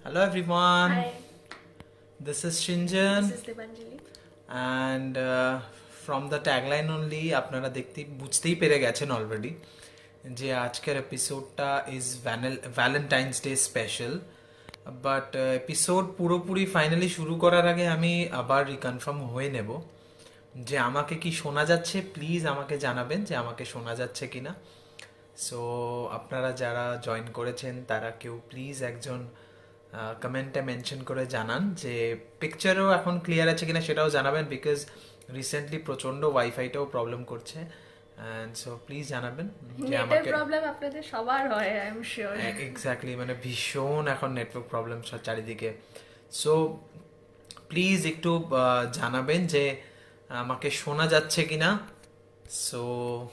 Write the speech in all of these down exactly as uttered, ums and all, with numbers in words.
Hello everyone, Hi, this is Shinjan this is Debanjali. and uh, from the tagline only আপনারা দেখতে বুঝতেই পেরে গেছেন অলরেডি যে আজকের এপিসোডটা is valentine's day special but episode পুরোপুরি ফাইনালি শুরু করার আগে আমি আবার রিকনফার্ম হয়ে নেব যে আমাকে কি শোনা যাচ্ছে প্লিজ আমাকে জানাবেন যে আমাকে শোনা যাচ্ছে কিনা সো আপনারা যারা জয়েন করেছেন তারা কেউ প্লিজ একজন কমেন্টে মেনশন করে জানান যে পিকচারও এখন ক্লিয়ার আছে কিনা সেটাও জানাবেন বিকজ রিসেন্টলি প্রচন্ড ওয়াইফাইটাও প্রবলেম করছে এন্ড সো প্লিজ জানাবেন যে আমাকে প্রবলেম আপনাদের সবার হয় আই এম শিওর এক্স্যাক্টলি মানে ভীষণ এখন নেটওয়ার্ক প্রবলেম চারিদিকে সো প্লিজ একটু জানাবেন যে আমাকে শোনা যাচ্ছে কিনা সো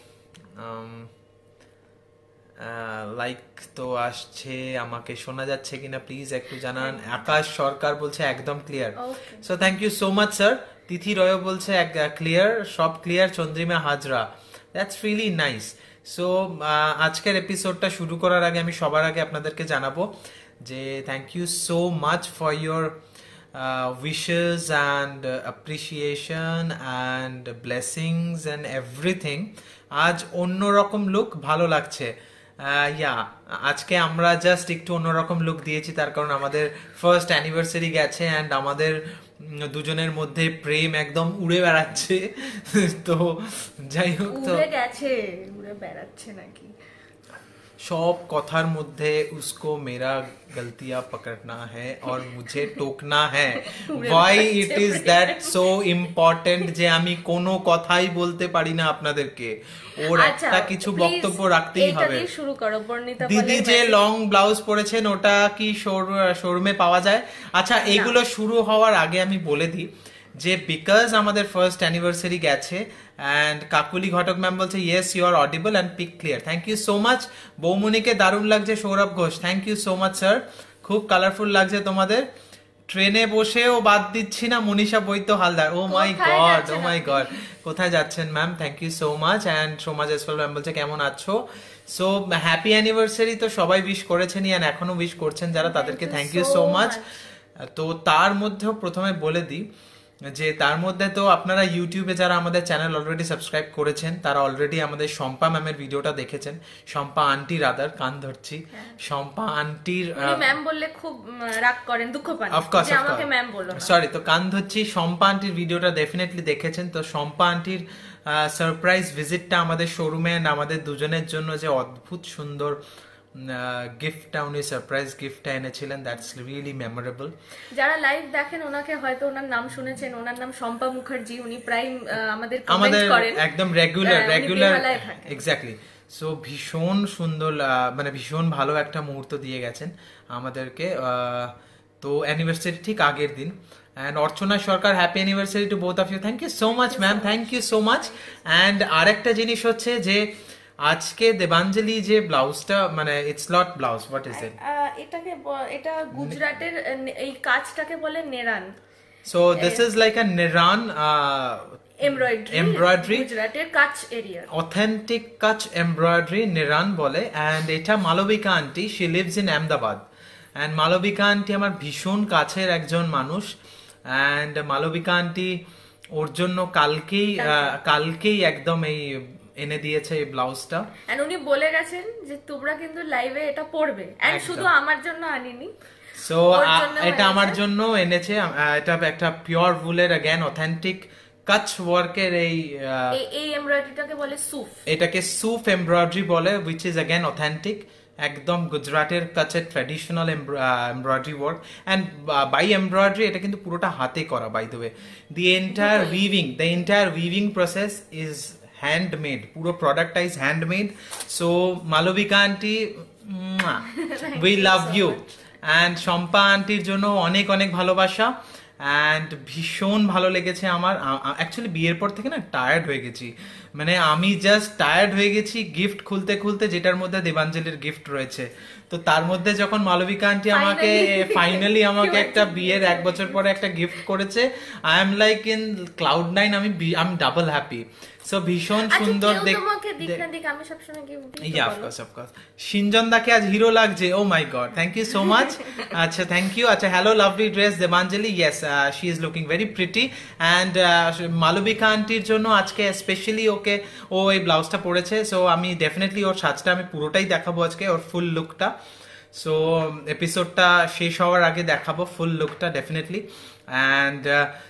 লাইক তো আসছে আমাকে শোনা যাচ্ছে কিনা প্লিজ একটু জানান আকাশ সরকার বলছে একদম clear so thank you so much sir Tithi Roy বলছে ক্লিয়ার সব clear Chandrima Hazra that's really nice so আজকের এপিসোডটা শুরু করার আগে আমি সবার আগে আপনাদেরকে জানাবো যে thank you so much for your wishes and appreciation and blessings and everything আজ অন্যরকম লুক ভালো লাগছে ইয়া আজকে আমরা জাস্ট একটু অন্যরকম লুক দিয়েছি তার কারণ আমাদের ফার্স্ট অ্যানিভার্সারি গেছে অ্যান্ড আমাদের দুজনের মধ্যে প্রেম একদম উড়ে বেড়াচ্ছে তো যাই হোক তো উড়ে গেছে উড়ে বেড়াচ্ছে নাকি सब कथार मध्य उसको मेरा गलतियां पकड़ना है और मुझे टोकना है why it is that so important যে আমি কোনো কথাই বলতে পারি না আপনাদেরকে ওর একটা কিছু বক্তব্য রাখতেই হবে এটা শুরু করো বর্ণিতা দিদি যে লং ব্লাউজ পরেছেন ওটা কি শোরুমে পাওয়া যায় আচ্ছা এগুলো শুরু হওয়ার আগে আমি বলে দিই যে বিকজ আমাদের ফার্স্ট অ্যানিভার্সারি গেছে অ্যান্ড কাকুলি ঘটক ম্যাম বলছে yes you are audible and pic clear thank you so much বৌমনিকে দারুণ লাগছে Sourav Ghosh thank you so much sir খুব কালারফুল লাগছে তোমাদের ট্রেনে বসেও বাদ দিচ্ছি না Manisha Baidya Haldar oh my God oh my God কোথায় যাচ্ছেন ma'am thank you so much and Soma Jaiswal ma'am বলছে কেমন আছো সো হ্যাপি অ্যানিভার্সারি তো সবাই উইশ করেছেনই অ্যান্ড এখনো উইশ করছেন যারা তাদেরকে থ্যাংক ইউ সো মাচ তো তার মধ্যেও প্রথমে বলে দিই যে তার মধ্যে তো আপনারা ইউটিউবে যারা আমাদের চ্যানেল অলরেডি সাবস্ক্রাইব করেছেন তারা অলরেডি আমাদের শম্পা ম্যামের ভিডিওটা দেখেছেন শম্পা আন্টি রাদার কান ধরছি শম্পা আন্টির ম্যাম বললে খুব রাগ করেন দুঃখ পান যে আমাকে ম্যাম বলো না সরি তো কান ধরছি শম্পা আন্টির ভিডিওটা ডেফিনেটলি দেখেছেন তো শম্পা আন্টির সারপ্রাইজ ভিজিটটা আমাদের শোরুমে এন্ড আমাদের দুজনের জন্য যে অদ্ভুত সুন্দর গিফটটা উনি সারপ্রাইজ গিফটটা এনেছিলেন দ্যাটস রিয়েলি মেমোরেবল যারা লাইভ দেখেন ওনাকে হয়তো ওনার নাম শুনেছেন ওনার নাম শম্পা মুখার্জি উনি প্রায় আমাদের আমাদের কমেন্ট করেন একদম রেগুলার রেগুলার এক্স্যাক্টলি সো ভীষণ সুন্দর মানে ভীষণ ভালো একটা মুহূর্ত দিয়ে গেছেন আমাদেরকে তো অ্যানিভার্সারি ঠিক আগের দিন and Archana Sarkar happy anniversary to both of you thank you so much ma'am thank you so much and আরেকটা জিনিস হচ্ছে যে আজকে দেবাঞ্জলি যে ব্লাউজটা মানে it's not blouse what is it এটাকে এটা গুজরাটের এই কাজটাকে বলে নেরান so this is like a নেরান এমব্রয়ডারি এমব্রয়ডারি গুজরাটের Kutch area authentic Kutch embroidery নেরান বলে এন্ড এটা Malabika aunty she lives in Ahmedabad and Malavika aunty আমার ভীষণ কাছের একজন মানুষ এন্ড মালবিকা আন্টি ওর জন্য কালকেই কালকেই একদম এই এনে দিয়েছে এই ব্লাউজটা এন্ড উনি বলে গেছেন যে তোমরা কিন্তু লাইভে এটা পরবে এন্ড শুধু আমার জন্য আনিনি সো এটা আমার জন্য এনেছে এটা একটা পিওর উলের अगेन অথেন্টিক কাচ ওয়ার্কের এই এই এমব্রয়ডারিটাকে বলে সুফ এটাকে সুফ এমব্রয়ডারি বলে which is again অথেন্টিক একদম গুজরাটের কাচের traditional embroidery work and by embroidery এটা কিন্তু পুরোটা হাতে করা by the way the entire weaving the entire weaving process is handmade পুরো প্রোডাক্টটা is handmade so Malabika aunty we love you and Shampa আন্টির জন্য অনেক অনেক ভালোবাসা অ্যান্ড ভীষণ ভালো লেগেছে আমার অ্যাকচুয়ালি বিয়ের পর থেকে না টায়ার্ড হয়ে গেছি মানে আমি জাস্ট টায়ার্ড হয়ে গেছি গিফট খুলতে খুলতে, যেটার মধ্যে দেবাঞ্জলির গিফট রয়েছে। তো তার মধ্যে যখন মালবিকা আন্টি আমাকে ফাইনালি আমাকে একটা বিয়ের এক বছর পরে একটা গিফট করেছে, I am like in cloud nine. আমি আমি ডাবল হ্যাপি। সো ভীষণ সুন্দর সিনজন দাকে আজ হিরো লাগছে। Oh my God, thank you so much. আচ্ছা থ্যাংক ইউ। আচ্ছা hello lovely dress Debanjali, yes she is looking very pretty. And Malabika আন্টির জন্য আজকে স্পেশালি ওকে ও এই ব্লাউজটা পরেছে। সো আমি ডেফিনেটলি ওর সাজটা আমি পুরোটাই দেখাবো আজকে, ওর ফুল লুকটা। সো এপিসোডটা শেষ হওয়ার আগে দেখাবো ফুল লুকটা ডেফিনেটলি। অ্যান্ড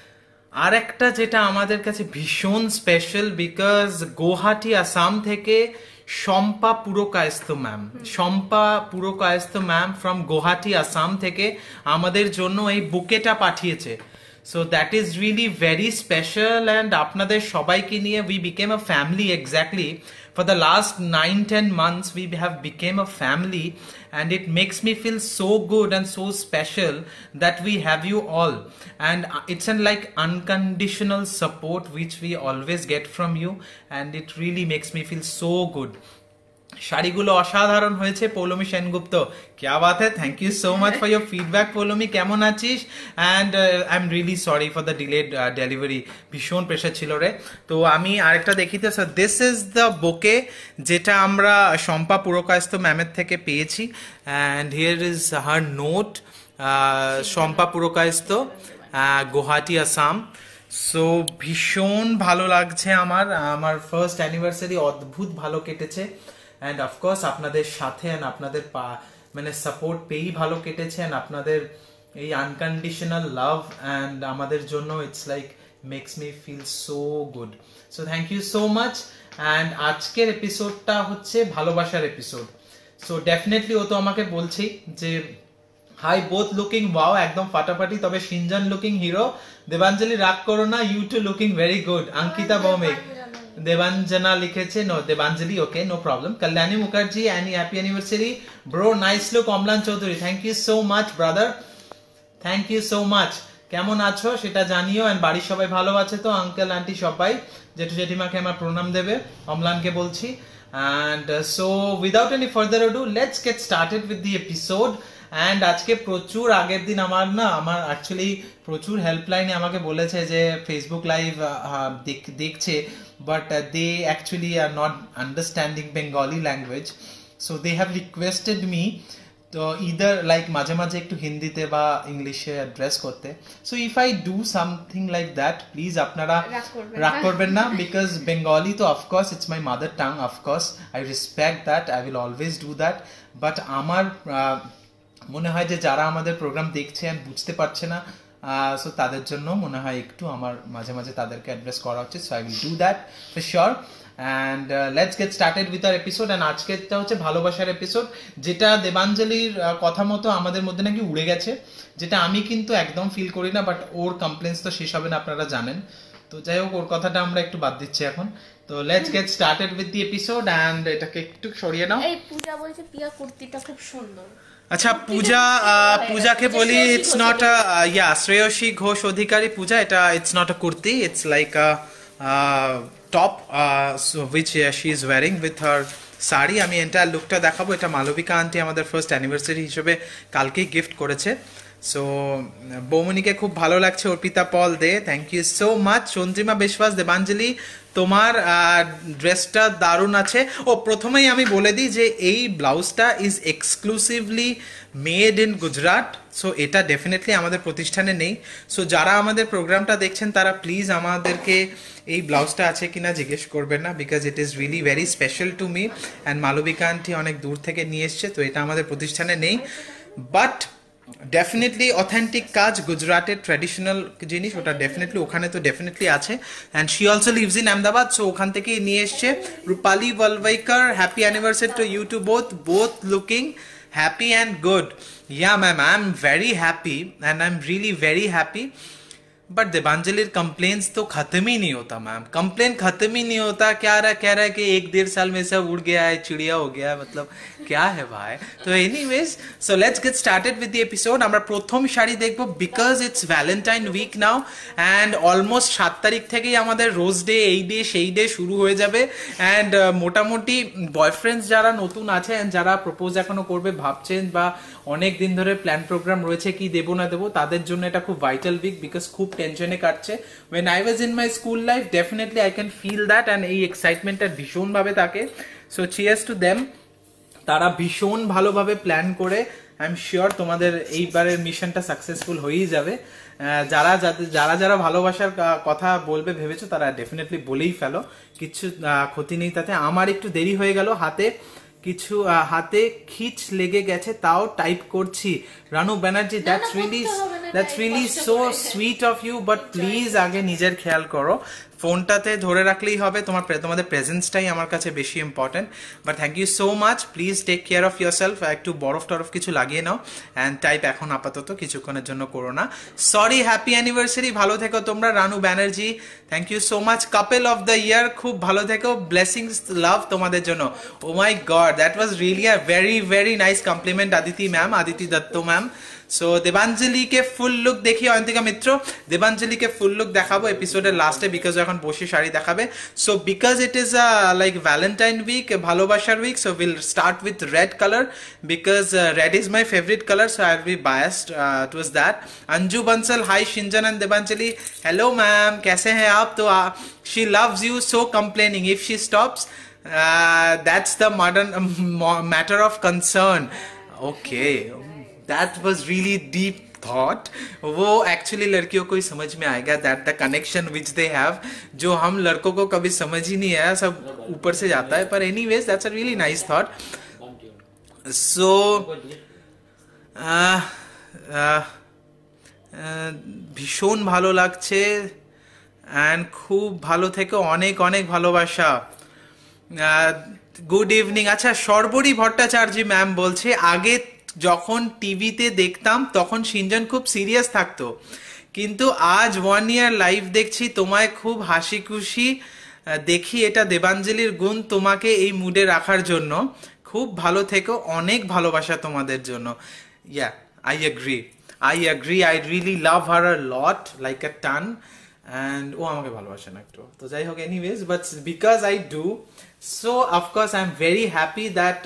আর একটা যেটা আমাদের কাছে ভীষণ স্পেশাল, বিকজ গুয়াহাটি আসাম থেকে Shampa Purkayastha ma'am, Shampa Purkayastha ma'am from Guwahati Assam থেকে আমাদের জন্য এই বুকেটা পাঠিয়েছে। So that is really very special. And আপনাদের সবাইকে নিয়ে we became a family exactly. For the last nine ten months we have become a family, and it makes me feel so good and so special that we have you all, and it's an like unconditional support which we always get from you, and it really makes me feel so good. শাড়িগুলো অসাধারণ হয়েছে পৌলমী সেনগুপ্ত, क्या बात है, thank you so much for your feedback Poulami. কেমন আছিস? And I am really sorry for the delayed delivery, ভীষণ pressure ছিল রে। তো আমি আরেকটা দেখিতে, sir this is the bouquet যেটা আমরা শম্পা পুরকায়স্থ ম্যামের থেকে পেয়েছি। And here is her note, Shampa Purkayastha, Guwahati Assam. So ভীষণ ভালো লাগছে আমার, আমার ফার্স্ট অ্যানিভার্সারি অদ্ভুত ভালো কেটেছে। অ্যান্ড অফকোর্স আপনাদের সাথে অ্যান্ড আপনাদের মানে সাপোর্ট পেয়েই ভালো কেটেছে। অ্যান্ড আপনাদের এই আনকন্ডিশনাল লাভ অ্যান্ড আমাদের জন্য it's like makes me feel so good. So thank you so much. And আজকের এপিসোডটা হচ্ছে ভালোবাসার এপিসোড। সো ডেফিনেটলি ও তো আমাকে বলছেই যে হাই বোথ লুকিং ওয়াও, একদম ফাটাফাটি, তবে সিনজন লুকিং হিরো। দেবাঞ্জলি রাগ করো না, you two looking very good. Ankita Bhowmik, Debanjana লিখেছে, no Debanjali, okay no problem. Kalyani Mukherjee, অ্যানি happy anniversary bro, nice look. Amlan Chowdhury, thank you so much brother, thank you so much. কেমন আছো সেটা জানিও। অ্যান্ড বাড়ির সবাই ভালো আছে তো? আঙ্কেল আন্টি সবাই, জেঠু জেঠিমাকে আমার প্রণাম দেবে, অমলানকে বলছি। And so without any further ado let's get started with the episode. And আজকে প্রচুর, আগের দিন আমার না আমার অ্যাকচুয়ালি প্রচুর হেল্পলাইনে আমাকে বলেছে যে ফেসবুক লাইভ দেখছে, but they actually are not understanding Bengali language. So they have requested me to either like মাঝে মাঝে একটু হিন্দিতে বা ইংলিশে অ্যাড্রেস করতে। So if I do something like that, please আপনারা রাগ করবেন না, বিকজ বেঙ্গলি তো of course it's my mother tongue, of course I respect that, I will always do that. But আমার মনে হয় যে যারা আমাদের প্রোগ্রাম দেখছে আর বুঝতে পারছে না, সো তাদের জন্য মনে হয় একটু আমার মাঝে মাঝে তাদেরকে অ্যাড্রেস করা উচিত। So I will do that for sure. And let's get started with our episode. And আজকেরটা হচ্ছে ভালোবাসার এপিসোড, যেটা দেবাঞ্জলির কথা মতো আমাদের মধ্যে নাকি উড়ে গেছে, যেটা আমি কিন্তু একদম ফিল করি না। বাট ওর কমপ্লেন্স তো শেষ হবে না, আপনারা জানেন। তো যাই হোক, ওর কথাটা আমরা একটু বাদ দিচ্ছি এখন। তো let's get started with the episode. And এটাকে একটু সরিয়ে নাও। এই পূজা বলছে পিয়া কুর্তিটা খুব সুন্দর। আচ্ছা পূজা, পূজাকে বলি it's not a yeah Shreyasi Ghosh Adhikari Puja, এটা it's not a kurti, it's like a top which she is wearing with her sari. আমি এন্টায়ার লুকটা দেখাবো। এটা মালবিকা আন্টি আমাদের ফার্স্ট অ্যানিভার্সারি হিসেবে কালকেই গিফট করেছে। সো বৌমনিকে খুব ভালো লাগছে। Arpita Pal De, thank you so much. Chandrima Biswas, Debanjali তোমার ড্রেসটা দারুণ আছে। ও প্রথমেই আমি বলে দিই যে এই ব্লাউজটা is exclusively made in Gujarat. So এটা ডেফিনেটলি আমাদের প্রতিষ্ঠানে নেই। সো যারা আমাদের প্রোগ্রামটা দেখছেন তারা প্লিজ আমাদেরকে এই ব্লাউজটা আছে কিনা জিজ্ঞেস করবেন না, because it is really very special to me. And Malabika aunty অনেক দূর থেকে নিয়ে এসছে, তো এটা আমাদের প্রতিষ্ঠানে নেই। বাট ডেফিনেটলি অথেন্টিক কাজ, গুজরাটের ট্র্যাডিশনাল জিনিস, ওটা ডেফিনেটলি ওখানে তো ডেফিনেটলি আছে। And she also lives in Ahmedabad, so ওখান থেকেই নিয়ে এসছে। Rupali Walvaikar, happy anniversary to you two both, both looking happy and good. Yeah ma'am, I'm very happy and I'm really very happy. But देवांजलिर कंप्लेन्स तो खत्म ही नहीं होता मैम, कंप्लेन खत्म ही नहीं होता। क्या रहा कह रहा है कि एक डेढ़ साल में सब उड़ गया है, चिड़िया हो गया है, मतलब क्या है भाई। तो anyways so let's get started with the episode. আমরা প্রথম শাড়ি দেখব because it's Valentine week now and almost সাত তারিখ থেকেই আমাদের রোজ ডে, এই ডে সেই ডে শুরু হয়ে যাবে। অ্যান্ড মোটামুটি বয়ফ্রেন্ডস যারা নতুন আছে অ্যান্ড যারা প্রপোজ এখনো করবে ভাবছেন বা অনেক দিন ধরে প্ল্যান প্রোগ্রাম রয়েছে কি দেবো না দেবো, তাদের জন্য এটা খুব ভাইটাল উইক বিকজ খুব টেনশনে কাটছে। When I was in my school life definitely I can feel that and এই এক্সাইটমেন্টটা ভীষণভাবে থাকে। সো চিয়ার্স টু দেম, তারা ভীষণ ভালোভাবে প্ল্যান করে আই এম শিওর তোমাদের এইবারের মিশনটা সাকসেসফুল হয়েই যাবে। যারা যারা যারা ভালোবাসার কথা বলবে ভেবেছো তারা ডেফিনেটলি বলেই ফেলো, কিচ্ছু ক্ষতি নেই তাতে। আমার একটু দেরি হয়ে গেল, হাতে কিছু হাতে খিচ লেগে গেছে তাও টাইপ করছি। Ranu Banerjee, that's really that's really so sweet of you, but please আগে নিজের খেয়াল করো। ফোনটাতে ধরে রাখলেই হবে, তোমার তোমাদের প্রেজেন্সটাই আমার কাছে বেশি important. But thank you so much, please take care of your self. একটু বরফ টরফ কিছু লাগিয়ে নাও অ্যান্ড টাইপ এখন আপাতত কিছুক্ষণের জন্য করো না। সরি, হ্যাপি অ্যানিভার্সারি, ভালো থেকো তোমরা। Ranu Banerjee, thank you so much. Couple of the year, খুব ভালো থেকো, ব্লেসিংস লাভ তোমাদের জন্য। Oh my God, that was really a very very nice compliment Aditi ma'am, Aditi Dutta ma'am. So দেবাঞ্জলিকে ফুল লুক দেখি অয়ন্তিকা মিত্র, দেবাঞ্জলিকে ফুল লুক দেখাবো এপিসোডের লাস্টে বিকজ এখন বসে শাড়ি দেখাবে। So because it is a like Valentine week, ভালোবাসার week, so will start with red colour because red is my favourite colour, so I will be biased towards that. Anju Bansal, hi Shinjan and Debanjali, hello ma'am, कैसे हैं आप? तो she loves you, so complaining, if she stops that's the modern matter of concern. Okay, that was really deep thought. वो actually लड़कियों को ही समझ में आएगा that the connection which they have, जो हम लड़कों को कभी समझ ही नहीं आया, सब ऊपर से जाता है। पर anyways that's a really nice thought. So ভীষণ ভালো লাগছে অ্যান্ড খুব ভালো থেকে, অনেক অনেক ভালোবাসা। Good evening. আচ্ছা, সর্বরী ভট্টাচার্য ম্যাম বলছে আগে যখন টিভিতে দেখতাম তখন সিঞ্জন খুব সিরিয়াস থাকতো, কিন্তু আজ ওয়ান ইয়ার লাইভ দেখছি তোমায় খুব হাসি খুশি দেখি, এটা দেবাঞ্জলির গুণ তোমাকে এই মুডে রাখার জন্য। খুব ভালো থেকো, অনেক ভালোবাসা তোমাদের জন্য। Yeah, I agree I agree I really love her a lot, like a টান। অ্যান্ড ও আমাকে ভালোবাসে না একটু, তো যাই হোক, anyways but because I do, so of course I am very happy that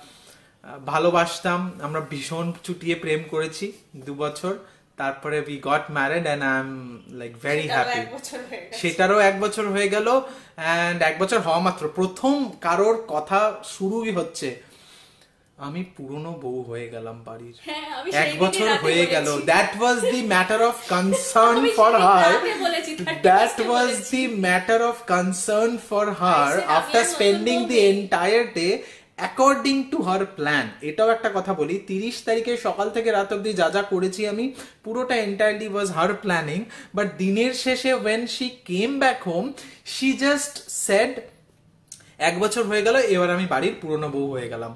ভালোবাসতাম, আমরা ভীষণ চুটিয়ে প্রেম করেছি দু বছর, তারপরে we got married and I am like very happy. সেটারও এক বছর হয়ে গেল অ্যান্ড এক বছর হওয়া মাত্র প্রথম কারোর কথা শুরুই হচ্ছে আমি পুরনো বউ হয়ে গেলাম বাড়ির, এক বছর হয়ে গেল। That was the matter of concern for her, that was the matter of concern for her after spending the entire day according to her plan. এটাও একটা কথা বলি, তিরিশ তারিখে সকাল থেকে রাত অব্দি যা যা করেছি আমি পুরোটা entirely was her planning. But দিনের শেষে when she came back home she just said এক বছর হয়ে গেল, এবার আমি বাড়ির পুরনো বউ হয়ে গেলাম।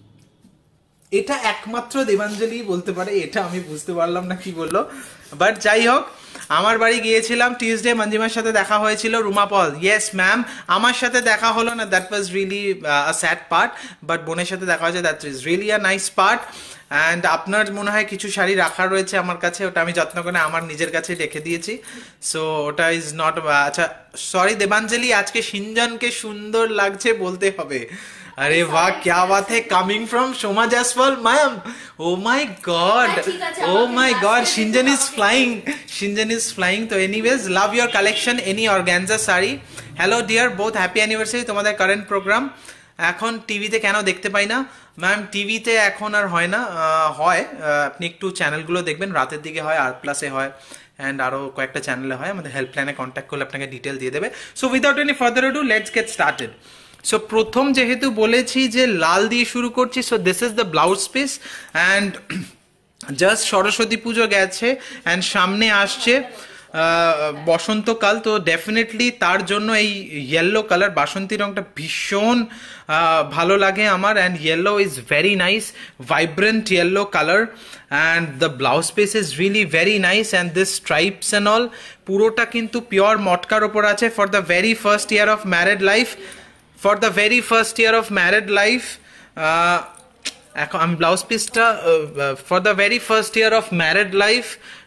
এটা একমাত্র দেবাঞ্জলি বলতে পারে, এটা আমি বুঝতে পারলাম না কি বললো। বাট যাই হোক, আমার বাড়ি গিয়েছিলাম টিউসডে, মঞ্জিমার সাথে দেখা হয়েছিল। রুমা পল, ইয়েস ম্যাম, আমার সাথে দেখা হলো না, that was really a sad part, but বোনের সাথে দেখা হয়েছে, that is really a nice part. And আপনার মনে হয় কিছু শাড়ি রাখা রয়েছে আমার কাছে, ওটা আমি যত্ন করে আমার নিজের কাছে রেখে দিয়েছি, সো ওটা ইজ নট। আচ্ছা সরি দেবাঞ্জলি, আজকে সিঞ্জনকে সুন্দর লাগছে বলতে হবে। अरे वाह, क्या बात है, coming from Soma Jaiswal ma'am, oh my God, oh my God, Shinjan is flying, Shinjan is flying. तो anyways love your collection, any organza sari. Hello dear, बहुत हैप्पी एनिवर्सरी তোমাদের কারেন্ট প্রোগ্রাম। এখন টিভিতে কেন দেখতে পাই না ম্যাম? টিভিতে এখন আর হয় না, হয় আপনি একটু চ্যানেলগুলো দেখবেন, রাতের দিকে হয়, আর প্লাসে হয় অ্যান্ড আরও কয়েকটা চ্যানেলে হয়, আমাদের হেল্পলাইনে কন্ট্যাক্ট করলে আপনাকে ডিটেল দিয়ে দেবে। So without any further ado let's get started. So প্রথম যেহেতু বলেছি যে লাল দিয়ে শুরু করছি, so this is the blouse piece and just Saraswati Pujo গেছে অ্যান্ড সামনে আসছে বসন্তকাল, তো ডেফিনেটলি তার জন্য এই ইয়েলো কালার বাসন্তী রংটা ভীষণ আহ, ভালো লাগে আমার। And yellow is very nice, vibrant yellow colour, and the blouse piece is really very nice, and this stripes and all পুরোটা কিন্তু পিওর মটকার ওপর আছে। For the very first year of married life, for the very first year of married life এখন আমি blouse পিসটা for the very first year of married life,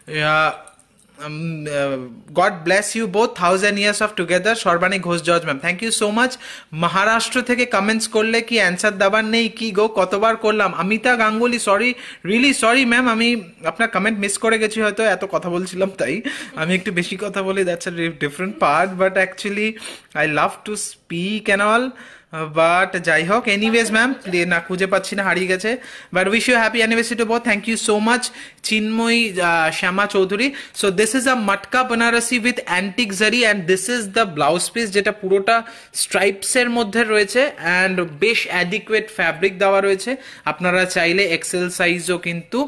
God bless you both, thousand years of together, Sarbani Ghosh George ma'am, thank you so much. Maharashtra থেকে comments করলে কি answer দেবার নেই কি গো, কতবার করলাম। Amita Ganguly, sorry, really sorry ma'am, আমি আপনার কমেন্ট মিস করে গেছি, হয়তো এত কথা বলছিলাম তাই আমি একটু বেশি কথা বলি, that's a different part, but actually I love to speak and all, but যাই হোক, এনিওয়েজ ম্যাম না খুঁজে পাচ্ছি না, হারিয়ে গেছে, but wish you happy anniversary to both, thank you so much Chinmoyee Shyama Chowdhury. So this is a matka Banarasi with antique zari, and this is the blouse piece, যেটা পুরোটা স্ট্রাইপসের মধ্যে রয়েছে, অ্যান্ড বেশ অ্যাডিকুয়েট ফ্যাব্রিক দেওয়া রয়েছে। আপনারা চাইলে এক্সেল সাইজও কিন্তু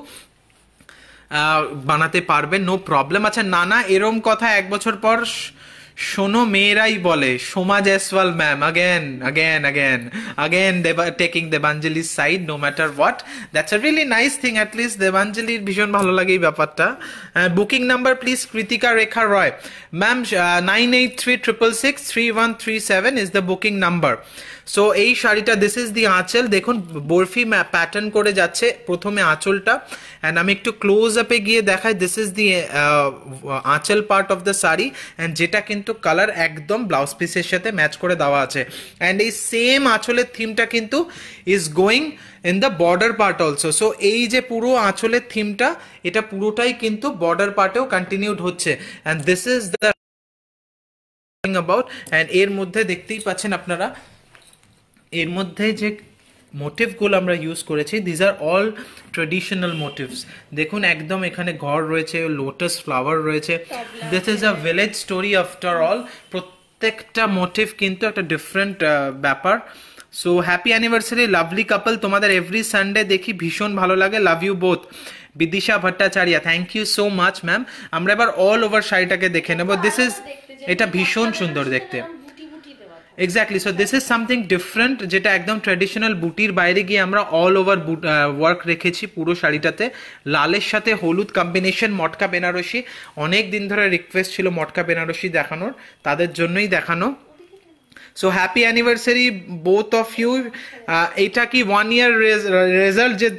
বানাতে পারবেন, নো প্রবলেম। আচ্ছা নানা এরম কথা এক বছর পর শোনো মেয়েরাই বলে, Soma Jaiswal ma'am, again again again again Deva, taking Devanjali's side no matter what, that's a really nice thing, at least দেবাঞ্জলির ভীষণ ভালো লাগে এই ব্যাপারটা। Booking number please Kritika Rekha Roy ma'am, nine eight three triple six three one three seven is the booking number. So এই শাড়িটা, this is the আঁচল, দেখুন বরফি প্যাটার্ন করে যাচ্ছে প্রথমে আঁচলটা, অ্যান্ড আমি একটু ক্লোজ আপে গিয়ে দেখাই, this is the aanchal part of the sari, and যেটা কিন্তু কালার একদম ব্লাউজ পিসের সাথে ম্যাচ করে দেওয়া আছে, অ্যান্ড এই সেম আঁচলের থিমটা কিন্তু is going in the border part also. So এই যে পুরো আঁচলের থিমটা, এটা পুরোটাই কিন্তু বর্ডার পার্টেও কন্টিনিউড হচ্ছে, and this is the about. And এর মধ্যে দেখতেই পাচ্ছেন আপনারা, এর মধ্যে যে মোটিভগুলো আমরা ইউজ করেছি, these are all traditional motifs. দেখুন একদম এখানে ঘর রয়েছে, লোটাস ফ্লাওয়ার রয়েছে, this is a village story after all. প্রত্যেকটা মোটিভ কিন্তু একটা ডিফারেন্ট ব্যাপার। So happy anniversary lovely couple, তোমাদের এভরি সানডে দেখি, ভীষণ ভালো লাগে, love you both. Bidisha Bhattacharya, thank you so much ma'am. আমরা এবার অল ওভার শাড়িটাকে দেখে নেব। দিস ইজ, এটা ভীষণ সুন্দর দেখতে, exactly. So this is something different, যেটা একদম ট্র্যাডিশনাল বুটির বাইরে গিয়ে আমরা অল ওভার ওয়ার্ক রেখেছি পুরো শাড়িটাতে, লালের সাথে হলুদ কম্বিনেশন, মটকা বেনারসি। অনেক দিন ধরে রিকোয়েস্ট ছিল মটকা বেনারসি দেখানোর, তাদের জন্যই দেখানো। So happy anniversary both of you. এটা কি ওয়ান ইয়ার রেজাল্ট যে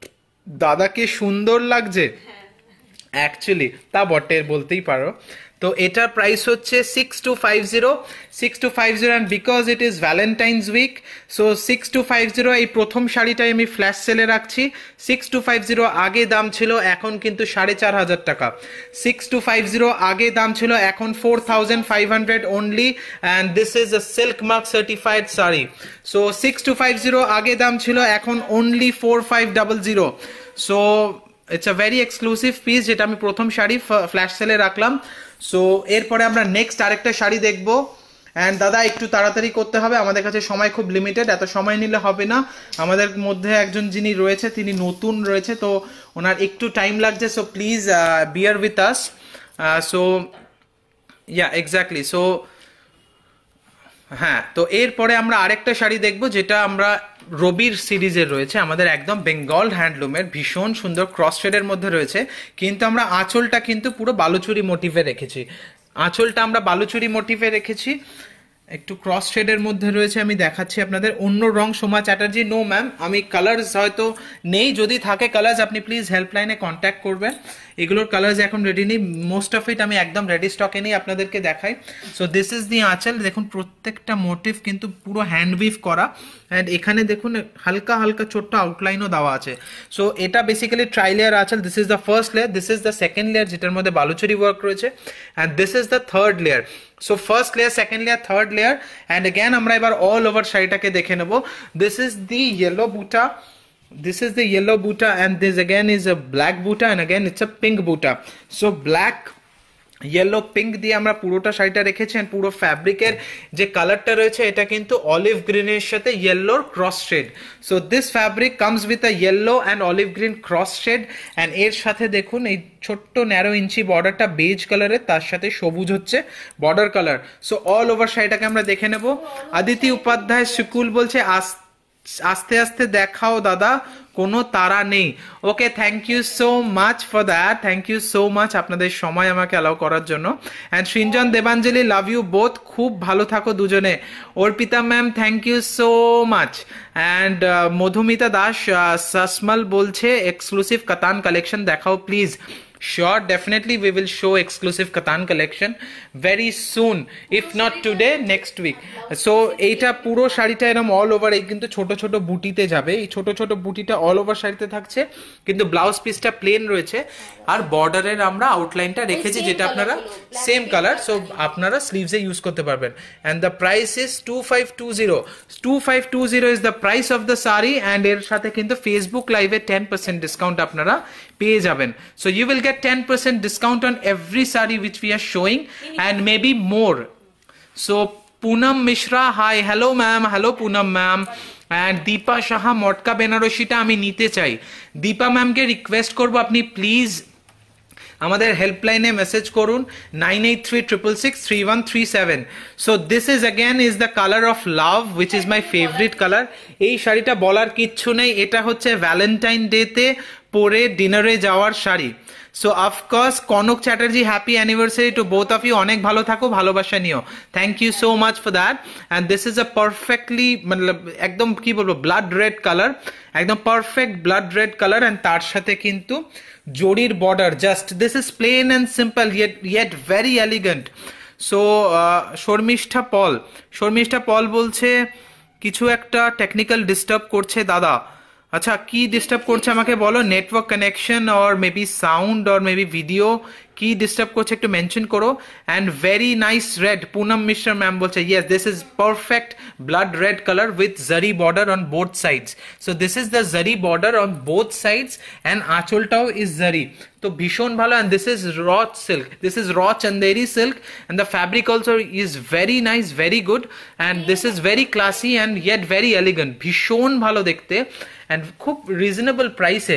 দাদাকে সুন্দর লাগছে? অ্যাকচুয়ালি তা বটে, বলতেই পারো। তো এটার প্রাইস হচ্ছে six two five zero six two five zero and because it is Valentine's week, so six two five zero এই প্রথম শাড়িটাই আমি ফ্ল্যাশ সেলে রাখছি। সিক্স টু ফাইভ জিরো আগে দাম ছিল, এখন কিন্তু সাড়ে চার হাজার টাকা। সিক্স টু ফাইভ জিরো আগে দাম ছিল, এখন four thousand five hundred only, and this is a silk mark certified sari. So six two five zero আগে দাম ছিল, এখন only four five double zero. So it's a very exclusive piece, যেটা আমি প্রথম শাড়ি ফ্ল্যাশ সেলে রাখলাম। সো এরপরে আমরা নেক্সট আরেকটা শাড়ি দেখবো, অ্যান্ড দাদা একটু তাড়াতাড়ি করতে হবে, আমাদের কাছে সময় খুব লিমিটেড, এত সময় নিলে হবে না। আমাদের মধ্যে একজন যিনি রয়েছে তিনি নতুন রয়েছে, তো ওনার একটু টাইম লাগছে, so please bear with us. So yeah exactly. So হ্যাঁ, তো এরপরে আমরা আরেকটা শাড়ি দেখবো, যেটা আমরা রবির সিরিজের রয়েছে, আমাদের একদম বেঙ্গল হ্যান্ডলুমের, ভীষণ সুন্দর ক্রস শেডের মধ্যে রয়েছে, কিন্তু আমরা আঁচলটা কিন্তু পুরো বালুচুরি মোটিভে রেখেছি। আঁচলটা আমরা বালুচুরি মোটিভে রেখেছি, একটু ক্রস শেডের মধ্যে রয়েছে, আমি দেখাচ্ছি আপনাদের। অন্য রং সোমা চ্যাটার্জি, নো ম্যাম, আমি কালার্স হয়তো নেই, যদি থাকে কালার্স আপনি প্লিজ হেল্পলাইনে কন্ট্যাক্ট করবেন। এগুলোর কালার্স এখন রেডি নেই, মোস্ট অফ ইট আমি একদম রেডি স্টকে নিয়ে আপনাদেরকে দেখাই। সো দিস ইজ দি আঁচল, দেখুন প্রত্যেকটা মোটিভ কিন্তু পুরো হ্যান্ড উইভ করা, অ্যান্ড এখানে দেখুন হালকা হালকা ছোট্ট আউটলাইনও দেওয়া আছে। সো এটা basically tri layer aanchal, this is the first layer, this is the second layer যেটার মধ্যে বালুচুরি ওয়ার্ক রয়েছে, and this is the third layer. So first layer, second layer, third layer, and again আমরা এবার অল ওভার শাড়িটাকে দেখে নেব। This is the yellow buta, this is the yellow buta, and this again is a black buta, and again it's a pink buta. So black yellow pink দিয়ে আমরা পুরোটা শাড়িটা রেখেছি, and পুরো ফ্যাব্রিকের যে কালারটা রয়েছে এটা কিন্তু অলিভ গ্রিনের সাথে ইয়েলোর cross shade. So this fabric comes with a yellow and olive green cross shade, and এর সাথে দেখুন এই ছোট্ট ন্যারো ইঞ্চি বর্ডারটা বেজ কালারের, তার সাথে সবুজ হচ্ছে border colour. So all over শাড়িটাকে আমরা দেখে নেব। আদিতি উপাধ্যায় সুকুল বলছে আস আস্তে আস্তে দেখাও দাদা, কোনো তারা নেই। Okay, thank you so much for that, thank you so much আপনাদের সময় আমাকে অ্যালাউ করার জন্য। And Srinjan Debanjali, love you both, খুব ভালো থাকো দুজনে। Arpita ma'am, thank you so much. And Madhumita Das Sasmal বলছে এক্সক্লুসিভ কাতান কালেকশন দেখাও please. Sure, definitely we will show exclusive Katan collection very soon, if not today, next week. So এইটা পুরো শাড়িটা এরকম অল ওভার এই কিন্তু ছোট ছোট বুটিতে যাবে, এই ছোট ছোট বুটিটা অল ওভার শাড়িতে থাকছে, কিন্তু ব্লাউজ পিসটা প্লেন রয়েছে আর বর্ডারের আমরা আউটলাইনটা রেখেছি যেটা আপনারা সেম কালার, সো আপনারা স্লিভসে ইউজ করতে পারবেন। and the price is two five two zero, two five two zero is the price of the saree, and এর সাথে কিন্তু ফেসবুক লাইভে ten percent ডিসকাউন্ট আপনারা পেয়ে যাবেন। so you will get ten percent discount on every saree which we are showing and maybe more. So Poonam Mishra, hi, hello ma'am, hello Poonam ma'am. And Deepa Shaha, মটকা বেনারসিটা আমি নিতে চাই। দীপা ম্যামকে request করবো আপনি please আমাদের হেল্পলাইনে message করুন nine eight three triple six three one three seven. So this is again is the colour of love which is my favourite colour. এই শাড়িটা বলার কিচ্ছু নেই, এটা হচ্ছে ভ্যালেন্টাইন ডেতে পরে ডিনারে যাওয়ার sari. So of course Kanak Chatterjee, happy anniversary to both of you, অনেক ভালো থাকো, ভালোবাসা নিও, thank you so much for that. And this is a perfectly মতলব একদম কি বলবো ব্লাড রেড কালার, একদম perfect blood red colour, and তার সাথে কিন্তু জরির border, just this is plain and simple yet yet very elegant. So Sharmistha Paul, Sharmistha Paul বলছে কিছু একটা টেকনিক্যাল ডিস্টার্ব করছে দাদা। আচ্ছা, কি ডিস্টার্ব করছে আমাকে বলো, network connection or maybe sound or maybe video, কি ডিস্টার্ব করছে একটু মেনশন করো। And very nice red, Poonam Mishra ma'am বলছে yes this is perfect blood red colour with zari border on both sides. So this is the zari border on both sides and আঁচলটাও is zari, তো ভীষণ ভালো। And this is raw silk, this is raw Chanderi silk, and the fabric also is very nice, very good, and this is very classy and yet very elegant, ভীষণ ভালো দেখতে and খুব reasonable প্রাইসে।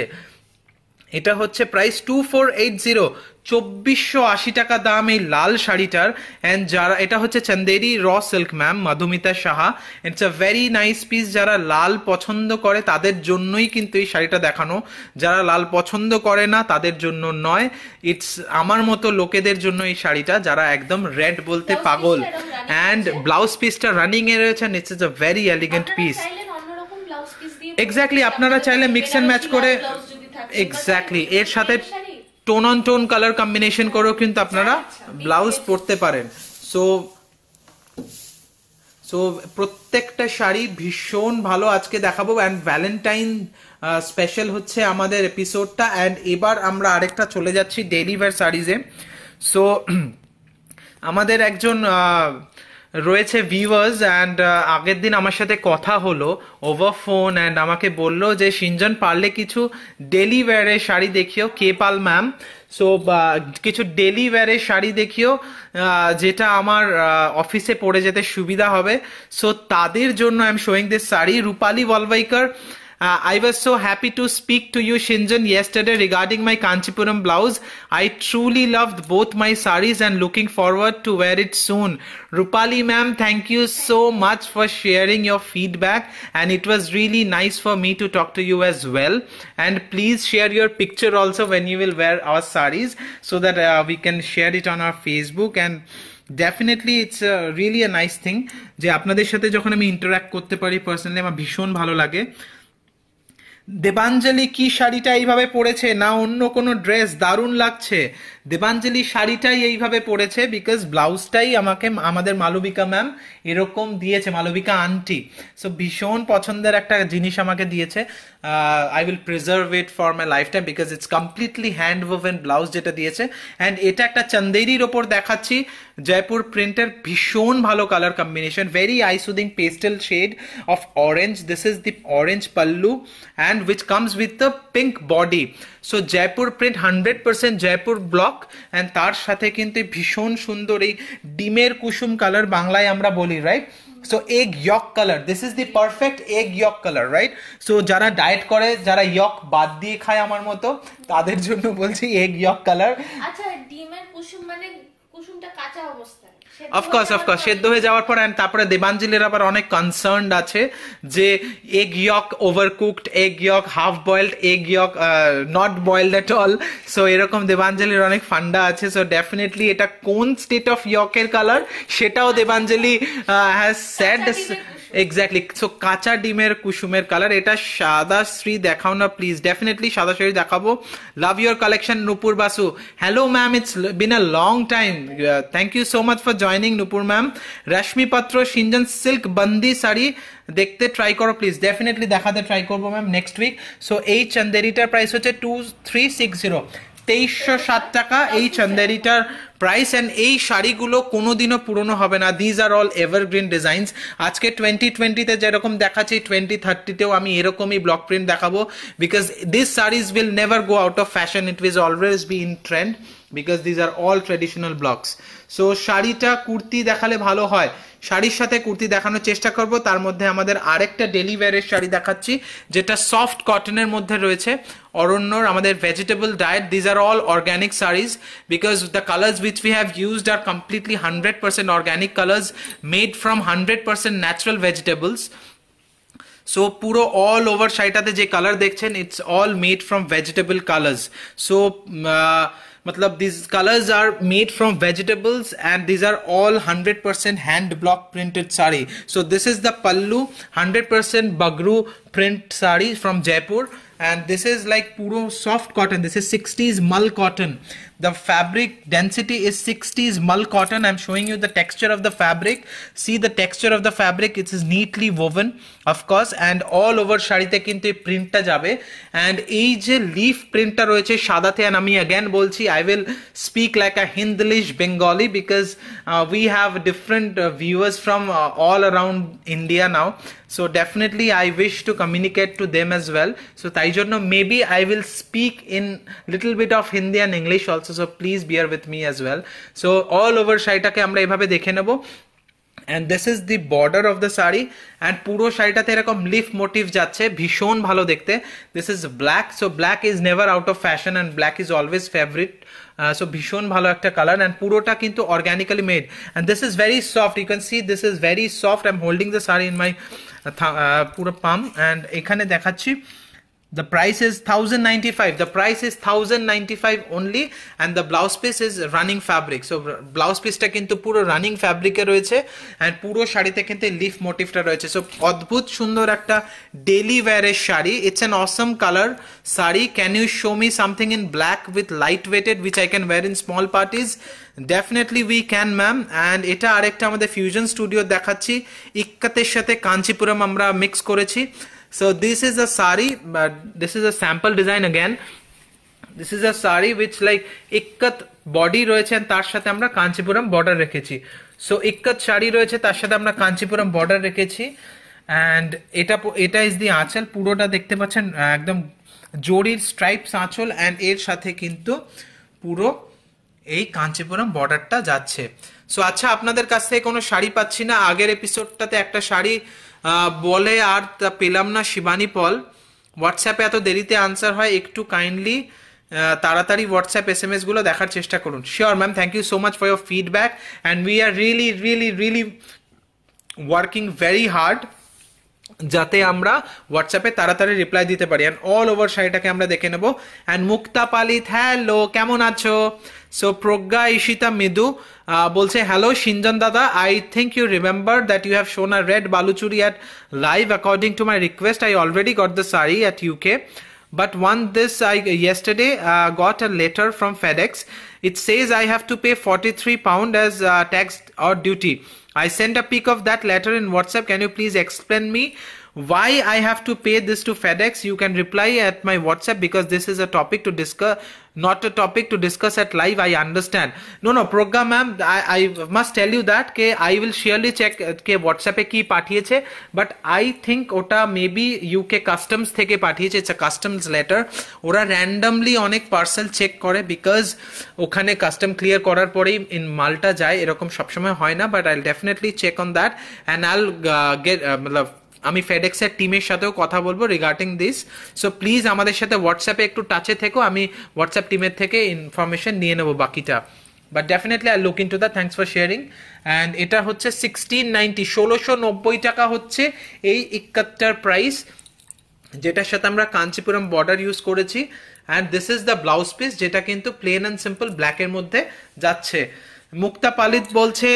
এটা হচ্ছে price two four eight zero, চব্বিশশো আশি টাকা দাম এই লাল শাড়িটার। অ্যান্ড যারা, এটা হচ্ছে Chanderi raw silk ma'am, Madhumita Saha, it's a very nice piece. যারা লাল পছন্দ করে তাদের জন্যই কিন্তু এই শাড়িটা দেখানো, যারা লাল পছন্দ করে না তাদের জন্য নয়, ইটস আমার মতো লোকেদের জন্য এই শাড়িটা যারা একদম রেড বলতে পাগল। অ্যান্ড ব্লাউজ পিসটা রানিং এ রয়েছে, it's is a very elegant piece. Exactly, আপনারা চাইলে মিক্স অ্যান্ড ম্যাচ করে, এক্স্যাক্টলি এর সাথে tone on tone colour combination করেও কিন্তু আপনারা ব্লাউজ পরতে পারেন। সো সো প্রত্যেকটা শাড়ি ভীষণ ভালো আজকে দেখাবো, অ্যান্ড ভ্যালেন্টাইন স্পেশাল হচ্ছে আমাদের এপিসোডটা। অ্যান্ড এবার আমরা আরেকটা চলে যাচ্ছি ডেইলি ওয়্যার শাড়িজে। সো আমাদের একজন রয়েছে ভিউয়ার্স, অ্যান্ড আগের দিন আমার সাথে কথা হলো ওভার ফোন, অ্যান্ড আমাকে বললো যে সিঞ্জন পারলে কিছু ডেলি ওয়্যারের শাড়ি দেখিও, কে পাল ম্যাম। সো কিছু ডেলি ওয়্যারের শাড়ি দেখিও যেটা আমার অফিসে পরে যেতে সুবিধা হবে। সো তাদের জন্য I am showing this sari, Rupali Walvaikar. Uh, I was so happy to speak to you, Shinjan, yesterday regarding my Kanchipuram blouse. I truly loved both my sarees and looking forward to wear it soon. Rupali ma'am, thank you so much for sharing your feedback, and it was really nice for me to talk to you as well. And please share your picture also when you will wear our sarees, so that uh, we can share it on our Facebook. And definitely it's a really a nice thing যে আপনাদের সাথে যখন আমি interact করতে পারি personally আমার ভীষণ ভালো লাগে। দেবাঞ্জলি কি শাড়িটা এইভাবে পরেছে না অন্য কোনো ড্রেস, দারুণ লাগছে। দেবাঞ্জলি শাড়িটাই এইভাবে পরেছে বিকজ ব্লাউজটাই আমাকে আমাদের মালবিকা ম্যাম এরকম দিয়েছে, মালবিকা আন্টি। সো ভীষণ পছন্দের একটা জিনিস আমাকে দিয়েছে। I will preserve it for my life time because it's completely hand woven blouse যেটা দিয়েছে। অ্যান্ড এটা একটা চন্দেরির ওপর দেখাচ্ছি, জয়পুর প্রিন্টের, ভীষণ ভালো colour combination, very eye soothing pastel shade of orange. This is the orange pallu and which comes with the pink body. So Jaipur print, one hundred percent Jaipur block, yolk and তার সাথে কিন্তু ভীষণ সুন্দর এই ডিমের কুসুম কালার, বাংলায় আমরা বলি, right? So egg yolk colour, this is the perfect egg yolk colour, right? So যারা ডায়েট করে, যারা ইয়ক বাদ দিয়ে খায় আমার মতো, তাদের জন্য বলছি এগ ইয়ক কালার। আচ্ছা, ডিমের কুসুম মানে কুসুমটা কাঁচা অবস্থায়? অফকোর্স অফকোর্স সেদ্ধ হয়ে যাওয়ার পর, অ্যান্ড তারপরে দেবাঞ্জলির আবার অনেক কনসার্ন আছে যে egg yolk over cooked, egg yolk half boiled, egg yolk not boiled at all. So এরকম দেবাঞ্জলির অনেক ফান্ডা আছে। সো ডেফিনেটলি এটা কোন স্টেট অফ ইয়কের কালার সেটাও Debanjali has said exactly. So কাঁচা ডিমের কুসুমের কালার। এটা সাদা শ্রী দেখাও না প্লিজ। ডেফিনেটলি সাদা শ্রী দেখাবো। Love your collection Nupur Basu. Hello ma'am, it's been a long time, thank you so much for joining Nupur ma'am. Rashmi Patra Sinjan silk বন্দি শাড়ি দেখতে ট্রাই করো প্লিজ। ডেফিনেটলি দেখাতে ট্রাই করবো ম্যাম নেক্সট উইক। সো এই চান্দেরিটার প্রাইস হচ্ছে টু থ্রি সিক্স জিরো তেইশশো সাত টাকা এই চান্দেরিটার প্রাইস। অ্যান্ড এই শাড়িগুলো কোনোদিনও পুরনো হবে না। These are all evergreen designs. আজকে টোয়েন্টি টোয়েন্টিতে যেরকম দেখাচ্ছি, টোয়েন্টি থার্টিতেও আমি এরকমই ব্লক প্রিন্ট দেখাবো, because this saris will never go out of fashion, it will always be in trend, because these are all traditional blocks. So শাড়িটা কুর্তি দেখালে ভালো হয়, শাড়ির সাথে কুর্তি দেখানোর চেষ্টা করব। তার মধ্যে আমাদের আরেকটা ডেলি ওয়্যারের শাড়ি দেখাচ্ছি, যেটা সফট কটনের মধ্যে রয়েছে। অরণ্যর আমাদের vegetable diet, these are all organic saris, because the colours which we have used are completely one hundred percent organic colors made from one hundred percent natural vegetables. So পুরো all over শাড়িটাতে যে colour দেখছেন, it's all made from vegetable colours. So मतलब these colors are made from vegetables and these are all one hundred percent hand block printed sari. So this is the pallu, one hundred percent bagru print sari from Jaipur, and this is like puro soft cotton. This is sixties mull cotton. The fabric density is sixties mull cotton. I'm showing you the texture of the fabric. See the texture of the fabric, it is neatly woven of course, and all over শাড়িতে কিন্তু এই প্রিন্টটা যাবে। and এই যে leaf প্রিন্টটা রয়েছে সাদাতে, and আমি again বলছি I will speak like a Hindlish Bengali because uh, we have different uh, viewers from uh, all around India now, so definitely I wish to communicate to them as well. So তাই জন্য maybe I will speak in little bit of Hindi and English also, so please bear with me as well. So all over শাড়িটাকে আমরা এভাবে দেখে নেব। and this is the border of the sari, and পুরো শাড়িটাতে এরকম leaf motive যাচ্ছে, ভীষণ ভালো দেখতে। this is black, so black is never out of fashion and black is always favorite. Uh, so ভীষণ ভালো একটা কালার, and পুরোটা কিন্তু organically made, and this is very soft. You can see this is very soft. I'm holding the sari in my uh, পুরো palm, and এখানে দেখাচ্ছি the price is one thousand ninety-five. The price is one thousand ninety-five only, and the blouse piece is running fabric. So blouse piece টা কিন্তু পুরো running ফ্যাব্রিকে রয়েছে, and পুরো শাড়িতে কিন্তু লিফ মোটিভটা রয়েছে। সো অদ্ভুত সুন্দর একটা ডেলি ওয়্যারের sari. It's an awesome colour sari. Can you show me something in black with light weighted which I can wear in small parties? Definitely we can ma'am. and এটা আরেকটা আমাদের ফিউশন স্টুডিও দেখাচ্ছি, ইক্কাতের সাথে কাঞ্চিপুরম আমরা মিক্স করেছি। So this is a sari, but this is a sample design again. This is a sari which like ikkat body রয়েছে, and তার সাথে আমরা কাঞ্চিপুরম বর্ডার রেখেছি। সো ইক্কাত শাড়ি রয়েছে, তার সাথে আমরা কাঞ্চিপুরম বর্ডার রেখেছি, and এটা এটা ইজ দি আঁচল। পুরোটা দেখতে পাচ্ছেন একদম জরির স্ট্রাইপস আঁচল, and এর সাথে কিন্তু পুরো এই কাঞ্চিপুরম বর্ডারটা যাচ্ছে। সো আচ্ছা, আপনাদের কাছ থেকে কোনো শাড়ি পাচ্ছি না। আগের এপিসোডটাতে একটা শাড়ি বলে আর তা পেলাম না, শিবানী পল। হোয়াটসঅ্যাপে এত দেরিতে আনসার হয়, একটু কাইন্ডলি তাড়াতাড়ি হোয়াটসঅ্যাপ এস এম এস গুলো দেখার চেষ্টা করুন। Sure ma'am, thank you so much for your feedback, and we are really really really working very hard যাতে আমরা হোয়াটসঅ্যাপে তাড়াতাড়ি রিপ্লাই দিতে পারি। অ্যান্ড অল ওভার শাড়িটাকে আমরা দেখে নেবো। অ্যান্ড মুক্তা পালিত, হ্যালো, কেমন আছো? সো প্রজ্ঞা ইশিতা মৃদু বলছে, হ্যালো সিঞ্জন দাদা, I think you remember that you have shown a red Baluchari at live. According to my request I already got the sari at UK, but one this I yesterday uh, got a letter from FedEx. It says I have to pay forty-three pound as uh, tax or duty. I sent a pic of that letter in WhatsApp. Can you please explain me why I have to pay this to FedEx, you can reply at my WhatsApp, because this is a topic to discuss, not a topic to discuss at live. I understand. No, no, program ma'am, I, I must tell you that ke I will surely check ke WhatsApp e ki পাঠিয়েছে, but I think ওটা maybe U K customs থেকে পাঠিয়েছে, it's a customs letter. ওরা randomly অনেক parcel check করে, because ওখানে custom clear করার পরেই ইন মালটা যায়, এরকম সবসময় হয় না, but I'll definitely check on that and I'll uh, get uh, मतलब আমি ফেডেক্স এর টিমের সাথেও কথা বলবো রিগার্ডিং দিস। সো প্লিজ আমাদের সাথে হোয়াটসঅ্যাপে একটু টাচে থেকো, আমি হোয়াটসঅ্যাপ টিমের থেকে ইনফরমেশন নিয়ে নেবো বাকিটা, but definitely I look into that. Thanks for sharing. And এটা হচ্ছে সিক্সটিন নাইনটি, ষোলোশো নব্বই টাকা হচ্ছে এই ইকাত্তর প্রাইস, যেটার সাথে আমরা কাঞ্চিপুরম বর্ডার ইউজ করেছি। And this is the blouse piece, যেটা কিন্তু প্লেন অ্যান্ড সিম্পল ব্ল্যাকের মধ্যে যাচ্ছে। মুক্তা পালিত বলছে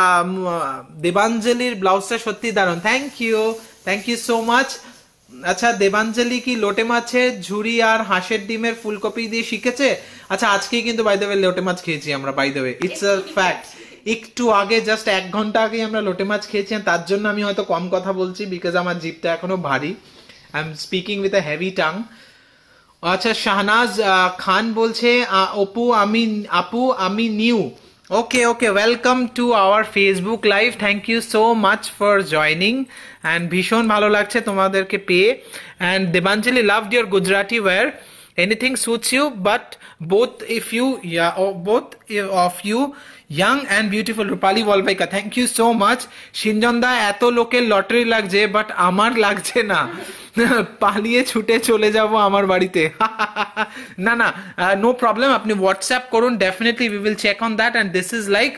দেবাঞ্জলির ব্লাউজটা সত্যি দারুণ, thank you, thank you so much. আচ্ছা, দেবাঞ্জলি কি লোটে মাছের ঝুড়ি আর হাঁসের ডিমের ফুলকপি দিয়ে শিখেছে? আচ্ছা, আজকেই কিন্তু বাই দ্য ওয়ে লোটে মাছ খেয়েছি আমরা, by the way it's a fact. একটু আগে, জাস্ট এক ঘন্টা আগে আমরা লোটে মাছ খেয়েছি, তার জন্য আমি হয়তো কম কথা বলছি, বিকজ আমার জিভটা এখনো ভারী, I am speaking with a heavy tongue. আচ্ছা, শাহনাজ খান বলছে অপু আমি আপু আমি new. Okay, okay, welcome to our Facebook live. Thank you so much for joining. And ভীষণ ভালো লাগছে তোমাদেরকে পেয়ে। And Debanjali loved your Gujarati wear. Anything suits you, but both if you, yeah, or both of you young and beautiful. Rupali Walbaika, thank you so much. Shinjanda, এত লোকের lottery লাগছে, but আমার লাগছে না, পালিয়ে ছুটে চলে যাব আমার বাড়িতে। না না, নো প্রবলেম, আপনি হোয়াটসঅ্যাপ করুন, definitely we will check on that. And this is like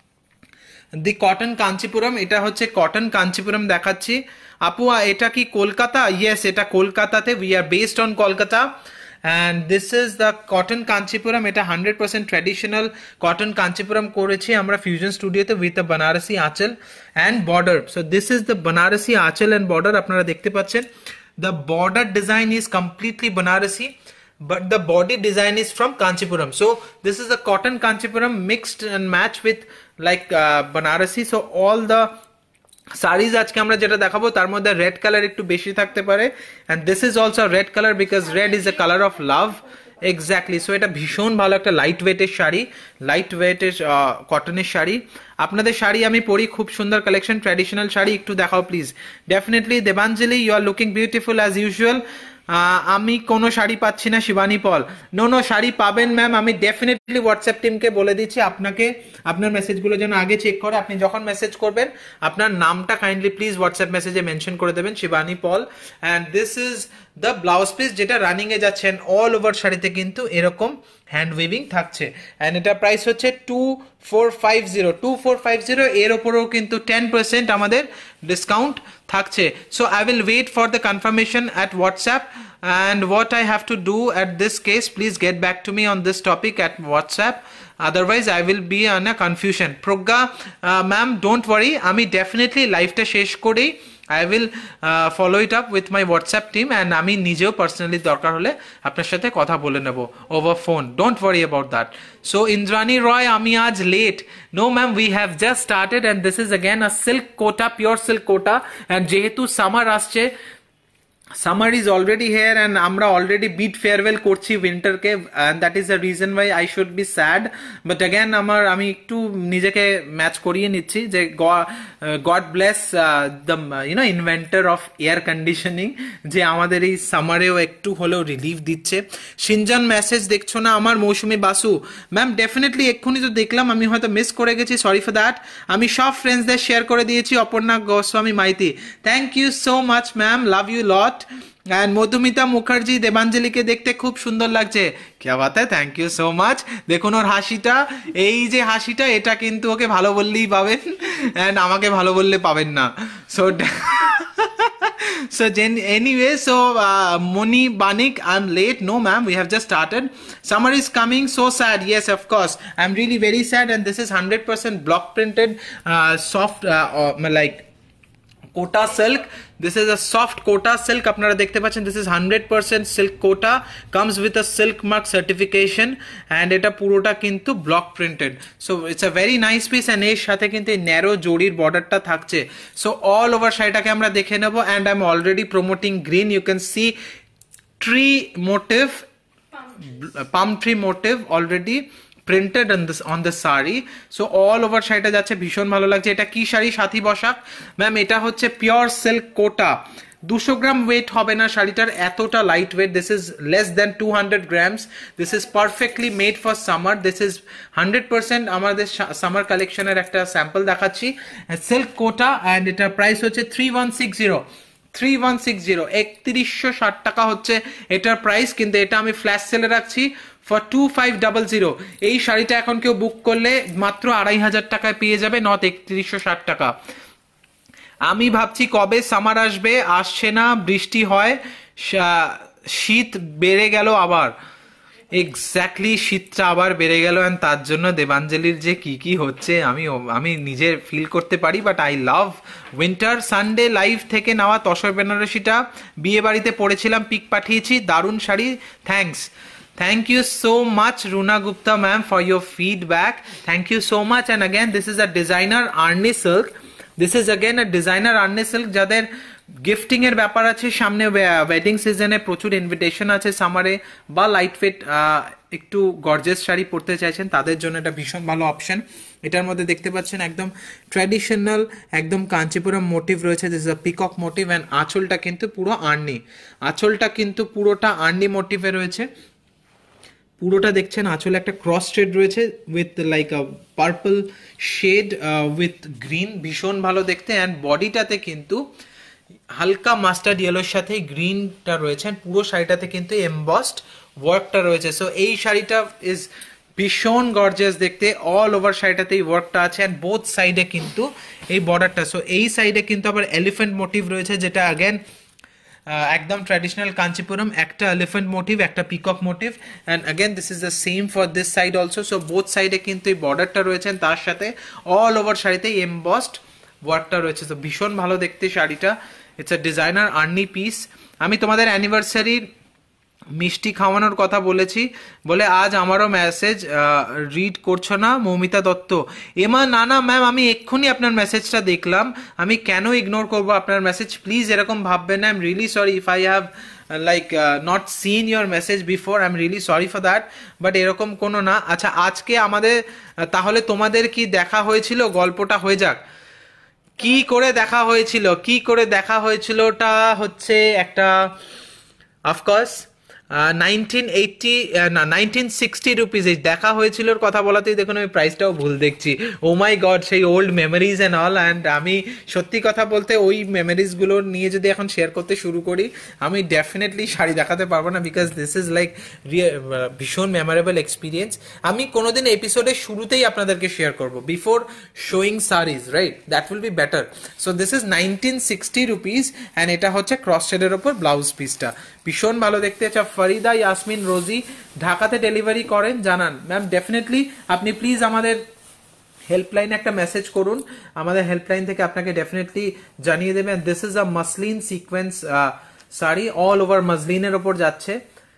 the cotton Kanchipuram, এটা হচ্ছে কটন কাঞ্চিপুরম দেখাচ্ছি। আপু এটা কি কলকাতা? ইয়েস, এটা কলকাতাতে, we are based on Kolkata. And this is the cotton kanchipuram, এটা hundred percent traditional cotton Kanchipuram করেছি আমরা ফিউশন স্টুডিওতে with the Banarasi anchal and border. So this is the Banarasi anchal and border, আপনারা দেখতে পাচ্ছেন। The border design is completely Banarasi, but the body design is from Kanchipuram. So this is a cotton Kanchipuram mixed and matched with like uh, Banarasi. So all the saris আজকে আমরা যেটা দেখাবো তার মধ্যে red colour একটু বেশি থাকতে পারে, and this is also red colour because red is a colour of love. Exactly, so এটা ভীষণ ভালো একটা লাইট ওয়েটের শাড়ি, লাইট ওয়েটের কটনের শাড়ি। আপনাদের শাড়ি আমি পরি, খুব সুন্দর কালেকশন, ট্র্যাডিশনাল শাড়ি একটু দেখাও please. Definitely Debanjali, you are looking beautiful as usual. আমি কোনো শাড়ি পাচ্ছি না, শিবানী পল। নো নো, শাড়ি পাবেন ম্যাম, আমি ডেফিনেটলি হোয়াটসঅ্যাপ টিমকে বলে দিচ্ছি আপনাকে, আপনার মেসেজগুলো যেন আগে চেক করে। আপনি যখন মেসেজ করবেন আপনার নামটা কাইন্ডলি প্লিজ হোয়াটসঅ্যাপ মেসেজে মেনশন করে দেবেন, Shivani Paul. And this is the blouse piece, যেটা রানিং এ যাচ্ছেন অল ওভার শাড়িতে কিন্তু এরকম হ্যান্ড উইভিং থাকছে। অ্যান্ড এটা প্রাইস হচ্ছে two four five zero two four five zero এর ওপরেও কিন্তু টেন পার্সেন্ট আমাদের ডিসকাউন্ট থাকছে। So I will wait for the confirmation at WhatsApp, and what I have to do at this case, please get back to me on this topic at WhatsApp, otherwise I will be on a confusion. Progga uh, ma'am, don't worry, আমি definitely live টা শেষ করেই I will uh, follow it up with my WhatsApp team, and আমি নিজেও personally দরকার হলে আপনার সাথে কথা বলে নেব over phone. Don't worry about that. So Indrani Roy, আমি আজ late. No ma'am, we have just started, and this is again a silk kota, pure silk kota, and যেহেতু summer আসছে, summer is already here and আমরা already bid farewell করছি winter K, and that is the reason why I should be sad, but again আমার আমি একটু নিজেকে match করিয়ে নিচ্ছি যে God bless uh, the you know inventor of air conditioning, যে আমাদের এই সামারেও একটু হলেও রিলিফ দিচ্ছে। সিনজান মেসেজ দেখছো না আমার? মৌসুমী বাসু ম্যাম, ডেফিনেটলি এক্ষুনি তো দেখলাম, আমি হয়তো মিস করে গেছি, সরি ফর দ্যাট। আমি সব ফ্রেন্ডসদের শেয়ার করে দিয়েছি। Aparna Goswami Maity, thank you so much ma'am, love you lot. And Madhumita Mukherjee, দেবাঞ্জলিকে দেখতে খুব সুন্দর লাগছে। क्या बात है, থ্যাংক ইউ সো মাচ। দেখুন ওর হাসিটা, এই যে হাসিটা, এটা কিন্তু ওকে ভালো বললেই পাবেন, অ্যান্ড আমাকে ভালো বললে পাবেন না। So so anyway, so uh, Moni Banik, I'm late. No ma'am, we have just started. Summer is coming, so sad. Yes, of course, I'm really very sad, and this is one hundred percent block printed uh, soft uh, uh, like Kota silk, this is a soft Kota silk, আপনারা দেখতে পাচ্ছেন this is hundred percent silk Kota, comes with a silk mark certification and এটা পুরোটা কিন্তু block printed. So it's a very nice piece and এর সাথে কিন্তু এই ন্যারো জড়ির বর্ডারটা থাকছে। সো অল ওভার শাড়িটাকে আমরা দেখে নেবো and I am already promoting green, you can see tree motive, palm tree motive already printed on this on the sari. So all over শাড়িটা যাচ্ছে, ভীষণ ভালো লাগছে। এটা কি শাড়ি সাথী বসাক ম্যাম? এটা হচ্ছে পিওর সিল্ক কোটা, দুশো গ্রাম ওয়েট হবে না শাড়িটার, এতটা light weight. This is less than two hundred grams. This is perfectly made for summer. This is hundred percent আমাদের সামার কালেকশনের একটা স্যাম্পল দেখাচ্ছি, সিল্ক কোটা, অ্যান্ড এটার প্রাইস হচ্ছে three one six zero three one six zero একত্রিশশো ষাট টাকা হচ্ছে এটার প্রাইস, কিন্তু এটা আমি ফ্ল্যাশ সেলে রাখছি for two five double zero. এই শাড়িটা এখন কেউ বুক করলে মাত্র আড়াই হাজার টাকায় পেয়ে যাবে, নট একত্রিশশো ষাট টাকা। আমি ভাবছি কবে সামার আসবে, আসছে না, বৃষ্টি হয়, শীত বেড়ে গেল আবার, এক্স্যাক্টলি শীতটা আবার বেড়ে গেল, অ্যান্ড তার জন্য দেবাঞ্জলির যে কি কি হচ্ছে আমি আমি নিজে ফিল করতে পারি, but I love winter. Sunday live থেকে নেওয়া তসর বেনারসিটা বিয়ে বাড়িতে পড়েছিলাম, পিক পাঠিয়েছি, দারুণ sari, thanks. Thank you so much Runa Gupta ma'am for your feedback. Thank you so much. And again this is a designer Arni silk. This is again a designer Arni silk যাদের gifting এর ব্যাপার আছে, সামনে wedding সিজনে প্রচুর invitation আছে সামারে, বা লাইট ওয়েট একটু গর্জিয়াস শাড়ি পরতে চাইছেন তাদের জন্য এটা ভীষণ ভালো অপশন। এটার মধ্যে দেখতে পাচ্ছেন একদম ট্র্যাডিশনাল, একদম কাঞ্চিপুরম মোটিভ রয়েছে, this is a peacock motive, and আঁচলটা কিন্তু পুরো আর্নি, আঁচলটা কিন্তু পুরোটা আর্নি মোটিভে রয়েছে। পুরোটা দেখছেন আঁচলে একটা ক্রস শেড রয়েছে with like a purple shade with green, ভীষণ ভালো দেখতে। অ্যান্ড বডিটাতে কিন্তু হালকা মাস্টার্ড ইয়েলোর সাথে গ্রিনটা রয়েছে, পুরো শাড়িটাতে কিন্তু এমবসড ওয়ার্কটা রয়েছে। সো এই শাড়িটা ইজ ভীষণ গর্জিয়াস দেখতে, অল ওভার শাড়িটাতে এই ওয়ার্কটা আছে, অ্যান্ড বোথ সাইডে কিন্তু এই বর্ডারটা। সো এই সাইডে কিন্তু আবার এলিফেন্ট মোটিভ রয়েছে, যেটা অ্যাগেন একদম ট্র্যাডিশনাল কাঞ্চিপুরম, একটা এলিফেন্ট মোটিভ, একটা peacock motive, and again this is the same for this side also. So both সাইডে কিন্তু এই বর্ডারটা রয়েছেন, তার সাথে অল ওভার শাড়িতে এমবসড ওয়ার্কটা রয়েছে। তো ভীষণ ভালো দেখতে শাড়িটা, it's a designer Arni piece. আমি তোমাদের অ্যানিভার্সারির মিষ্টি খাওয়ানোর কথা বলেছি বলে আজ আমারও মেসেজ রিড করছো না মৌমিতা দত্ত। এমা না না ম্যাম, আমি এক্ষুনি আপনার মেসেজটা দেখলাম, আমি কেন ইগনোর করবো আপনার মেসেজ, প্লিজ এরকম ভাববেন না। I am really sorry if I have like not seen your message before, I am really sorry for that, but এরকম কোনো না। আচ্ছা আজকে আমাদের তাহলে তোমাদের কি দেখা হয়েছিল, গল্পটা হয়ে যাক। কি করে দেখা হয়েছিল, কি করে দেখা হয়েছিল, ওটা হচ্ছে একটা অফকোর্স নাইনটিন এইটটি না নাইনটিন সিক্সটি রুপিজ দেখা হয়েছিল কথা বলাতেই দেখুন আমি প্রাইসটাও ভুল দেখছি। ও মাই গড, সেই old memories and all. And আমি সত্যি কথা বলতে ওই মেমোরিজগুলো নিয়ে যদি এখন শেয়ার করতে শুরু করি আমি ডেফিনেটলি শাড়ি দেখাতে পারবো না, বিকজ দিস ইজ লাইক ভীষণ মেমোরেবল এক্সপিরিয়েন্স। আমি কোনোদিন এপিসোডের শুরুতেই আপনাদেরকে শেয়ার করবো before showing saris, right, that will be better. So this is nineteen sixty rupees and এটা হচ্ছে ক্রস শেডের ওপর ব্লাউজ পিসটা, ভীষণ ভালো দেখতে। আচ্ছা ফরিদা ইয়াসমিন রোজি, ঢাকাতে ডেলিভারি করেন জানান ম্যাম, ডেফিনেটলি আপনি প্লিজ আমাদের হেল্পলাইনে একটা মেসেজ করুন, আমাদের হেল্পলাইন থেকে আপনাকে ডেফিনেটলি জানিয়ে দেবেন। This is a muslin sequence sari, all over মাসলিনের ওপর যাচ্ছে।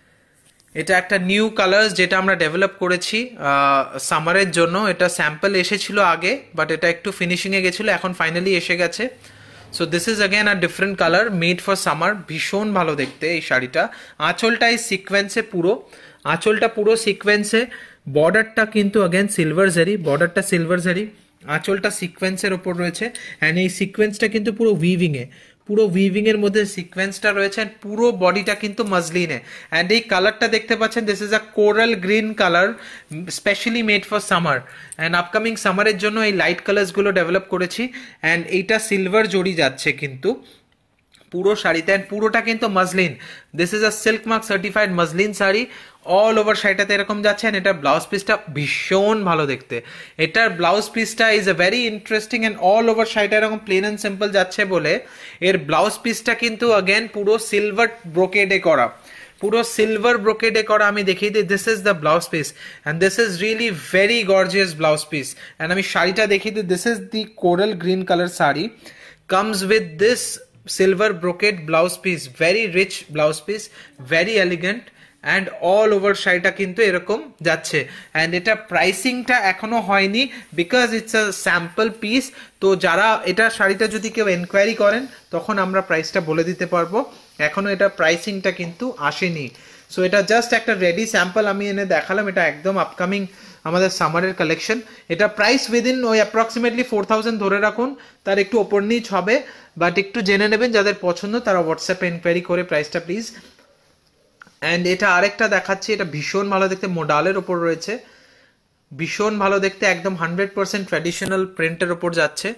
এটা একটা নিউ কালার্স যেটা আমরা ডেভেলপ করেছি সামারের জন্য, এটা স্যাম্পল এসেছিল আগে বাট এটা একটু ফিনিশিংয়ে গেছিলো, এখন ফাইনালি এসে গেছে। So this is again a different colour made for summer, ভীষণ ভালো দেখতে এই শাড়িটা। আঁচলটা এই সিকোয়েন্সে, পুরো আঁচলটা পুরো সিকোয়েন্সে, বর্ডারটা কিন্তু অ্যাগেন সিলভার জারি, বর্ডারটা সিলভার জারি, আঁচলটা সিকোয়েন্সের ওপর রয়েছে, অ্যান্ড এই সিকোয়েন্সটা কিন্তু পুরো উইভিংয়ে, পুরো উইভিং এর মধ্যে সিকোয়েন্সটা রয়েছে, পুরো বডিটা কিন্তু মজলিনে। অ্যান্ড এই কালারটা দেখতে পাচ্ছেন, this is a coral green colour specially made for summer, and upcoming সামারের জন্য এই লাইট কালার্সগুলো ডেভেলপ করেছি। অ্যান্ড এইটা সিলভার জড়ি যাচ্ছে কিন্তু পুরো শাড়িতে, অ্যান্ড পুরোটা কিন্তু muslin, this is a silk mark certified muslin sari, all over শাড়িটাতে এরকম যাচ্ছে। অ্যান্ড এটার ব্লাউজ পিসটা ভীষণ ভালো দেখতে, এটার ব্লাউজ পিসটা is a very interesting, and all over শাড়িটা এরকম প্লেন অ্যান্ড সিম্পল যাচ্ছে বলে এর ব্লাউজ পিসটা কিন্তু অ্যাগেন পুরো সিলভার ব্রোকেডে করা, পুরো সিলভার ব্রোকেডে করা। আমি দেখিয়ে দিই, this is the blouse piece and this is really very gorgeous blouse piece. And আমি শাড়িটা দেখিয়ে দিই, this is the coral green colour sari, comes with this silver brocade blouse piece, very rich blouse piece, very elegant, and all over শাড়িটা কিন্তু এরকম যাচ্ছে। and এটা প্রাইসিংটা এখনো হয়নি because it's a sample piece, তো যারা এটা শাড়িটা যদি কেউ এনকোয়ারি করেন তখন আমরা প্রাইসটা বলে দিতে পারবো, এখনো এটা প্রাইসিংটা কিন্তু আসেনি। সো এটা জাস্ট একটা রেডি স্যাম্পল আমি এনে দেখালাম, এটা একদম আপকামিং আমাদের সামারের কালেকশন। এটা প্রাইস উইদিন ওই অ্যাপ্রক্সিমেটলি ফোর থাউজেন্ড ধরে রাখুন, তার একটু ওপর নিচ হবে, বাট একটু জেনে নেবেন যাদের পছন্দ তারা হোয়াটসঅ্যাপে ইনকোয়ারি করে প্রাইসটা প্লিজ। অ্যান্ড এটা আরেকটা দেখাচ্ছি, এটা ভীষণ ভালো দেখতে, মোডালের ওপর রয়েছে, ভীষণ ভালো দেখতে, একদম হান্ড্রেড পার্সেন্ট ট্র্যাডিশনাল প্রিন্টের ওপর যাচ্ছে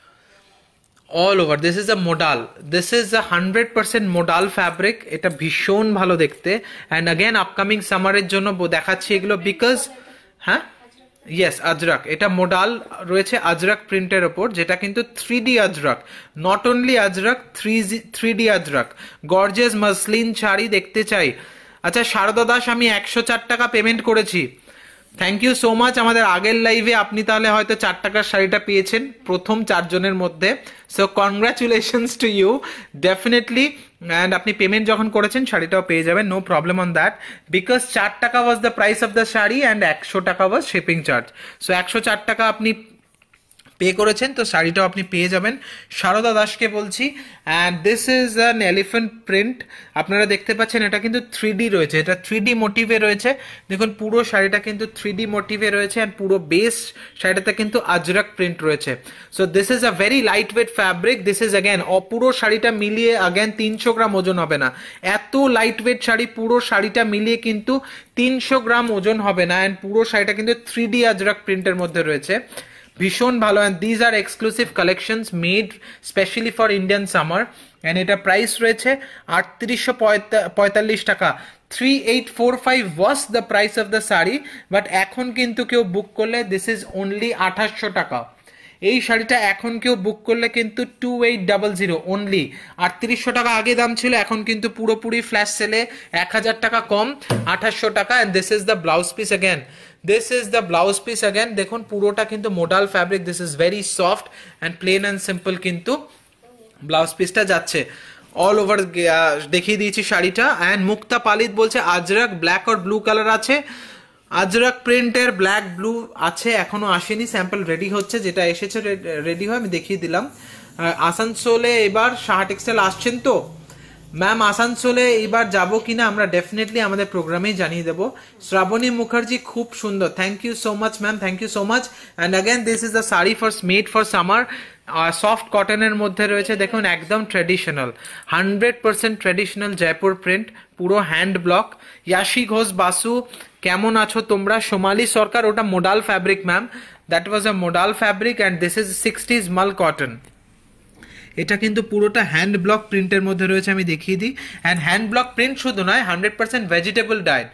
all over. This is a modal, this is a hundred percent modal fabric, এটা ভীষণ ভালো দেখতে। and again upcoming summer এর জন্য দেখাচ্ছি এগুলো because হ্যাঁ ইয়েস আজরাক, এটা মোডাল রয়েছে আজরাক প্রিন্টের ওপর, যেটা কিন্তু three D ajrak, not only ajrak, three three D ajrak, gorgeous muslin sari দেখতে চাই। আচ্ছা শারদা দাস, আমি একশো চার টাকা পেমেন্ট করেছি, থ্যাংক ইউ সো মাচ। আমাদের আগের লাইভে আপনি তাহলে হয়তো চার টাকার শাড়িটা পেয়েছেন প্রথম চারজনের মধ্যে, so congratulations to you definitely. And আপনি পেমেন্ট যখন করেছেন শাড়িটাও পেয়ে যাবেন, no problem on that, because চার টাকা was the price of the sari and একশো টাকা ওয়াজ শিপিং চার্জ। সো একশো চার টাকা আপনি পে করেছেন, তো শাড়িটাও আপনি পেয়ে যাবেন। সারদা দাসকে বলছি, and this is an elephant print, আপনারা দেখতে পাচ্ছেন এটা কিন্তু থ্রি ডি রয়েছে, এটা থ্রি ডি মোটিভে রয়েছে, দেখুন পুরো শাড়িটা কিন্তু থ্রি ডি মোটিভে রয়েছে, অ্যান্ড পুরো বেস শাড়িটাতে কিন্তু আজরাক প্রিন্ট রয়েছে। So this is a very light weight fabric, this is again পুরো শাড়িটা মিলিয়ে অ্যাগেন তিনশো গ্রাম ওজন হবে না, এত লাইট ওয়েট শাড়ি, পুরো শাড়িটা মিলিয়ে কিন্তু তিনশো গ্রাম ওজন হবে না, অ্যান্ড পুরো শাড়িটা কিন্তু থ্রি ডি আজরাক প্রিন্টের মধ্যে রয়েছে, ভীষণ ভালো। And these are exclusive collections made specially for Indian summer, and এটা প্রাইস রয়েছে আটত্রিশশো পঁয়তাল্লিশ টাকা, three eight four five was the price of the sari, but এখন কিন্তু কেউ বুক করলে দিস ইজ অনলি আঠাশশো টাকা। এই শাড়িটা এখন কেউ বুক করলে কিন্তু two eight double zero only, আটত্রিশশো টাকা আগে দাম ছিল, এখন কিন্তু পুরোপুরি ফ্ল্যাশ সেলে এক হাজার টাকা কম, আঠাশশো টাকা। And this is the blouse piece again, this is the blouse piece again, দেখুন পুরোটা কিন্তু modal fabric, this is very soft and plain and simple কিন্তু ব্লাউজ পিসটা যাচ্ছে। অল ওভার দেখিয়ে দিয়েছি শাড়িটা। অ্যান্ড মুক্তা পালিত বলছে আজরাক ব্ল্যাক আর ব্লু কালার আছে, আজরাক প্রিন্টের ব্ল্যাক ব্লু আছে, এখনো আসেনি, স্যাম্পল রেডি হচ্ছে, যেটা এসেছে রেডি হয় আমি দেখিয়ে দিলাম। আসানসোলে এবার সাহা টেক্সটাইল আসছেন তো ম্যাম, আসানসোলে এবার যাবো কিনা আমরা ডেফিনেটলি আমাদের প্রোগ্রামেই জানিয়ে দেবো। শ্রাবণী মুখার্জি খুব সুন্দর, thank you so much ma'am, thank you so much. And again this is the sari for made for summer, soft কটনের মধ্যে রয়েছে, দেখুন একদম traditional, hundred percent traditional Jaipur print, পুরো হ্যান্ড ব্লক। ইয়াশি ঘোষ বাসু, কেমন আছো তোমরা? সোমালি সরকার, ওটা modal fabric ma'am, that was a modal fabric, and this is sixties mul cotton, এটা কিন্তু পুরোটা হ্যান্ড ব্লক প্রিন্টের মধ্যে রয়েছে, আমি দেখিয়ে দিই। অ্যান্ড হ্যান্ড ব্লক প্রিন্ট শুধু নয়, hundred percent vegetable diet.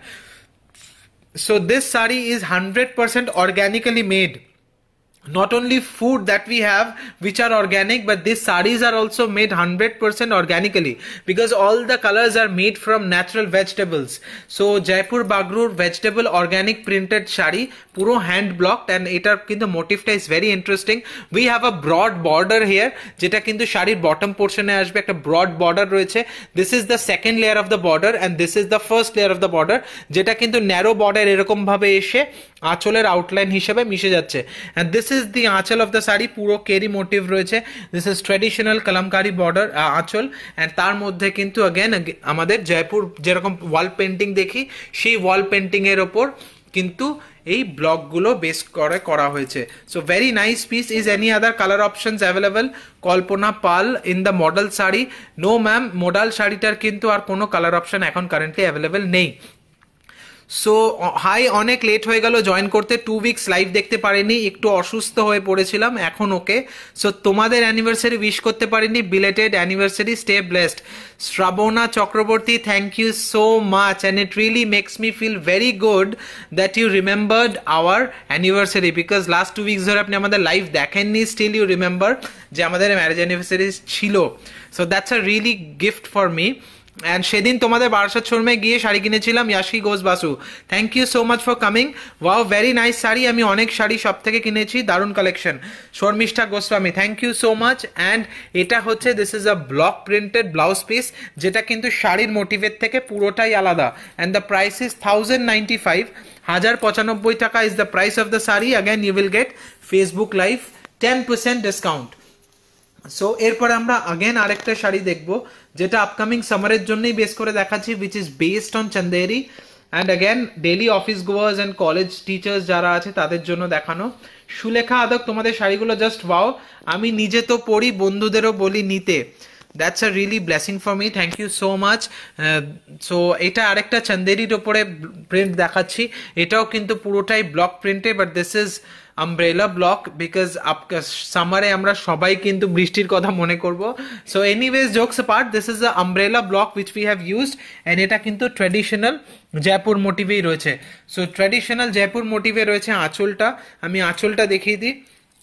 So this sari is hundred percent organically made, not only food that we have which are organic, but these sarees are also made one hundred percent organically because all the colors are made from natural vegetables. So Jaipur Bagrur vegetable organic printed shari, puro hand blocked, and etar kintu motif ta is very interesting. We have a broad border here, jeta kintu sharir bottom portion e ashbe, ekta broad border royeche, this is the second layer of the border and this is the first layer of the border, jeta kintu narrow border erokom bhabe eshe আঁচলের outline হিসেবে মিশে যাচ্ছে। and this is the আঁচল of the sari, পুরো keri motif রয়েছে, this is traditional kalamkari border aanchal, and তার মধ্যে কিন্তু again আমাদের জয়পুর যেরকম ওয়াল পেন্টিং দেখি সেই ওয়াল পেন্টিং এর ওপর কিন্তু এই ব্লকগুলো বেস করে করা হয়েছে। So very nice piece. Is any other colour options available? Kalpana Pal, in the model sari, no ma'am, model শাড়িটার কিন্তু আর কোনো কালার অপশন এখন কারেন্টলি অ্যাভেলেবেল নেই। সো হাই, অনেক লেট হয়ে গেল জয়েন করতে, টু উইকস লাইভ দেখতে পারিনি, একটু অসুস্থ হয়ে পড়েছিলাম, এখন ওকে। সো তোমাদের অ্যানিভার্সারি উইশ করতে পারিনি, belated anniversary, stay blessed. Shrabana Chakraborty, thank you so much, and it really makes me feel very good that you remembered our anniversary, because last two weeks ধরে আপনি আমাদের লাইভ দেখেননি, স্টিল ইউ রিমেম্বার যে আমাদের marriage anniversary ছিল। So that's a really gift for me. And সেদিন তোমাদের বারাসাত শোরুমে গিয়ে শাড়ি কিনেছিলাম, Yashi Ghosh Basu, thank you so much for coming. Wow very nice sari, আমি অনেক শাড়ি সব থেকে কিনেছি, দারুণ collection. Sharmistha Goswami, thank you so much. And এটা হচ্ছে this is a block printed blouse piece, যেটা কিন্তু শাড়ির মোটিভের থেকে পুরোটাই আলাদা। And the price is thousand ninety five, হাজার পঁচানব্বই টাকা is the price of the sari. Again you will get Facebook live ten percent discount. So এরপরে আমরা আগেন আরেকটা শাড়ি দেখবো, যেটা আপকামিং সামারের জন্যই বেস করে দেখাচ্ছি, which is based on Chanderi. And again daily office goers and college teachers যারা আছে তাদের জন্য দেখানো। সুলেখা আদক, তোমাদের শাড়িগুলো জাস্ট ওয়াও, আমি নিজে তো পরি, বন্ধুদেরও বলি নিতে। That's a really blessing for me, thank you so much. So এটা আরেকটা চান্দেরির ওপরে প্রিন্ট দেখাচ্ছি, এটাও কিন্তু পুরোটাই ব্লক প্রিন্টে, but this is umbrella block, because সামারে আমরা সবাই কিন্তু বৃষ্টির কথা মনে করব। So anyways jokes apart, this is the umbrella block which we have used, and এটা কিন্তু ট্র্যাডিশনাল জয়পুর মোটিভেই রয়েছে। সো ট্র্যাডিশনাল জয়পুর মোটিভে রয়েছে আঁচলটা, আমি আঁচলটা দেখিয়ে দিই।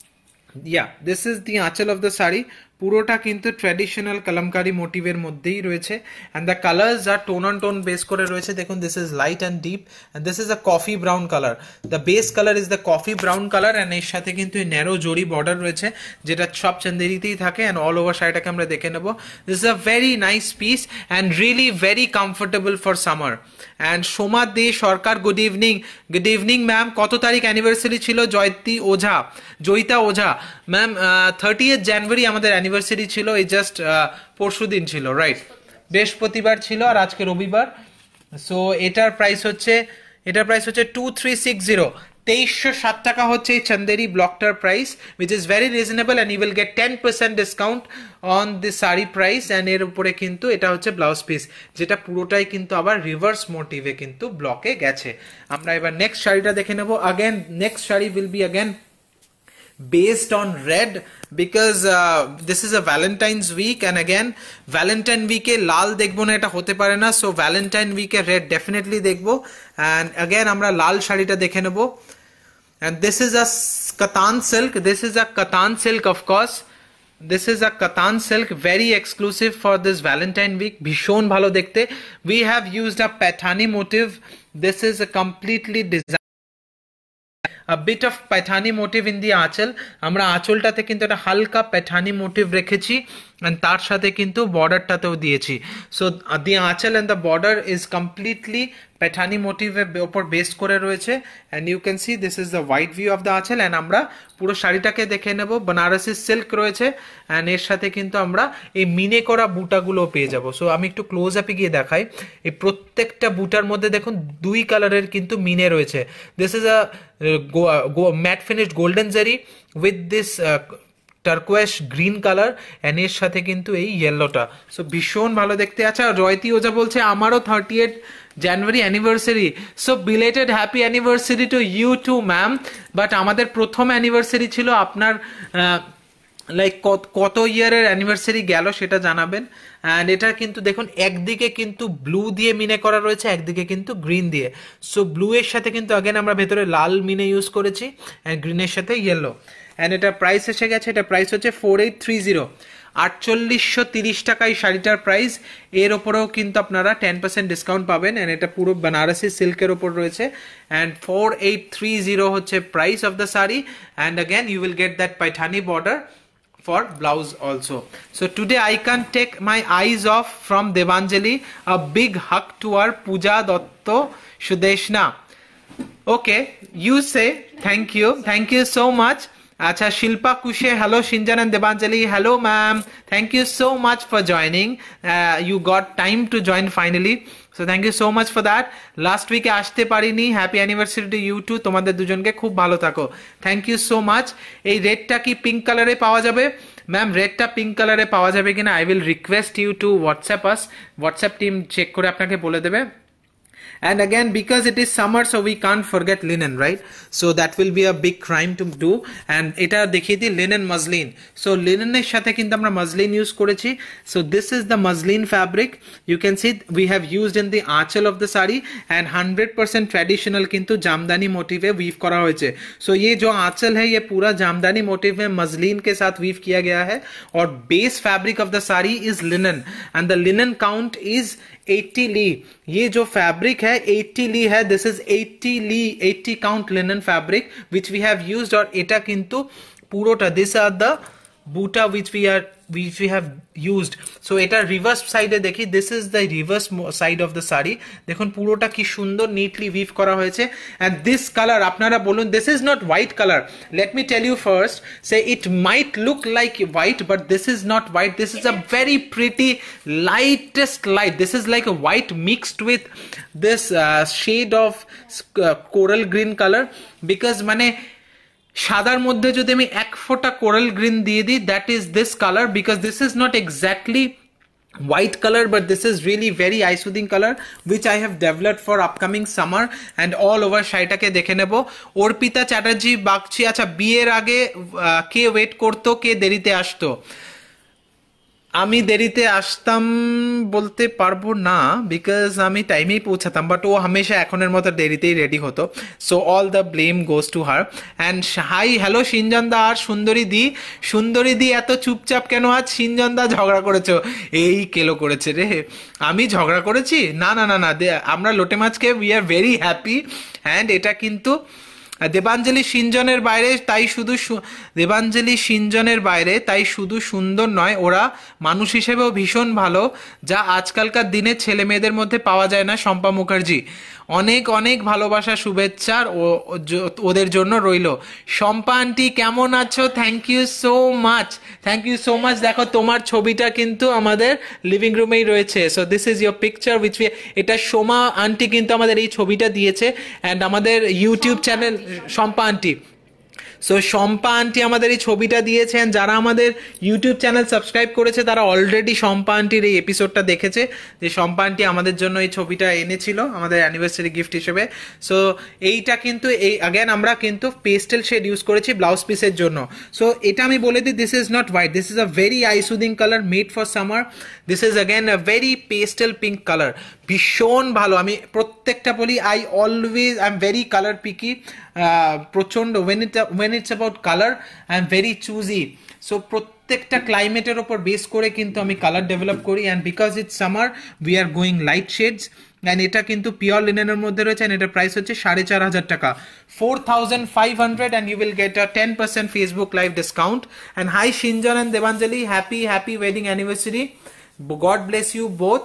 ইয়া this is the anchal of the sari, পুরোটা কিন্তু ট্র্যাডিশনাল কলমকারি মোটিভের মধ্যেই রয়েছে। And the colours are tone on tone base করে রয়েছে, দেখুন this is light and deep, and this is a coffee brown colour. The base colour is the coffee brown colour, and এর সাথে কিন্তু ন্যারো জরি বর্ডার রয়েছে, যেটা সব চান্দেরিতেই থাকে। অ্যান্ড অল ওভার শাড়িটাকে আমরা দেখে নেবো। This is a very nice piece and really very comfortable for summer. And Soma De Sarkar, good evening. Good evening ma'am, কত তারিখ অ্যানিভার্সারি ছিল? Jayati Ojha, Joyita Ojha ma'am, thirtieth January আমাদের অ্যানিভার্সারি ছিল, এই জাস্ট পরশু দিন ছিল, রাইট? বৃহস্পতিবার ছিল আর আজকে রবিবার। সো এটার প্রাইস হচ্ছে এটার প্রাইস হচ্ছে টু থ্রি সিক্স জিরো, তেইশশো সাত টাকা হচ্ছে এই চান্দেরি ব্লকটার price, which is very reasonable, and you will get ten percent discount on the sari price. And এর উপরে কিন্তু এটা হচ্ছে ব্লাউজ পিস, যেটা পুরোটাই কিন্তু আবার রিভার্স মোটিভে কিন্তু ব্লকে গেছে। আমরা এবার নেক্সট শাড়িটা দেখে নেবো। Again next sari will be again based on red, because uh, this is a Valentine's week, and again Valentine week e lal dekhbo na, eta hote pare na, so Valentine week e red definitely dekhbo। and again আমরা লাল শাড়িটা দেখে নেব। and this is a katan silk, this is a katan silk of course, this is a katan silk, very exclusive for this Valentine week, ভীষণ ভালো দেখতে। we have used a Paithani motive, this is a completely design a bit of Paithani motive in the আঁচল, আমরা আঁচলটাতে কিন্তু একটা হালকা Paithani motive রেখেছি, and তার সাথে কিন্তু বর্ডারটাতেও দিয়েছি। সো দি আঁচল and the border is completely Paithani motive এর উপর বেস করে রয়েছে, and you can see this is the wide view of the আঁচল। and আমরা পুরো শাড়িটাকে দেখে নেব। বানারসি সিল্ক রয়েছে, and এর সাথে কিন্তু আমরা এই মিনে করা বুটাগুলো পেয়ে যাব। সো আমি একটু ক্লোজ আপে গিয়ে দেখাই, এই প্রত্যেকটা বুটার মধ্যে দেখুন দুই কালারের কিন্তু মিনে রয়েছে। This is a matte finished golden zari with this turquoise green colour, and এর সাথে কিন্তু এই ইয়েলোটা, সো ভীষণ ভালো দেখতে। আচ্ছা জয়তী ওঝা বলছে আমারও thirty eight January anniversary, so belated happy anniversary to you too ma'am. But আমাদের প্রথম অ্যানিভার্সারি ছিল, আপনার লাইক কত ইয়ারের অ্যানিভার্সারি গেল সেটা জানাবেন। অ্যান্ড এটা কিন্তু দেখুন একদিকে কিন্তু ব্লু দিয়ে মিনে করা রয়েছে, একদিকে কিন্তু গ্রিন দিয়ে। সো ব্লু এর সাথে কিন্তু আগেন আমরা ভেতরে লাল মিনে ইউজ করেছি, অ্যান্ড গ্রিনের সাথে ইয়েলো। অ্যান্ড এটা প্রাইস এসে গেছে, এটা প্রাইস হচ্ছে ফোর এইট থ্রি জিরো, আটচল্লিশশো তিরিশ টাকা এই শাড়িটার প্রাইস। এর ওপরেও কিন্তু আপনারা টেন পার্সেন্ট ডিসকাউন্ট পাবেন, অ্যান্ড এটা পুরো বানারসি সিল্কের ওপর রয়েছে। And four eight three zero হচ্ছে price of the sari, and again you will get that Paithani border for blouse also. So today I can't take my eyes off from Devanjali. A big hug to our Pooja Dotto Shudeshna. Okay, you say thank you, thank you so much. Acha Shilpa Kushe, hello Shinjan and Devanjali, hello ma'am, thank you so much for joining. Uh, you got time to join finally, so thank you so much for that. Last week আসতে পারিনি, happy anniversary to you too, তোমাদের দুজনকে খুব ভালো থাকো, thank you so much. এই রেডটা কি pink কালারে পাওয়া যাবে? ম্যাম রেডটা পিঙ্ক কালারে পাওয়া যাবে কিনা I will request you to WhatsApp us, WhatsApp team check করে আপনাকে বলে দেবে। And again, because it is summer, so we can't forget linen, right? So that will be a big crime to do. And এটা দেখিয়ে দিই linen muslin. So linen এর সাথে কিন্তু আমরা muslin use করেছি. So this is the muslin fabric. You can see we have used in the aanchal of the sari, and one hundred percent traditional কিন্তু Jamdani motive weave করা হয়েছে. So ये जो aanchal है ये पूरा जामदानी motive में muslin के साथ weave किया गया है, और base fabric of the sari is linen, and the linen count is eighty ली. ये जो fabric है eighty ली है. This is eighty Lee, eighty count linen fabric which we have used. और এটা কিন্তু পুরোটা, these are the buta which we are which we have used. So এটা reverse side এ দেখি, this is the reverse side of the sari. দেখুন পুরোটা কি সুন্দর neatly weave করা হয়েছে. And this color, আপনারা বলুন, this is not white color. Let me tell you first, say it might look like white, but this is not white. This is a very pretty lightest light. This is like a white mixed with this uh, shade of uh, coral green color, because মানে সাদার মধ্যে যদি আমি এক ফোঁটা coral green দিয়ে দিই, that is this colour, because this is not exactly white color, but this is really very eye soothing color which I have developed for upcoming summer and all over. শাড়িটাকে দেখে নেব. অর্পিতা চ্যাটার্জি বাগচি, আচ্ছা বিয়ের আগে কে wait করতো, কে দেরিতে আসতো? আমি দেরিতে আসতাম বলতে পারবো না, বিকজ আমি টাইমেই পৌঁছাতাম, বাট ও হামেশা এখনের মতো দেরিতেই রেডি হতো. So all the blame goes to her. And hi hello Sinjan da আর সুন্দরী দি. সুন্দরী দি এত চুপচাপ কেন আজ? সিনজন দা ঝগড়া করেছো? এই কেলো করেছে রে, আমি ঝগড়া করেছি? না না না না, আমরা লোটে মাছকে we are very happy. And এটা কিন্তু দেবাঞ্জলি সিনজনের বাইরে তাই শুধু দেবাঞ্জলি সিনজনের বাইরে তাই শুধু সুন্দর নয়, ওরা মানুষ হিসেবেও ভীষণ ভালো, যা আজকালকার দিনে ছেলে মেয়েদের মধ্যে পাওয়া যায় না. শম্পা মুখার্জি, অনেক অনেক ভালোবাসা শুভেচ্ছা ওদের জন্য রইল. শম্পা আন্টি কেমন আছো? Thank you so much, thank you so much. দেখো তোমার ছবিটা কিন্তু আমাদের লিভিং রুমেই রয়েছে. So this is your picture which we, এটা সোমা আন্টি কিন্তু আমাদের এই ছবিটা দিয়েছে. অ্যান্ড আমাদের YouTube channel Shampa aunty, so Shampa aunty আমাদের এই ছবিটা দিয়েছেন. যারা আমাদের ইউটিউব চ্যানেল সাবস্ক্রাইব করেছে তারা অলরেডি শম্পা আন্টির এই এপিসোডটা দেখেছে, যে শম্পা আন্টি আমাদের জন্য এই ছবিটা এনেছিল আমাদের অ্যানিভার্সারি গিফট হিসেবে. সো এইটা কিন্তু এই অ্যাগেন আমরা কিন্তু পেস্টেল শেড ইউজ করেছি ব্লাউজ পিসের জন্য. সো এটা আমি বলে দিই, this is not white, this is a very eye soothing colour made for summer. This is again a very pastel pink colour, ভীষণ ভালো. আমি প্রত্যেকটা বলি, I always I am very colour picky, প্রচণ্ড. When it when it's about colour I am very choosy. So প্রত্যেকটা ক্লাইমেটের ওপর base করে কিন্তু আমি কালার ডেভেলপ করি. And because it's summer we are going light shades. And এটা কিন্তু পিওর লিনেনের মধ্যে রয়েছে, অ্যান্ড এটার প্রাইস হচ্ছে সাড়ে চার হাজার টাকা, four thousand five hundred, and you will get a ten percent Facebook live discount. And hi Sinjan and Debanjali, happy happy wedding anniversary. God bless you both.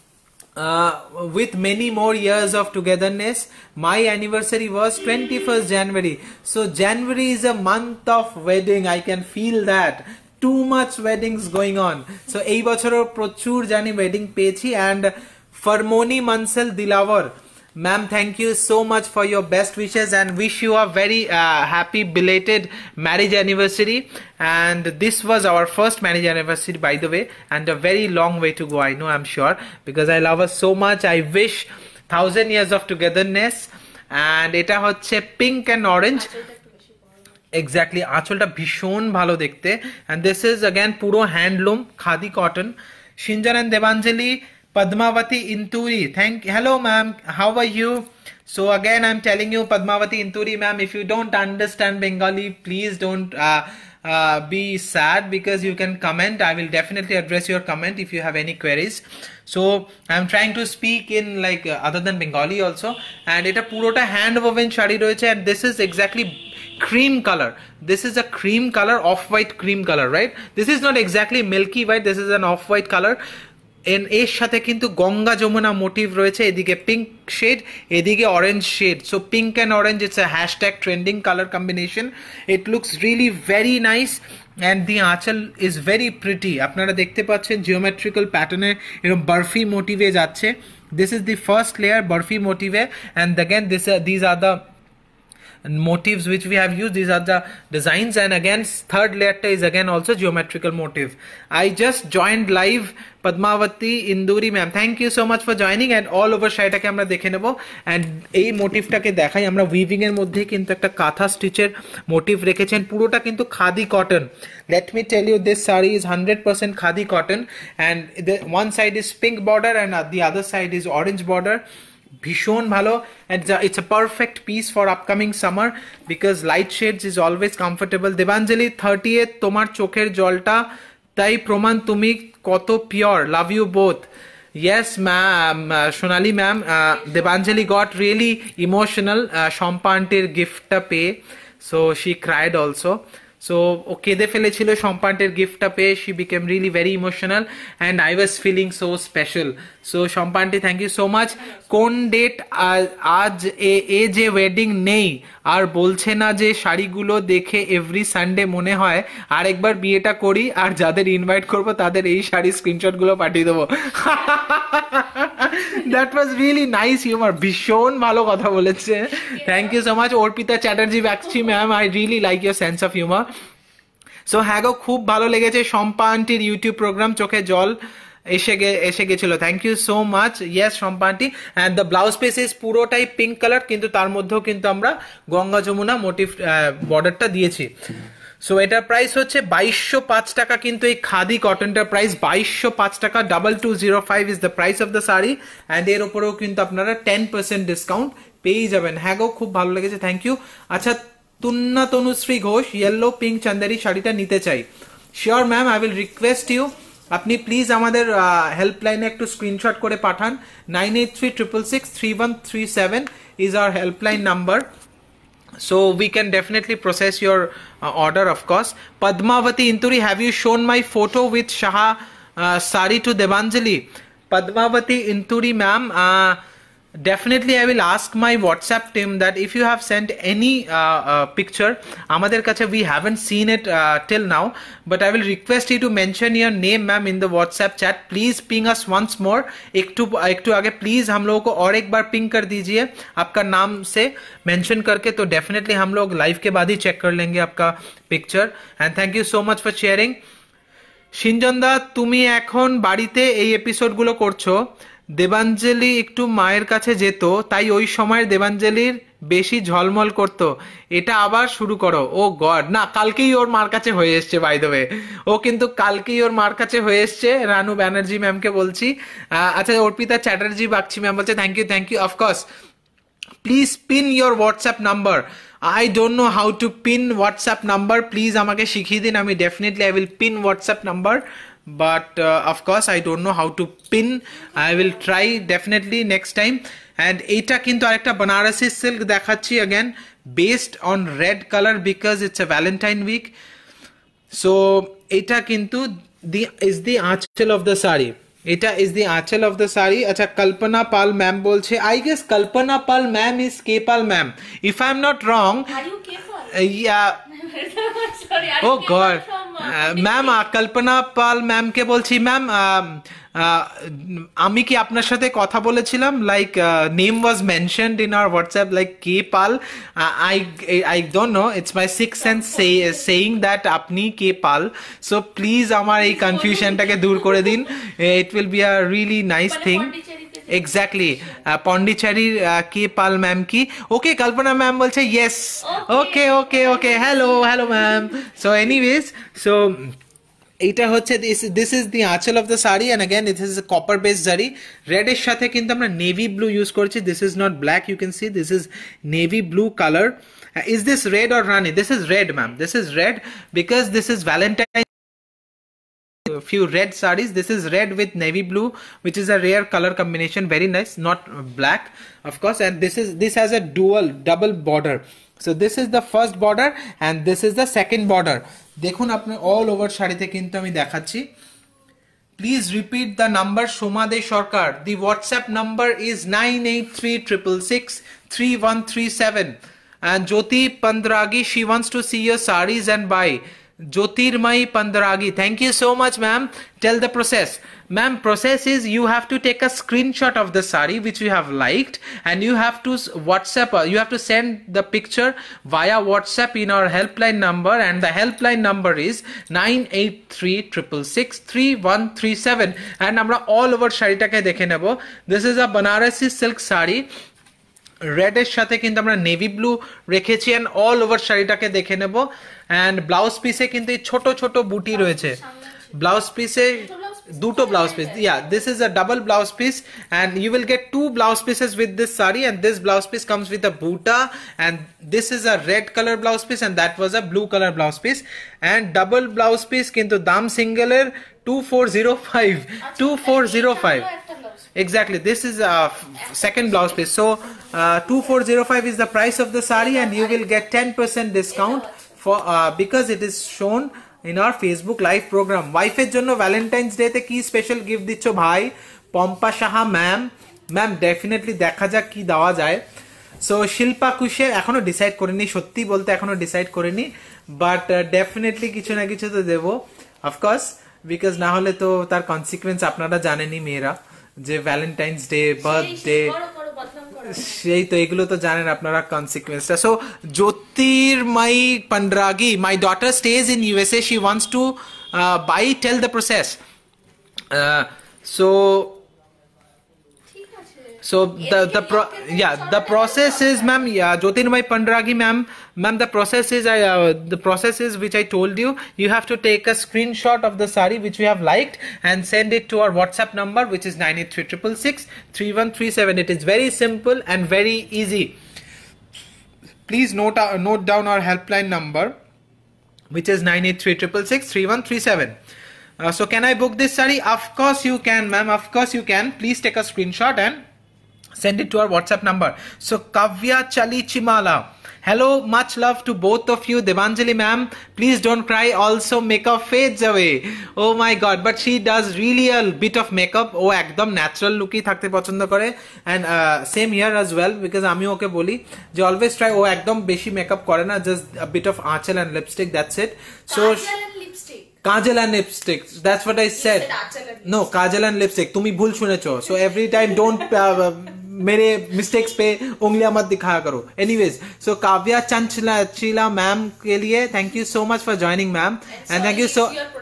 Uh, with many more years of togetherness. My anniversary was twenty-first January. So January is a month of wedding. I can feel that. Too much weddings going on. So এই বছরও প্রচুর জানি wedding পেয়েছি. And Farmoni Mansal Dilawar, ma'am, thank you so much for your best wishes and wish you a very uh, happy belated marriage anniversary. And this was our first marriage anniversary, by the way, and a very long way to go, I know, I'm sure, because I love her so much. I wish thousand years of togetherness. And এটা হচ্ছে pink and orange. Exactly, আঁচলটা ভীষণ ভালো দেখতে. And this is again puro handloom khadi cotton. Shinjan and Devanjali, Padmavati Inturi, thank, hello ma'am, how are you? So again I'm telling you, Padmavati Inturi ma'am, if you don't understand Bengali, please don't uh, uh, be sad, because you can comment. I will definitely address your comment if you have any queries. So I'm trying to speak in like uh, other than Bengali also. And এটা পুরোটা hand woven sari রয়েছে, and this is exactly cream color. This is a cream color, off-white cream color, right? This is not exactly milky white, this is an off-white color. এর সাথে কিন্তু Ganga Jamuna motif রয়েছে, এদিকে pink shade, এদিকে orange shade. So pink and orange, it's a hashtag trending colour combination. It looks really very nice. And the aanchal is very pretty. আপনারা দেখতে পাচ্ছেন geometrical প্যাটার্নে এরকম বার্ফি মোটিভে যাচ্ছে. This is the first layer barfi মোটিভে. And again this these are the motifs which we have used. These are the designs, and again third layer is again also geometrical motif. I just joined live. Padmavati Induri ma'am, thank you so much for joining, and all over শাড়িটাকে আমরা দেখে নেব। and এই মোটিভটাকে দেখাই আমরা, weaving এর মধ্যে কিন্তু একটা কাঁথা স্টিচের মোটিভ রেখেছেন, পুরোটা কিন্তু khadi cotton. let me tell you, this saree is one hundred percent khadi cotton, and the one side is pink border and the other side is orange border. ভীষণ ভালো, and it's a perfect piece for upcoming summer because light shades is always comfortable. Debanjali thirtieth, তোমার চোখের জলটা তাই প্রমাণ তুমি কত pure, love you both. yes ma'am, uh, Sonali ma'am, uh, Debanjali got really emotional uh, Shampa আন্টির গিফটটা পেয়ে, so she cried also. So ও কেঁদে ফেলেছিল শম্পা আন্টির গিফটটা পেয়ে, she became really very emotional and I was feeling so special. So Shampa aunty, thank you so much. কোন date আজ এ যে ওয়েডিং নেই আর বলছে না যে শাড়িগুলো দেখে এভরি সানডে মনে হয় আরেকবার বিয়েটা করি, আর যাদের ইনভাইট করবো তাদের এই শাড়ি স্ক্রিনশটগুলো পাঠিয়ে দেবো। That was really nice humour, ভীষণ ভালো কথা বলেছে, thank you so much. Arpita Chatterjee Bagchi ma'am, I really like your sense of humour. So হ্যাঁ গো, খুব ভালো লেগেছে শম্পা আন্টির ইউটিউব প্রোগ্রাম, চোখে জল এসে গে এসে গেছিল, thank you so much. Yes Shampa aunty, and the blouse piece is পুরোটাই পিঙ্ক কালার, কিন্তু তার মধ্যেও কিন্তু আমরা গঙ্গা যমুনা মোটিভ বর্ডারটা দিয়েছি। সো এটার প্রাইস হচ্ছে বাইশশো পাঁচ টাকা, কিন্তু এই খাদি কটনটার প্রাইস বাইশশো পাঁচ টাকা, double two zero five is the price of the sari, and এর ওপরেও কিন্তু আপনারা টেন পার্সেন্ট ডিসকাউন্ট পেয়েই যাবেন। হ্যাঁ গো, খুব ভালো লেগেছে, থ্যাংক ইউ। আচ্ছা, তুন্না তনুশ্রী ঘোষ ইয়েলো পিঙ্ক চান্দারি শাড়িটা নিতে চাই। Sure ma'am, I will request you, আপনি প্লিজ আমাদের হেল্পলাইনে একটু স্ক্রিনশট করে পাঠান। Nine eight three triple six three one three seven is our helpline number, so we can definitely process your uh, order, of course. Padmavati Inturi, have you shown my photo with Shaha uh, sari to Debanjali? Padmavati Inturi ma'am, uh, definitely I will ask my WhatsApp team that if you have sent any uh, uh, picture, amader kache we haven't seen it uh, till now, but I will request you to mention your name ma'am in the WhatsApp chat. Please ping us once more, ektu ektu aage please hum logo ko aur ek bar ping kar dijiye aapka naam se mention karke, to definitely hum log live ke baad hi check kar lenge aapka picture, and thank you so much for sharing. Shinjanda, তুমি এখন বাড়িতে এই এপিসোডগুলো করছো, দেবাঞ্জলি একটু মায়ের কাছে যেত, তাই ওই সময়ের দেবাঞ্জলির বেশি ঝলমল করতো, এটা আবার শুরু করো। ও গড, না, কালকেই ওর মার কাছে হয়ে এসছে, বাই দ্য ওয়ে, ও কিন্তু কালকেই ওর মার কাছে হয়ে এসছে। রানু ব্যানার্জি ম্যামকে বলছি। আচ্ছা, অর্পিতা চ্যাটার্জি বাগচি ম্যাম বলছে thank you, thank you, of course please pin your WhatsApp number. I don't know how to pin WhatsApp number, please আমাকে শিখিয়ে দিন, আমি definitely I will pin WhatsApp number, but uh, of course I don't know how to pin. I will try definitely next time. And এটা কিন্তু আরেকটা Banarasi silk দেখাচ্ছি, again based on red color because it's a Valentine week. So এটা কিন্তু the is the আঁচল of the saree. এটা is the আঁচল of the saree. আচ্ছা, কল্পনা পাল ম্যাম বলছে, I guess Kalpana Pal ma'am is K Pal ma'am, if I'm not wrong. Are you K Pal? Uh, yeah. Sorry, are oh you K Pal god from, uh, uh, ma'am, Kalpana Pal ma'am কে বলছি, ma'am আমি কি আপনার সাথে কথা বলেছিলাম, like name was mentioned in our WhatsApp like K Pal, I I don't know, it's my six sense saying that আপনি K Pal, so please আমার এই কনফিউশনটাকে দূর করে দিন, it will be a really nice thing. Exactly, পন্ডিচেরির K Pal ma'am কি? Okay, Kalpana ma'am বলছে yes, okay okay okay, hello hello ma'am. So anyways, so এইটা হচ্ছে this this is the anchal of the sari, and again it is copper base zari, red এর সাথে কিন্তু আমরা navy blue use করছি, this is not black, you can see this is navy blue colour. Is this red or rani? This is red ma'am, this is red because this is Valentine, few red sarees. This is red with navy blue, which is a rare color combination, very nice, not black of course, and this is this has a dual double border. So this is the first border and this is the second border. দেখুন আপনি all over শাড়িতে কিন্তু আমি দেখাচ্ছি। Please repeat the number, Shomadey Sarkar. The WhatsApp number is nine eight three six six six three one three seven, and Jyoti Pandragi, she wants to see your sarees and buy. Jyotirmai Pandragi, thank you so much, ma'am. Tell the process. Ma'am, process is you have to take a screenshot of the sari which you have liked, and you have to WhatsApp, uh, you have to send the picture via WhatsApp in our helpline number, and the helpline number is nine eight three six six three one three seven, and আমরা all over শাড়িটাকে দেখে নেব. This is a Banarasi silk sari. রেডের সাথে কিন্তু আমরা navy blue রেখেছি, and all over শাড়িটাকে দেখে নেব. এন্ড ব্লাউজ পিসে কিন্তু এই ছোট ছোট বুটি রয়েছে. ব্লাউজ পিসে দুটো blouse piece, yeah this is a double blouse piece, and you will get two blouse pieces with this sari, and this blouse piece comes with a buta, and this is a red colour blouse piece, and that was a blue colour blouse piece. And double blouse piece কিন্তু দাম সিঙ্গেলের two four zero five two four zero five. Exactly, this is a second blouse piece. So uh, two four zero five is the price of the sari, and you will get ten percent discount for uh, because it is shown in our Facebook live program. Wife এর জন্য Valentine's day তে কি special gift দিচ্ছ ভাই? Pampa Saha ma'am, ma'am definitely দেখা যাক কি দেওয়া যায়. সো শিল্পা কুশে এখনো ডিসাইড করিনি, সত্যি বলতে এখনো ডিসাইড করিনি, বাট ডেফিনেটলি কিছু না কিছু তো দেবো অফকোর্স, বিকজ না হলে তো তার কনসিকুয়েন্স আপনারা জানেনই মেয়েরা, যে ভ্যালেন্টাইন্স ডে, বার্থডে, সেই তো এগুলো তো জানেন আপনারা কনসিকুয়েন্সটা. So Jyotirmoyee Pandragi, my daughter stays in USA, she wants to buy, tell the process. So So the the pro yeah the process is, ma'am, yeah, Jyotirmay Pandragi ma'am, ma'am the process is I uh, the process is which I told you. You have to take a screenshot of the sari which you have liked and send it to our WhatsApp number, which is nine eight three six six three one three seven. It is very simple and very easy. Please note uh, note down our helpline number, which is nine eight three six six three one three seven. Uh, so can I book this sari? Of course you can, ma'am. Of course you can. Please take a screenshot and send it to our WhatsApp number. So Kavya Chalichimala, hello, much love to both of you. Devanjali ma'am, please don't cry, also makeup fades away. Oh my god, but she does really a bit of makeup. ও একদম natural লুকই থাকতে পছন্দ করে, and uh, same here as well, because আমি ওকে বলি যে always try, ও একদম বেশি মেকআপ করে না, just a bit of আঁচল and lipstick, that's it. So Kajal and lipstick, that's what I said. No, Kajal and lipstick, তুমি ভুল শুনেছো. So every time don't uh, मेरे मिस्टेक्स पे उंगलियां मत दिखाया करो. एनीवेज, सो काव्या चंचला चिला मैम के लिए thank you so much for joining ma'am, and thank you so,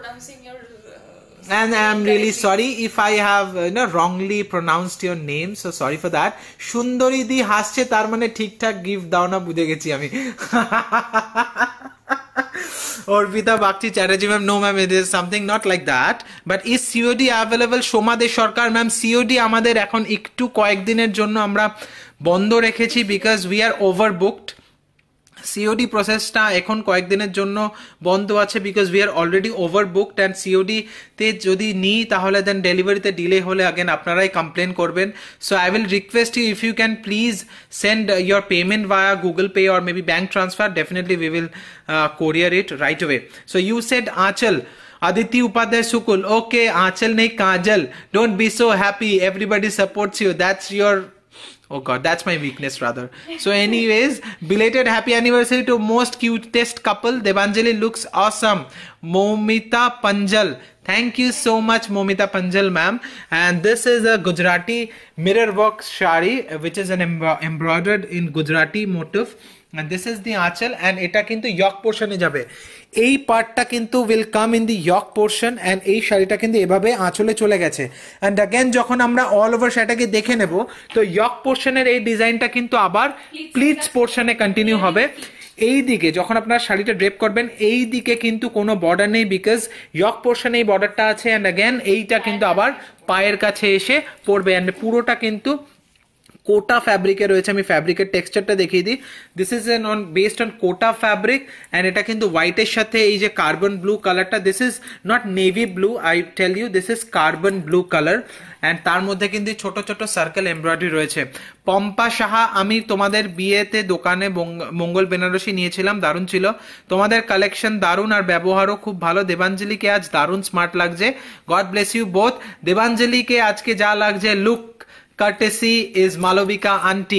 and I am really sorry if I have uh, you know wrongly pronounced your name, so sorry for that. সুন্দরী দি হাসছে, তার মানে ঠিকঠাক gift দাও না, বুঝে গেছি আমি. Orvita Bhakti Chatterjee ma'am, no ma'am, it is something not like that. But is C O D available? Shoma De Sarkar ma'am, C O D আমাদের এখন একটু কয়েকদিনের জন্য আমরা বন্ধ রেখেছি, because we are overbooked. COD প্রসেসটা এখন কয়েকদিনের জন্য বন্ধ আছে, because we are already overbooked, and COD তে যদি নিই তাহলে দেন ডেলিভারিতে ডিলে হলে আগেন আপনারাই কমপ্লেন করবেন. So I will request you, if you can please send your payment via Google Pay or maybe bank transfer, definitely we will uh, courier it right away. So you said Aanchal, Aditi Upadhyay Sukul, okay, Aanchal nahi Kajal, don't be so happy, everybody supports you, that's your, oh god, that's my weakness rather. So anyways, belated happy anniversary to most cutest couple. Devanjali looks awesome. Momita Panjal, thank you so much Momita Panjal ma'am. And this is a Gujarati mirror work shari, which is an embroidered in Gujarati motif, and this is the aanchal, and এটা কিন্তু yoke পোর্শনে যাবে. এই পার্টটা কিন্তু will come in the yoke portion, and এই শাড়িটা কিন্তু এভাবে আঁচলে চলে গেছে, and again যখন আমরা অল ওভার শাড়িটাকে দেখে নেব, তো ইয়ক পোর্শনের এই ডিজাইনটা কিন্তু আবার প্লিটস পোর্শনে কন্টিনিউ হবে. এই দিকে যখন আপনারা শাড়িটা ড্রেপ করবেন, এই দিকে কিন্তু কোনো বর্ডার নেই, বিকজ ইয়ক পোর্শনে এই বর্ডারটা আছে, অ্যান্ড অ্যাগেন এইটা কিন্তু আবার পায়ের কাছে এসে পড়বে, অ্যান্ড পুরোটা কিন্তু কোটা ফ্যাব্রিকে রয়েছে. আমি ফ্যাব্রিকের টেক্সচারটা দেখিয়ে দিই. This is an on based on Kota fabric, and এটা কিন্তু হোয়াইটের সাথে এই যে কার্বন ব্লু কালারটা, this is not navy blue, I tell you, this is carbon blue colour, and তার মধ্যে কিন্তু ছোট ছোট সার্কেল এমব্রয়ডারি রয়েছে. পম্পা সাহা, আমি তোমাদের বিয়েতে দোকানে মঙ্গল বেনারসি নিয়েছিলাম, দারুণ ছিল, তোমাদের কালেকশন দারুণ আর ব্যবহারও খুব ভালো. দেবাঞ্জলিকে আজ দারুণ স্মার্ট লাগছে, গড ব্লেস ইউ বোথ. দেবাঞ্জলিকে আজকে যা লাগছে, look courtesy is Malovika auntie.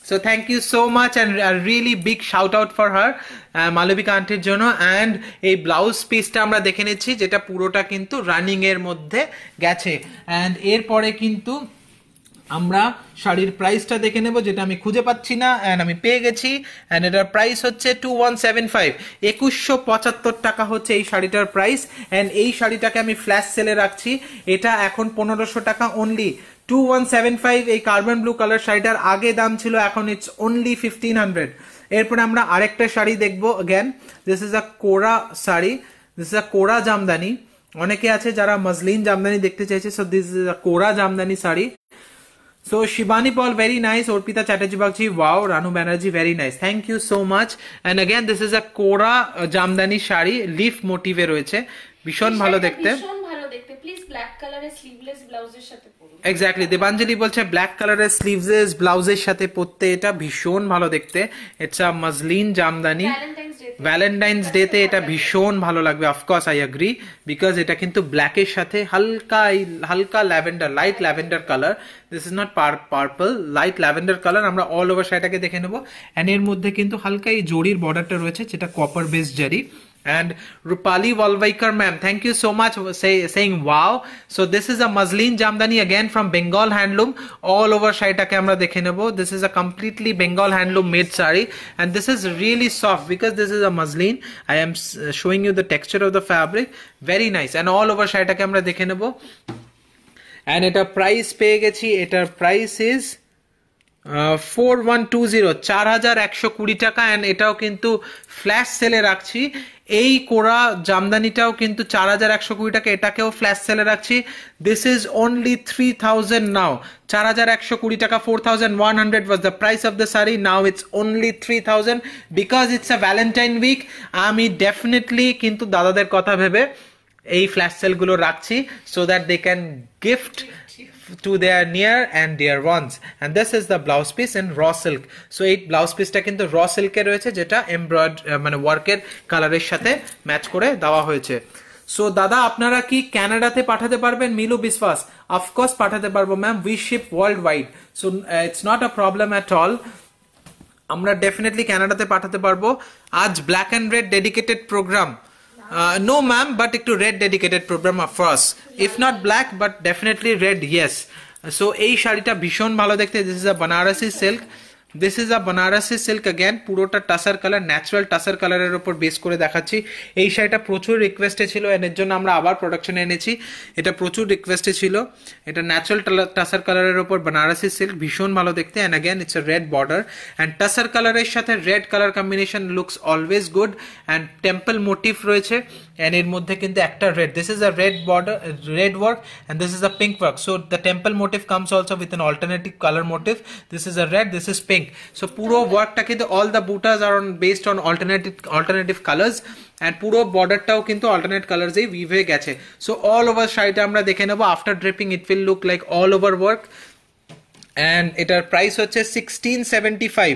So thank you so much and a really big shout out for her, Malobika আন্টির জন্য। অ্যান্ড এই ব্লাউজ পিসটা আমরা দেখে নিচ্ছি যেটা পুরোটা কিন্তু রানিং এর মধ্যে গেছে। অ্যান্ড এরপরে কিন্তু আমরা শাড়ির প্রাইসটা দেখে নেব, যেটা আমি খুঁজে পাচ্ছি না, অ্যান্ড আমি পেয়ে গেছি। অ্যান্ড এটার প্রাইস হচ্ছে টু ওয়ান সেভেন ফাইভ, একুশশো পঁচাত্তর টাকা হচ্ছে এই শাড়িটার প্রাইস। অ্যান্ড এই শাড়িটাকে আমি ফ্ল্যাশ সেলে রাখছি, এটা এখন পনেরোশো টাকা only. Two one seven five এই কার্বন ব্লু কালার শাড়িটার আগে দাম ছিল, এখন ইটস অনলি ফিফটিন হান্ড্রেড। এরপরে আমরা আরেকটা শাড়ি দেখবো। অ্যাগেন দিস ইজ আ কোরা শাড়ি, দিস ইজ আ কোরা জামদানি। অনেকে আছে যারা মজলিন জামদানি দেখতে চাইছে, সো দিস ইজ আ কোরা Jamdani sari. So Shivani Paul, very nice. Orpita Chatterjee Bagchi, wow. Ranu Banerjee, very nice. Thank you so much. And again, this is a Kora uh, Jamdani shari, leaf motive e royeche. ভীষণ ভালো দেখতে, ভীষণ ভালো দেখতে। Please black কালারের sleeveless ব্লাউজের সাথে পরুন। এক্স্যাক্টলি, দেবাঞ্জলি বলছে ব্ল্যাক কালারের স্লিভলেস ব্লাউজের সাথে পরতে এটা ভীষণ ভালো দেখতে। It's a muslin Jamdani, Valentine's day তে এটা ভীষণ ভালো লাগবে। অফকোর্স আই এগ্রি, বিকজ এটা কিন্তু ব্ল্যাকের সাথে হালকা হালকা lavender, light lavender colour. This is not purple, light lavender colour. আমরা অল ওভার শাড়িটাকে দেখে নেবো। অ্যান্ড এর মধ্যে কিন্তু হালকা এই জরির বর্ডারটা রয়েছে, যেটা copper base zari. And Rupali Walvaikar ma'am, thank you so much for say, saying wow. So this is a muslin jamdani again from Bengal handloom, all over shaita camera dekhe nebo. This is a completely Bengal handloom made sari, and this is really soft because this is a muslin. I am showing you the texture of the fabric, very nice. And all over shaita camera dekhe nebo. And eta price peye gechi, eta price is four one two zero, চার হাজার একশো কুড়ি টাকা। And এটাও কিন্তু flash সেলে রাখছি। এই কোরা জামদানিটাও কিন্তু চার হাজার একশো কুড়ি টাকা, এটাকেও ফ্ল্যাশ সেলে রাখছি। This is only three thousand now. চার হাজার একশো কুড়ি টাকা, four thousand one hundred was the price of the sari, now it's only three thousand because it's a Valentine week. আমি ডেফিনেটলি কিন্তু দাদাদের কথা ভেবে এই ফ্ল্যাশ সেলগুলো রাখছি, so that they can gift to their near and dear ones. And this is the blouse piece in raw silk. So এই blouse piece টা কিন্তু raw silk এ রয়েছে, যেটা এমব্রয়েড মানে ওয়ার্কের কালারের সাথে ম্যাচ করে দেওয়া হয়েছে। সো দাদা আপনারা কি কানাডাতে পাঠাতে পারবেন? মিলু বিশ্বাস, অফকোর্স পাঠাতে পারবো ma'am, we ship world wide, so it's not a problem at all. আমরা ডেফিনেটলি কানাডাতে পাঠাতে পারবো। আজ black and red dedicated programme, Uh, no ma'am, but একটু red dedicated program of course, if not black but definitely red, yes. So এই শাড়িটা ভীষণ ভালো দেখতে। this is a Banarasi silk, this is a Banarasi silk again, পুরোটা tussar colour, natural tussar কালারের উপর base করে দেখাচ্ছি। এই শাড়িটা প্রচুর রিকোয়েস্টে ছিল, এর জন্য আমরা আবার প্রোডাকশনে এনেছি। এটা প্রচুর রিকোয়েস্টে ছিল। এটা ন্যাচারাল টাসার কালারের উপর বানারসি সিল্ক, ভীষণ ভালো দেখতে। And again it's a red border, and tussar কালারের সাথে red colour combination looks always good. And temple motif রয়েছে, অ্যান্ড এর মধ্যে কিন্তু একটা red, this is a red border, red work, and this is a pink work. So the temple motif comes also with an alternative colour motif. This is a red, this is pink. So পুরো ওয়ার্কটা কিন্তু all the butas are on based on alternative alternative colours, and পুরো বর্ডারটাও কিন্তু alternate কালার্সেই we've হয়ে গেছে। So all over শাড়িটা আমরা দেখে নেবো। After draping it will look like all over work. And এটার প্রাইস হচ্ছে sixteen seventy five.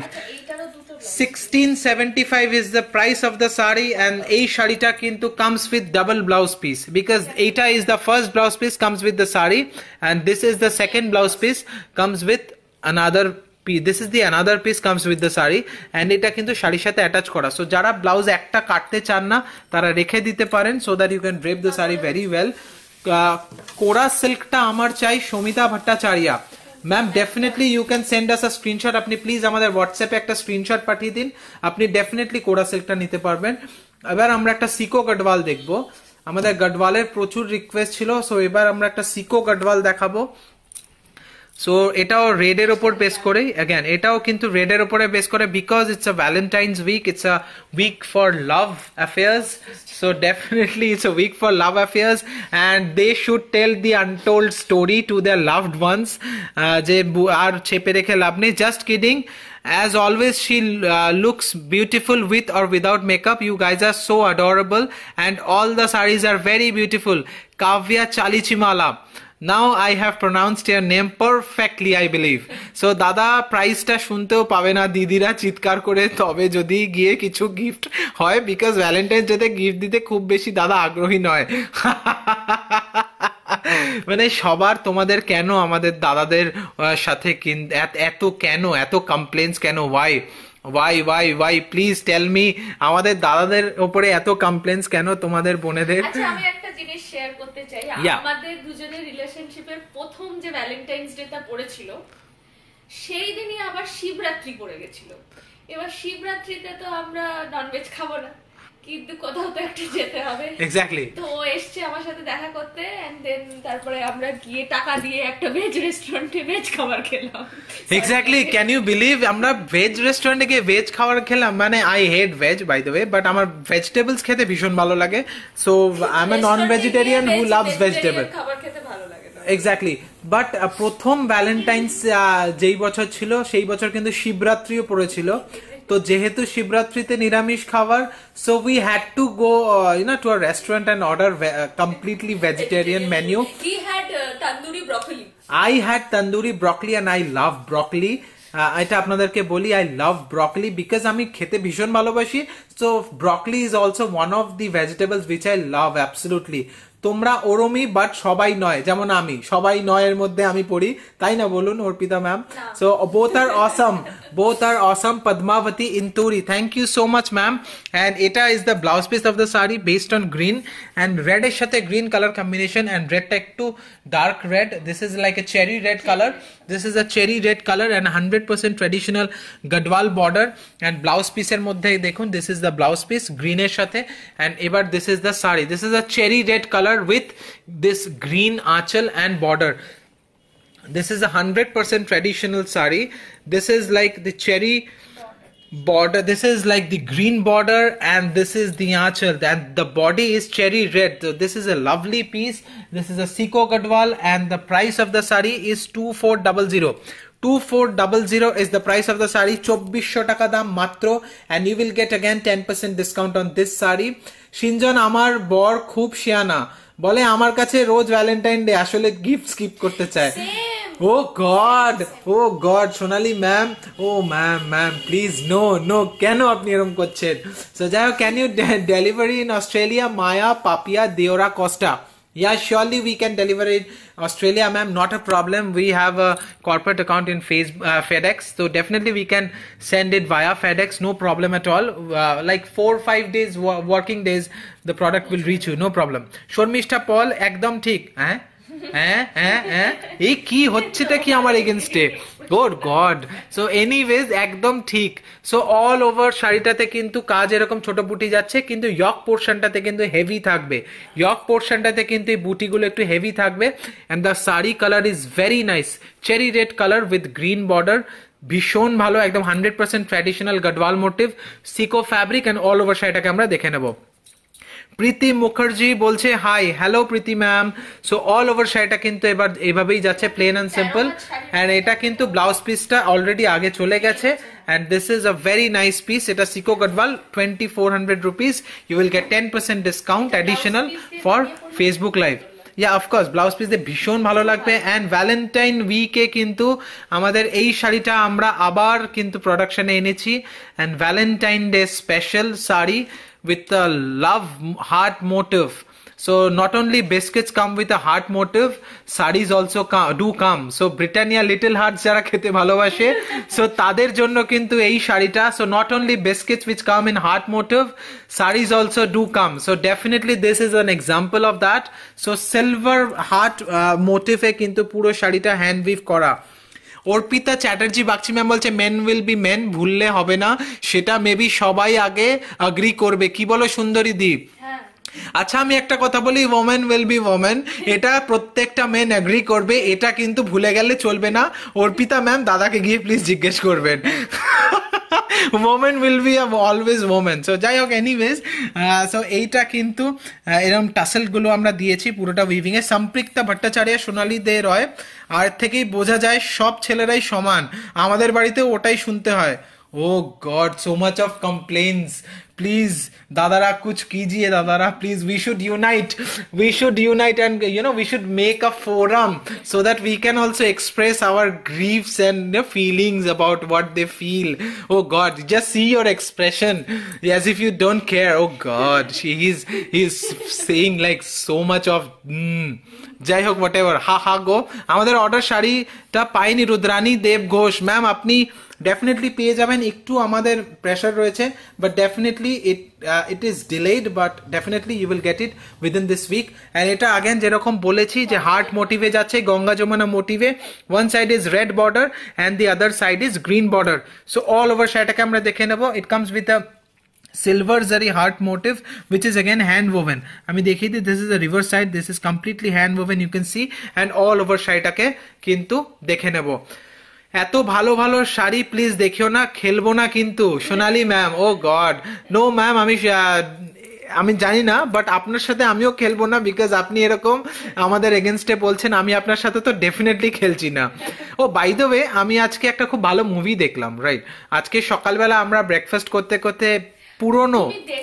sixteen seventy-five is the price of the sari, and এই শাড়িটা কিন্তু comes with double blouse piece, because এইটা is the first blouse piece comes with the sari, and this is the second blouse piece comes with another piece. This is the another piece comes with the sari, and এটা কিন্তু শাড়ির সাথে attach করা। So যারা blouse একটা কাটতে চান না তারা রেখে দিতে পারেন, so that you can drape the sari very well. কোরা সিল্কটা আমার চাই Samita Bhattacharya. Ma'am definitely you can send us a screenshot. আপনি প্লিজ আমাদের হোয়াটসঅ্যাপে একটা স্ক্রিনশট পাঠিয়ে দিন, আপনি ডেফিনেটলি কোরা সিল্কটা নিতে পারবেন। এবার আমরা একটা সিকো গডওয়াল দেখবো। আমাদের গডওয়ালের প্রচুর রিকোয়েস্ট ছিল, সো এবার আমরা একটা সিকো গডওয়াল দেখাবো। সো এটাও রেডের ওপর বেস করে, অ্যাগেন এটাও কিন্তু রেডের ওপরে বেস করে, because it's a Valentine's week, it's a week for love affairs. So definitely it's a week for love affairs, and they should tell the untold story to their loved ones. Je ar chepe rekhe labh nei, just kidding. As always, she uh, looks beautiful with or without makeup. You guys are so adorable, and all the sarees are very beautiful. Kavya Chalichimala. Now I have pronounced your name perfectly, I believe. So দাদা প্রাইসটা শুনতেও পাবে না দিদিরা চিৎকার করে, তবে যদি গিয়ে কিছু গিফট হয়, বিকজ ভ্যালেন্টাইন্স ডেতে গিফট দিতে খুব বেশি দাদা আগ্রহী নয়। মানে সবার তোমাদের কেন আমাদের দাদাদের আহ, সাথে কিন- এত- এত কেন এত কমপ্লেন্স কেন why why why why please tell me আমাদের দাদাদের ওপরে এত কমপ্লেন্স কেন তোমাদের বোনেদের? আচ্ছা আমি একটা জিনিস শেয়ার করতে চাই, Yeah. আমাদের দুজনের রিলেশনশিপের প্রথম যে ভ্যালেন্টাইন্স ডেটা পড়েছিল সেই দিনই আবার শিবরাত্রি পড়ে গেছিল। এবার শিবরাত্রিতে তো আমরা ননভেজ খাবো না, কিন্তু কোথাও তো একটা যেতে হবে। এক্স্যাক্টলি। তো ও এসছে আমার সাথে দেখা করতে, এন্ড দেন তারপরে আমরা গিয়ে টাকা দিয়ে একটা ভেজ রেস্টুরেন্টে ভেজ খাবার খেলাম। এক্স্যাক্টলি, ক্যান ইউ বিলিভ আমরা ভেজ রেস্টুরেন্টে গিয়ে ভেজ খাবার খেলাম? মানে I hate veg by the way, but আমার ভেজিটেবলস খেতে ভীষণ ভালো লাগে। So I M A non vegetarian who loves vegetable. খাবার খেতে ভালো লাগে না। এক্স্যাক্টলি, বাট প্রথম ভ্যালেন্টাইন্স যেই বছর ছিল সেই বছর কিন্তু শিবরাত্রিও পড়েছিল। তো যেহেতু শিবরাত্রিতে নিরামিষ খাবার, so we had to go you know to a restaurant and order completely vegetarian menu. He had uh, tandoori broccoli. I had tandoori broccoli and I love broccoli. Ah, এটা আপনাদেরকে বলি, আই লাভ ব্রকলি বিকজ আমি খেতে ভীষণ ভালোবাসি। So broccoli is also one of the vegetables which I love absolutely. তোমরা ওরমই, but সবাই নয়, যেমন আমি সবাই নয়ের মধ্যে আমি পড়ি, তাই না বলুন Arpita ma'am? So both are awesome, both are awesome. Padmavati Inturi, thank you so much ma'am. And এটা is the blouse piece of the sari based on green and red এর সাথে গ্রিন কালার কম্বিনেশন, অ্যান্ড রেডটা একটু dark red. This is like a cherry red colour, this is a cherry red colour and hundred percent traditional Gadwal border. And blouse পিসের মধ্যে দেখুন, this is the blouse piece গ্রিনের সাথে। And এবার this is the sari, this is a cherry red colour with this green aanchal and border. This is a hundred percent traditional sari. This is like the cherry border, this is like the green border, and this is the aanchal, and the body is cherry red. So this is a lovely piece. This is a Siko Gadwal, and the price of the sari is two four zero zero. two four zero zero is the price of the sari. চব্বিশশো টাকা দাম মাত্র, and you will get again ten percent discount on this sari. সিনজন, আমার বর খুব শিয়ানা, বলে আমার কাছে রোজ ভ্যালেন্টাইন ডে, আসলে গিফট স্কিপ করতে চায়। Oh God, oh God, Sonali ma'am, oh ma'am ma'am please no no, কেন আপনি এরকম করছেন? সো যাই হোক, can you delivery in Australia? Maya Papiya Deora Costa, yeah, surely we can deliver in Australia, ma'am, not a problem. We have a corporate account in Face, uh, FedEx, so definitely we can send it via FedEx, no problem at all. Uh, like four five days wo- working days the product will reach you, no problem. Shormishta Paul, ekdom thik, eh? হ্যাঁ হ্যাঁ হ্যাঁ, এই কি হচ্ছেটা কি আমার এগেনস্টে? ওর god. So anyways, একদম ঠিক। সো অল ওভার শাড়িটাতে কিন্তু কাজ এরকম ছোট বুটি যাচ্ছে, কিন্তু ইয়ক পোর্শনটাতে কিন্তু হেভি থাকবে। ইয়ক পোর্শনটাতে কিন্তু এই বুটিগুলো একটু হেভি থাকবে। And the sari colour is very nice, cherry red colour with green border, ভীষণ ভালো, একদম hundred percent traditional Gadwal motif, সিকো ফ্যাব্রিক, অ্যান্ড অল ওভার শাড়িটাকে আমরা দেখে নেবো। প্রীতি মুখার্জি বলছে hi, hello Priti ma'am. So all over শাড়িটা কিন্তু এবার এভাবেই যাচ্ছে, প্লেন অ্যান্ড সিম্পল। অ্যান্ড এটা কিন্তু ব্লাউজ পিসটা অলরেডি আগে চলে গেছে। And this is a very nice piece. এটা সিকো গডওয়াল, twenty four hundred rupees. You will get ten percent discount additional for Facebook live. Yeah of course, blouse piece দিয়ে ভীষণ ভালো লাগবে। অ্যান্ড ভ্যালেন্টাইন উইকে কিন্তু আমাদের এই শাড়িটা আমরা আবার কিন্তু প্রোডাকশনে এনেছি। And Valentine day special sari with a love heart motive. So not only biscuits come with a heart motive, sarees also come, do come. So Britannia Little Hearts যারা খেতে ভালোবাসে, so তাদের জন্য কিন্তু এই শাড়িটা। So not only biscuits which come in heart motive, sarees also do come. So definitely this is an example of that. So silver heart uh, motive এ কিন্তু পুরো শাড়িটা হ্যান্ড উইভ করা। অর্পিতা চ্যাটার্জি বাগচি ম্যাম বলছে মেন উইল বি মেন, ভুললে হবে না, সেটা maybe সবাই আগে এগ্রি করবে। কি বলো সুন্দরী দ্বীপ? আচ্ছা আমি একটা কথা বলি, ওমেন উইল বি ওমেন, এটা প্রত্যেকটা মেন এগ্রি করবে, এটা কিন্তু ভুলে গেলে চলবে না। অর্পিতা ম্যাম দাদাকে গিয়ে প্লিজ জিজ্ঞেস করবেন। Women will be always women. So যাই হোক, এনিওয়েজ, সো এইটা কিন্তু এরকম টাসেলগুলো আমরা দিয়েছি পুরোটা উইভিং এ। সম্পৃক্তা ভট্টাচার্য, সোনালী দে রয়, আর থেকেই বোঝা যায় সব ছেলেরাই সমান, আমাদের বাড়িতে ওটাই শুনতে হয়। Oh God, so much of complaints, please দাদারা কুছ কিজিয়ে দাদারা please we should unite we should unite and you know we should make a forum so that we can also express our griefs and you know, feelings about what they feel. Oh god, just see your expression as if you don't care. Oh god, she is he's saying like so much of mm, যাই হোক what ever হা হা গো আমাদের order শাড়িটা পাইনি Rudrani Deb Ghosh ma'am আপনি definitely পেয়ে যাবেন একটু আমাদের প্রেশার রয়েছে but definitely it it is delayed but definitely you will get it within this week and এটা আগেন যেরকম বলেছি যে হার্ট মোটিভে যাচ্ছে গঙ্গা যমুনা মোটিভে one side is red border and the other side is green border so all over শাড়িটাকে আমরা দেখে নেব it comes with a silver zari heart motif which is again hand woven আমি দেখিয়ে দিই this is the reverse side this is completely hand woven you can see and all over শাড়িটাকে কিন্তু দেখে নেব এত ভালো ভালো শাড়ি প্লিজ দেখিও না খেলবো না কিন্তু Sonali ma'am oh God no ma'am আমি আমি জানি না বাট আপনার সাথে আমিও খেলবো না বিকজ আপনি এরকম আমাদের এগেনস্টে বলছেন আমি আপনার সাথে তো ডেফিনেটলি খেলছি না ও বাই দ্য ওয়ে আমি আজকে একটা খুব ভালো মুভি দেখলাম রাইট আজকে সকালবেলা আমরা ব্রেকফাস্ট করতে করতে পুরনো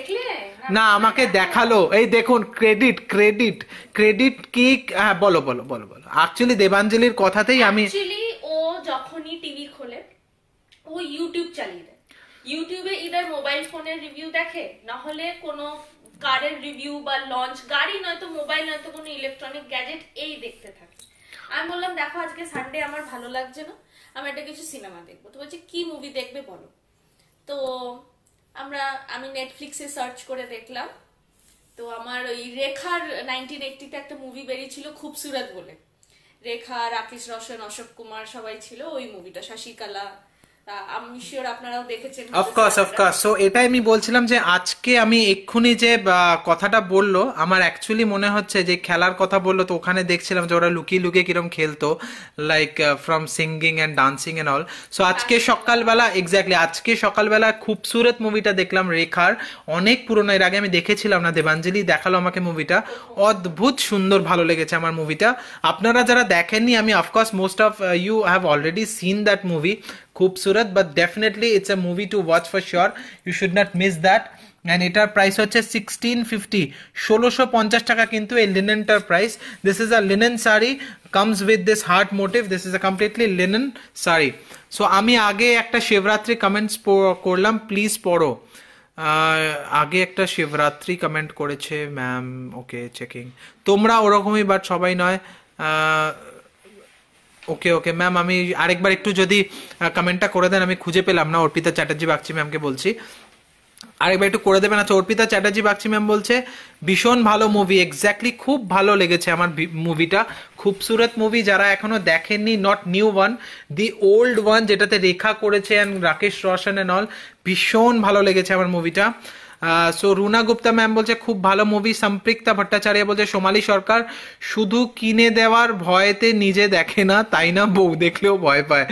না আমাকে দেখালো এই দেখুন ক্রেডিট ক্রেডিট ক্রেডিট কি হ্যাঁ বলো বলো বলো বলো অ্যাকচুয়ালি দেবাঞ্জলির কথাতেই আমি অ্যাকচুয়ালি ও যখনই টিভি খোলে ও ইউটিউব চালিয়ে দেয় ইউটিউবে ইদার মোবাইল ফোনের রিভিউ দেখে না হলে কোনো কারের রিভিউ বা লঞ্চ গাড়ি নয়তো মোবাইল নয়তো কোনো ইলেকট্রনিক গ্যাজেট এই দেখতে থাকে আমি বললাম দেখো আজকে সানডে আমার ভালো লাগছে না আমি একটা কিছু সিনেমা দেখবো তো বলছে কি মুভি দেখবে বলো তো আমরা আমি নেটফ্লিক্সে সার্চ করে দেখলাম তো আমার ওই রেখার নাইনটিন এইটিতে একটা মুভি বেরিয়েছিল খুবসুরত বলে রেখা রাকেশ রোশন অশোক কুমার সবাই ছিল ওই মুভিটা শশিকলা আমি শিওর আপনারাও দেখেছেন অফকোর্স অফকোর্স সো এটাই আমি বলছিলাম যে আজকে আমি এক্ষুনি যে কথাটা বললো আমার অ্যাকচুয়ালি মনে হচ্ছে যে খেলার কথা বললো তো ওখানে দেখছিলাম যে ওরা লুকিয়ে লুকিয়ে কিরম খেলতো like from singing and dancing and all so আজকে সকালবেলা এক্স্যাক্টলি আজকে সকালবেলা খুবসুরত মুভিটা দেখলাম রেখার অনেক পুরোনো এর আগে আমি দেখেছিলাম না দেবাঞ্জলি দেখালো আমাকে মুভিটা অদ্ভুত সুন্দর ভালো লেগেছে আমার মুভিটা আপনারা যারা দেখেননি আমি of course most of you have already seen that movie খুবসুরত but definitely it's a movie to watch for sure you should not miss that and এটার প্রাইস হচ্ছে সিক্সটিন ফিফটি ষোলোশো পঞ্চাশ টাকা কিন্তু এই লিনেনটার price this is a linen saree comes with this heart motif this is a completely linen saree so আমি আগে একটা শিবরাত্রি কমেন্টস করলাম প্লিজ পড়ো আগে একটা শিবরাত্রি কমেন্ট করেছে ম্যাম ওকে চেকিং তোমরা ওরকমই বাট সবাই নয় ওকে ওকে ম্যাম আমি আরেকবার একটু যদি কমেন্টটা করে দেন আমি খুঁজে পেলাম না অর্পিতা চ্যাটার্জি বাগচি ম্যামকে বলছি আরেকবার একটু করে দেবেন আচ্ছা অর্পিতা চ্যাটার্জি বাগচি ম্যাম বলছে ভীষণ ভালো মুভি এক্স্যাক্টলি খুব ভালো লেগেছে আমার মুভিটা খুবসুরত মুভি যারা এখনো দেখেননি not new one the old one যেটাতে রেখা করেছে and Rakesh Roshan and all ভীষণ ভালো লেগেছে আমার মুভিটা সো রুনা গুপ্তা ম্যাম বলছে খুব ভালো মুভি সম্পৃক্তা ভট্টাচার্য বলছে সোমালি সরকার শুধু কিনে দেওয়ার ভয়েতে নিজে দেখে না তাই না বউ দেখলেও ভয় পায়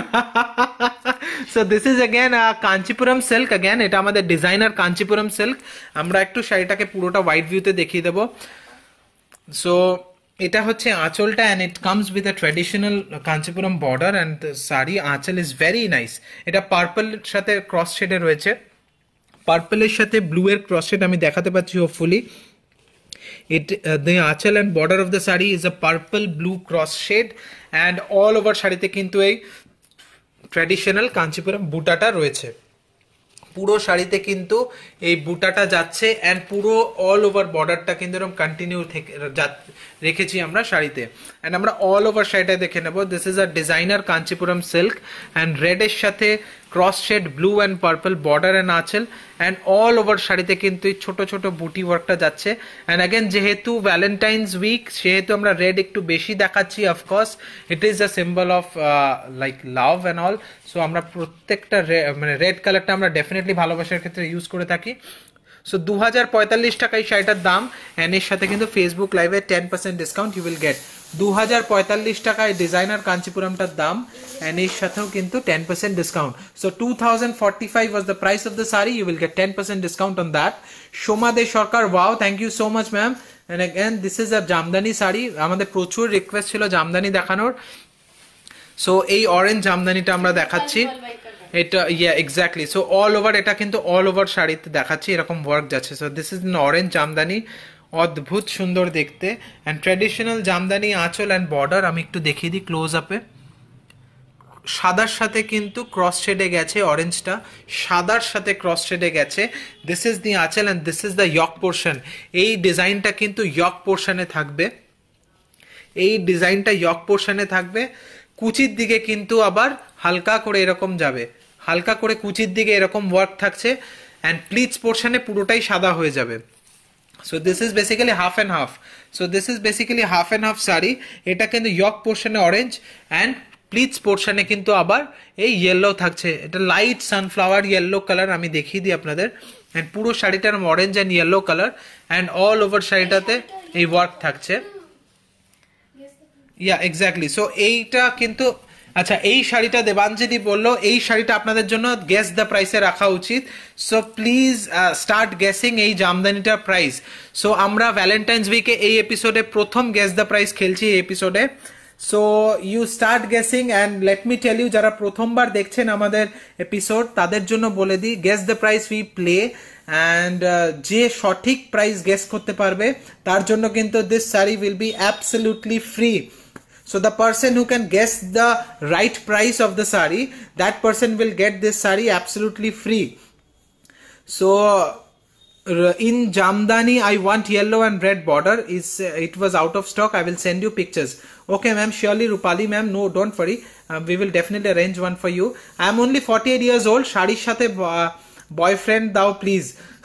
so this is again Kanchipuram silk again এটা আমাদের ডিজাইনার কাঞ্চিপুরম সিল্ক আমরা একটু শাড়িটাকে পুরোটা হোয়াইট ভিউতে দেখিয়ে দেবো সো এটা হচ্ছে আঁচলটা and it comes with a traditional Kanchipuram border and sari anchal is very nice এটা পার্পলের সাথে ক্রস শেডে রয়েছে পার্পলের সাথে ব্লু এর ক্রস শেড আমি দেখাতে পাচ্ছি hopefully it uh, the achal and border of the sari is a purple blue cross shade and all over শাড়িতে কিন্তু এই ট্র্যাডিশনাল কাঞ্চিপুরম বুটাটা রয়েছে পুরো শাড়িতে কিন্তু এই বুটাটা যাচ্ছে এন্ড পুরো অল ওভার বর্ডারটা কিন্তু এরকম কন্টিনিউ রেখেছি আমরা শাড়িতে এন্ড আমরা অল ওভার শাড়িটা দেখে নেব this is a designer Kanchipuram silk and red এর সাথে cross shade blue and purple border and anchal and all over শাড়িতে কিন্তু এই ছোট ছোট বুটি ওয়ার্কটা যাচ্ছে এন্ড अगेन যেহেতু ভ্যালেন্টাইন্স উইক সেহেতু আমরা রেড একটু বেশি দেখাচ্ছি of course it is a symbol of like love and all so আমরা প্রত্যেকটা মানে রেড কালারটা আমরা ডেফিনেটলি ভালোবাসার ক্ষেত্রে ইউজ করে থাকি সো দু হাজার পঁয়তাল্লিশ টাকা এই শাড়িটার দাম এন্ড এর সাথে কিন্তু ফেসবুক লাইভে ten percent discount you will get দু হাজার পঁয়তাল্লিশ টাকায় ডিজাইনার কাঞ্চিপুরমটার দাম এন্ড এর সাথেও কিন্তু ten percent discount so two thousand forty five was the price of the sari you will get ten percent discount on that Soma De Sarkar wow thank you so much ma'am and again this is a Jamdani sari আমাদের প্রচুর request ছিল জামদানি দেখানোর so এই orange জামদানিটা আমরা দেখাচ্ছি এটা yeah exactly, so all over এটা কিন্তু অল ওভার শাড়িতে দেখাচ্ছি এরকম ওয়ার্ক যাচ্ছে। So this is an orange Jamdani, অদ্ভুত সুন্দর দেখতে, অ্যান্ড ট্র্যাডিশনাল জামদানি আঁচল অ্যান্ড বর্ডার। আমি একটু দেখিয়ে দিই ক্লোজ আপে, সাদার সাথে কিন্তু ক্রস শেডে গেছে, অরেঞ্জটা সাদার সাথে ক্রস শেডে গেছে। দিস ইজ দি আঁচল and this is the yoke portion. এই ডিজাইনটা কিন্তু ইয়ক পোর্শনে থাকবে, এই ডিজাইনটা ইয়ক পোর্শনে থাকবে। কুচির দিকে কিন্তু আবার হালকা করে এরকম যাবে, হালকা করে কুচির দিকে এরকম ওয়ার্ক থাকছে, অ্যান্ড প্লিটস পোর্শনে পুরোটাই সাদা হয়ে যাবে। So this is basically half and half. So this is basically half and half sari. এটা কিন্তু ইয়ক পোর্শনে অরেঞ্জ অ্যান্ড প্লিটস পোর্শনে কিন্তু আবার এই ইয়েলো থাকছে, এটা লাইট সানফ্লাওয়ার ইয়েলো কালার। আমি দেখিয়ে দিই আপনাদের, অ্যান্ড পুরো শাড়িটার orange and yellow colour, and all over শাড়িটাতে এই ওয়ার্ক থাকছে। ইয়া এক্স্যাক্টলি। সো এইটা কিন্তু আচ্ছা, এই শাড়িটা দেবাঞ্জলি বললো এই শাড়িটা আপনাদের জন্য গেস দ্য প্রাইসে রাখা উচিত। সো প্লিজ স্টার্ট গেসিং এই জামদানিটার প্রাইস। সো আমরা ভ্যালেন্টাইন্স উইকে এই এপিসোডে প্রথম গেস দ্য প্রাইস খেলছি এই এপিসোডে। So you start guessing and let me tell you, যারা প্রথমবার দেখছেন আমাদের এপিসোড তাদের জন্য বলে দিই, guess the price we play, and যে সঠিক প্রাইস গেস করতে পারবে তার জন্য কিন্তু this sari will be absolutely free. So the person who can guess the right price of the sari, that person will get this sari absolutely free. So in Jamdani I want yellow and red border, is uh, it was out of stock. I will send you pictures. Okay ma'am, surely Rupali ma'am, no don't worry, uh, we will definitely arrange one for you. I am only forty-eight years old, শাড়ির সাথে boyfriend দাও please.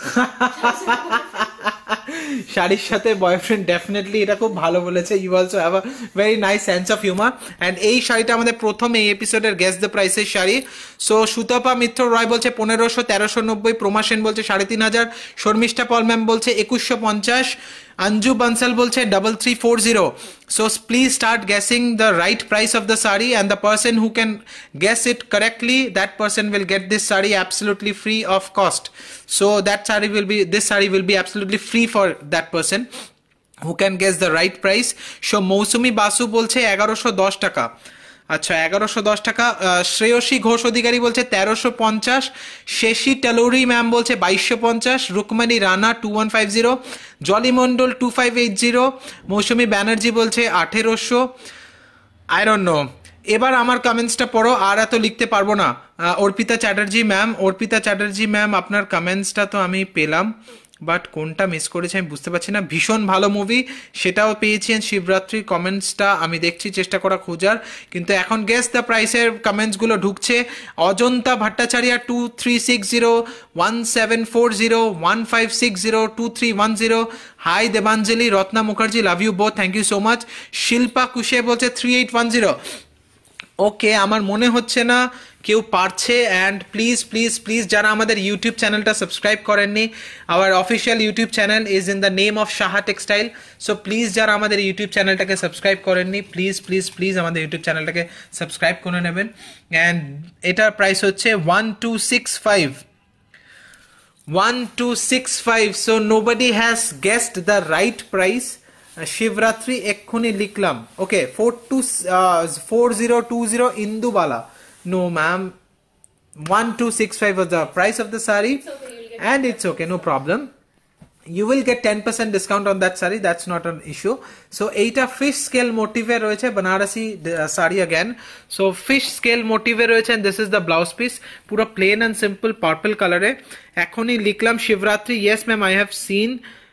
শাড়ির সাথে boyfriend, definitely এটা খুব ভালো বলেছে। You also have a very nice sense of humour. And এই শাড়িটা আমাদের প্রথম এই এপিসোডের গেস দ্য প্রাইসের শাড়ি। সো সুতপা মিত্র রয় বলছে পনেরোশো, তেরোশো নব্বই, প্রমা সেন বলছে সাড়ে তিন হাজার, শর্মিষ্ঠা পল ম্যাম বলছে একুশশো পঞ্চাশ, Anju Bansal বলছে double three four zero. So please start guessing the right price of the sari, and the person who can guess it correctly, that person will get this sari absolutely free of cost. So that sari will be, this sari will be absolutely free for that person who can guess the right price. So Mousumi Basu বলছে এগারোশো দশ টাকা। আচ্ছা, এগারোশো দশ টাকা। শ্রেয়সী ঘোষ অধিকারী বলছে তেরোশো পঞ্চাশ, শেষী টেলোরি ম্যাম বলছে বাইশশো পঞ্চাশ, Rukmani Rana two one five zero, Jolly Mondal two five eight zero, Mousumi Banerjee বলছে আঠেরোশো। I don't know. এবার আমার কমেন্টসটা পড়ো, আর এত লিখতে পারবো না। অর্পিতা চ্যাটার্জি ম্যাম, অর্পিতা চ্যাটার্জি ম্যাম আপনার কমেন্টসটা তো আমি পেলাম, বাট কোনটা মিস করেছি আমি বুঝতে পারছি না। ভীষণ ভালো মুভি, সেটাও পেয়েছেন। শিবরাত্রির কমেন্টসটা আমি দেখছি, চেষ্টা করা খোঁজার, কিন্তু এখন গেস দ্য প্রাইসের কমেন্টসগুলো ঢুকছে। Ajanta Bhattacharya two three six zero, one seven four zero, one five six zero, two three one zero. Hi Debanjali, Ratna Mukherjee, love you both, thank you so much. Shilpa Kushe বলছে three eight one zero. Okay, আমার মনে হচ্ছে না কেউ পারছে। অ্যান্ড প্লিজ প্লিজ প্লিজ যারা আমাদের YouTube চ্যানেলটা সাবস্ক্রাইব করেননি, our official YouTube channel is in the name of Saha textile. So please যারা আমাদের ইউটিউব চ্যানেলটাকে সাবস্ক্রাইব করেননি, প্লিজ প্লিজ প্লিজ আমাদের ইউটিউব চ্যানেলটাকে সাবস্ক্রাইব করে নেবেন। অ্যান্ড এটার প্রাইস হচ্ছে one two six five, one two six five. So nobody has guessed the right price. Shivratri এক্ষুনি লিখলাম। Okay, four two four zero two zero Indubala. No ma'am, one two six five was the price of the sari. It's okay, you'll get and it's okay, no problem. You will get ten percent discount on that sari, that's not an issue. So এইটা fish scale motive রয়েছে, Banarasi uh, sari again. So fish scale motive রয়েছে, and this is the blouse piece, পুরো plain and simple purple color এ। এখনই লিখলাম Shivratri. Yes ma'am, I have seen.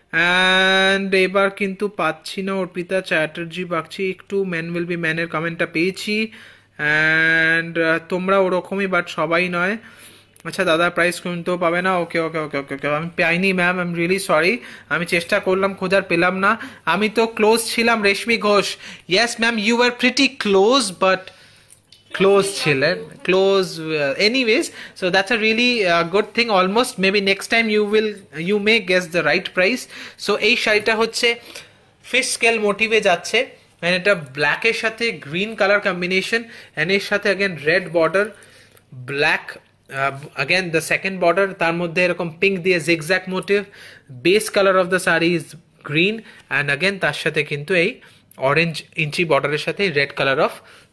And এবার কিন্তু পাচ্ছি না অর্পিতা চ্যাটার্জি বাগচি, একটু ম্যান উইল বি ম্যানের কমেন্টটা পেয়েছি। অ্যান্ড তোমরা ওরকমই, বাট সবাই নয়। আচ্ছা দাদা প্রাইস কিন্তু পাবে না। ওকে ওকে ওকে ওকে ওকে আমি পাইনি ma'am, I am really sorry. আমি চেষ্টা করলাম খোঁজার, পেলাম না। আমি তো ক্লোজ ছিলাম। Reshmi Ghosh, yes ma'am you are pretty close, but close ছিলেন, close anyways. So that's a really good thing. Almost maybe next time you will you may guess the right price. So এই শাড়িটা হচ্ছে ফিশ স্কেল মোটিভে যাচ্ছে, and এটা ব্ল্যাকের সাথে green colour combination, and এর সাথে again red border, black again the second border, তার মধ্যে এরকম পিঙ্ক দিয়ে zigzag motif. Base colour of the sari is green, and again তার সাথে কিন্তু এই অরেঞ্জ ইঞ্চি বর্ডারের সাথে red colour of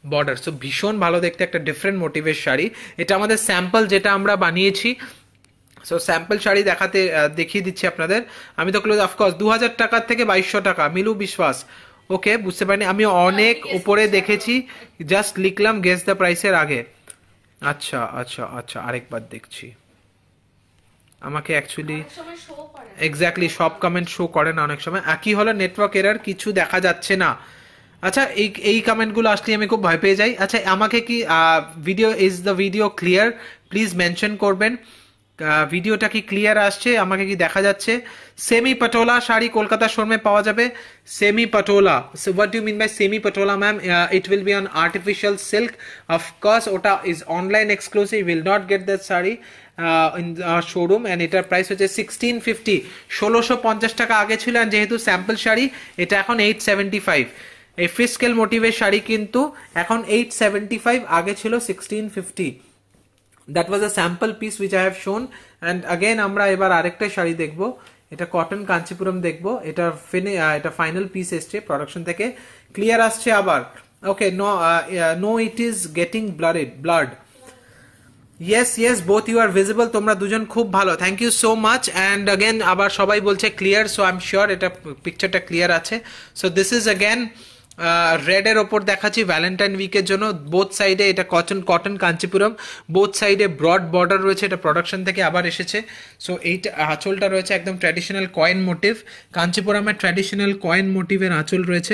border. So ভীষণ ভালো দেখতে একটা ডিফারেন্ট মোটিভের শাড়ি। এটা আমাদের স্যাম্পল যেটা আমরা বানিয়েছি। সো স্যাম্পল শাড়ি দেখাতে দেখিয়ে দিচ্ছি আপনাদের। আমি তো ক্লোজ অফকোর্স দু হাজার টাকার থেকে বাইশশো টাকা মিলু বিশ্বাস। ওকে, বুঝতে পারিনি, আমি অনেক উপরে দেখেছি, জাস্ট লিখলাম গেস দ্য প্রাইসের আগে। আচ্ছা আচ্ছা আচ্ছা, আরেকবার দেখছি। আমাকে অ্যাকচুয়ালি এক্স্যাক্টলি সব কমেন্ট শো করে না অনেক সময়, একই হলো নেটওয়ার্ক এরার, কিছু দেখা যাচ্ছে না। আচ্ছা, এই এই কমেন্টগুলো আসলে আমি খুব ভয় পেয়ে যাই। আচ্ছা, আমাকে কি video is the video clear, please mention করবেন। ভিডিওটা কি ক্লিয়ার আসছে, আমাকে কি দেখা যাচ্ছে? সেমি পটোলা শাড়ি কলকাতা শোরুমে পাওয়া যাবে। Semi Patola, so what do mean by semi Patola ma'am? It will be on artificial silk, of course ওটা is online exclusive, will not get that sari in showroom. And এটার প্রাইস হচ্ছে সিক্সটিন ফিফটি, ষোলোশো পঞ্চাশ টাকা আগে ছিল, অ্যান্ড যেহেতু স্যাম্পল শাড়ি এটা এখন এইট সেভেন্টি ফাইভ। এই ফিস্কেল মোটিভের শাড়ি কিন্তু এখন এইট সেভেন্টি ফাইভ, আগে ছিল sixteen fifty. That was a sample piece which I have shown. And again আমরা এবার আরেকটা শাড়ি দেখবো, এটা কটন কাঞ্চিপুরম দেখবো। এটা ফিনে এটা ফাইনাল পিস এসছে প্রোডাকশন থেকে, ক্লিয়ার আসছে আবার। Okay, no no it is getting blurred blur. Yes yes, both you are visible, তোমরা দুজন খুব ভালো, thank you so much. And again আবার সবাই বলছে clear, so I am sure এটা পিকচারটা ক্লিয়ার আছে। So this is again red এর ওপর দেখাচ্ছি ভ্যালেন্টাইন উইকের জন্য। বোথ সাইডে এটা কটন কটন কাঞ্চিপুরম, বোথ সাইডে ব্রড বর্ডার রয়েছে, এটা প্রোডাকশন থেকে আবার এসেছে। সো এইটা আঁচলটা রয়েছে একদম ট্র্যাডিশনাল কয়েন মোটিভ, কাঞ্চিপুরমের ট্র্যাডিশনাল কয়েন মোটিভের আঁচল রয়েছে,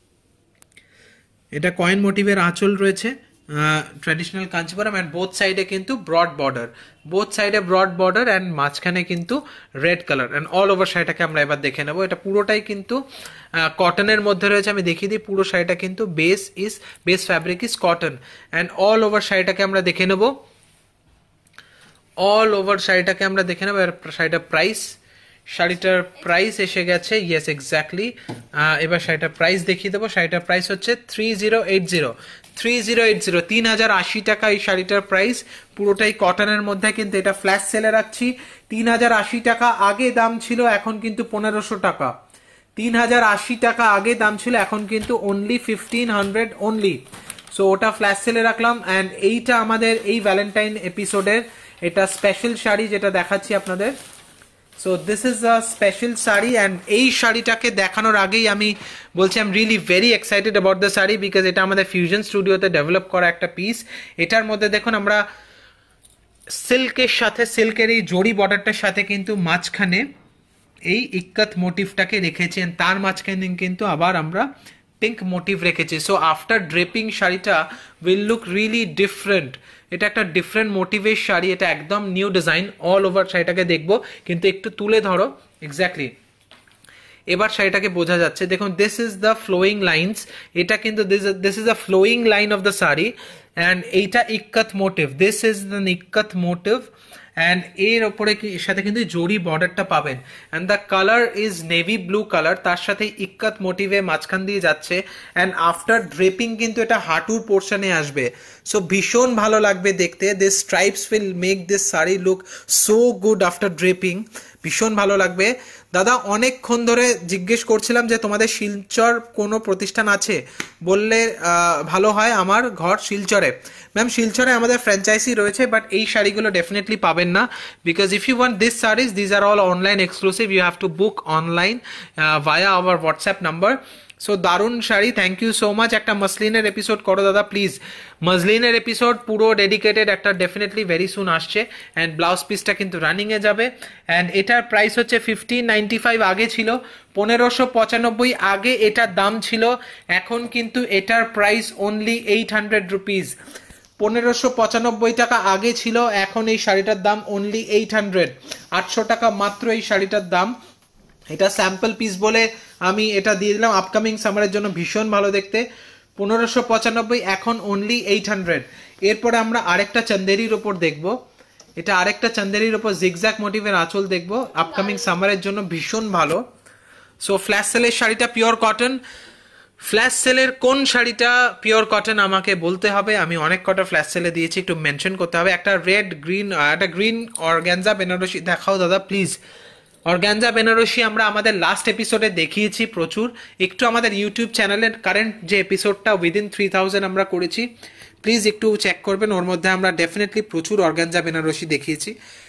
এটা কয়েন মোটিভের আঁচল রয়েছে ট্র্যাডিশনাল কাঞ্চিপুরম। অ্যান্ড বোথ সাইডে কিন্তু ব্রড বর্ডার, বোথ সাইডে ব্রড বর্ডার অ্যান্ড মাঝখানে কিন্তু red colour. And all over শাড়িটাকে আমরা এবার দেখে নেবো। এটা পুরোটাই কিন্তু কটনের মধ্যে রয়েছে, আমি দেখিয়ে দিই পুরো শাড়িটা কিন্তু base is base fabric is cotton. And all over শাড়িটাকে আমরা দেখে নেবো, অল ওভার শাড়িটাকে আমরা দেখে নেবো। শাড়িটার প্রাইস, শাড়িটার প্রাইস এসে গেছে, ইয়েস এক্স্যাক্টলি। এবার শাড়িটার প্রাইস দেখিয়ে দেবো। শাড়িটার প্রাইস হচ্ছে three zero eight zero three zero eight zero তিন হাজার আশি টাকা এই শাড়িটার প্রাইস, পুরোটাই কটনের মধ্যে। কিন্তু এটা ফ্ল্যাশ সেলে রাখছি তিন হাজার আশি টাকা, আগে দাম ছিল, এখন কিন্তু পনেরোশো টাকা। তিন হাজার আশি টাকা আগে দাম ছিল, এখন কিন্তু only fifteen hundred only. So ওটা ফ্ল্যাশ সেলে রাখলাম। অ্যান্ড এইটা আমাদের এই ভ্যালেন্টাইন এপিসোডের এটা স্পেশাল শাড়ি যেটা দেখাচ্ছি আপনাদের। So this is a special sari. And এই শাড়িটাকে দেখানোর আগেই আমি বলছি I am really very excited about the sari, because এটা আমাদের ফিউশন স্টুডিওতে ডেভেলপ করা একটা পিস। এটার মধ্যে দেখুন আমরা সিল্কের সাথে, সিল্কের এই জড়ি বর্ডারটার সাথে কিন্তু মাঝখানে এই ইক্কত মোটিভটাকে রেখেছেন, তার মাঝখানে কিন্তু আবার আমরা পিঙ্ক মোটিভ রেখেছি। সো আফটার ড্রেপিং শাড়িটা উইল লুক রিয়েলি ডিফারেন্ট। এটা একটা ডিফারেন্ট মোটিভের শাড়ি, এটা একদম নিউ ডিজাইন। অল ওভার শাড়িটাকে দেখবো, কিন্তু একটু তুলে ধরো, এক্স্যাক্টলি এবার শাড়িটাকে বোঝা যাচ্ছে। দেখুন this is the flowing lines, এটা কিন্তু this is the flowing line of the sari. And এইটা ikat motif, this is the ikat motif. And এর ওপরে এর সাথে কিন্তু জরি বর্ডারটা পাবেন। And the colour is navy blue colour, তার সাথে ইক্কত মোটিভে মাঝখান দিয়ে যাচ্ছে। অ্যান্ড আফটার ড্রেপিং কিন্তু এটা হাঁটুর পোর্শনে আসবে। সো ভীষণ ভালো লাগবে দেখতে। This stripes will make this sari look so good after draping, ভীষণ ভালো লাগবে। দাদা অনেকক্ষণ ধরে জিজ্ঞেস করছিলাম যে তোমাদের শিলচর কোনো প্রতিষ্ঠান আছে, বললে ভালো হয়। আমার ঘর শিলচরে ম্যাম, শিলচরে আমাদের ফ্র্যাঞ্চাইজি রয়েছে, বাট এই শাড়িগুলো ডেফিনেটলি পাবেন না, because if you want this saris these are all online exclusive, you have to book online via our WhatsApp number. So দারুণ sari, thank you so much. একটা মসলিনের এপিসোড করো দাদা প্লিজ, মসলিনের এপিসোড পুরো ডেডিকেটেড একটা ডেফিনেটলি ভেরি সুন আসছে। And blouse পিসটা কিন্তু রানিংয়ে যাবে। অ্যান্ড এটার প্রাইস হচ্ছে ফিফটিন নাইনটি ফাইভ, আগে ছিল পনেরোশো পঁচানব্বই, আগে এটার দাম ছিল, এখন কিন্তু এটার price only eight hundred rupees. পনেরোশো পঁচানব্বই টাকা আগে ছিল, এখন এই শাড়িটার দাম অনলি এইট হান্ড্রেড, আটশো টাকা মাত্র এই শাড়িটার দাম। এটা স্যাম্পল পিস বলে আমি এটা দিয়ে দিলাম, আপকামিং সামারের জন্য ভীষণ ভালো দেখতে। পনেরোশো পঁচানব্বই, এখন অনলি এইট হান্ড্রেড। এরপরে আমরা আরেকটা চন্দেরির ওপর দেখবো, এটা আরেকটা চন্দেরির ওপর জিগজ্যাগ মোটিভের আঁচল দেখবো, আপকামিং সামারের জন্য ভীষণ ভালো। সো ফ্ল্যাশ সেলের শাড়িটা পিওর কটন। ফ্ল্যাশ সেলের কোন শাড়িটা পিওর কটন আমাকে বলতে হবে, আমি অনেক কটা ফ্ল্যাশ সেলে দিয়েছি, একটু মেনশন করতে হবে। একটা রেড গ্রিন, একটা গ্রিন অর্গানজা বেনারসি দেখাও দাদা প্লিজ। অর্গানজা বেনারসি আমরা আমাদের লাস্ট এপিসোডে দেখিয়েছি প্রচুর, একটু আমাদের ইউটিউব চ্যানেলের কারেন্ট যে এপিসোডটা উইদিন থ্রি থাউজেন্ড আমরা করেছি, প্লিজ একটু চেক করবেন, ওর মধ্যে আমরা ডেফিনেটলি প্রচুর অর্গানজা বেনারসি দেখিয়েছি।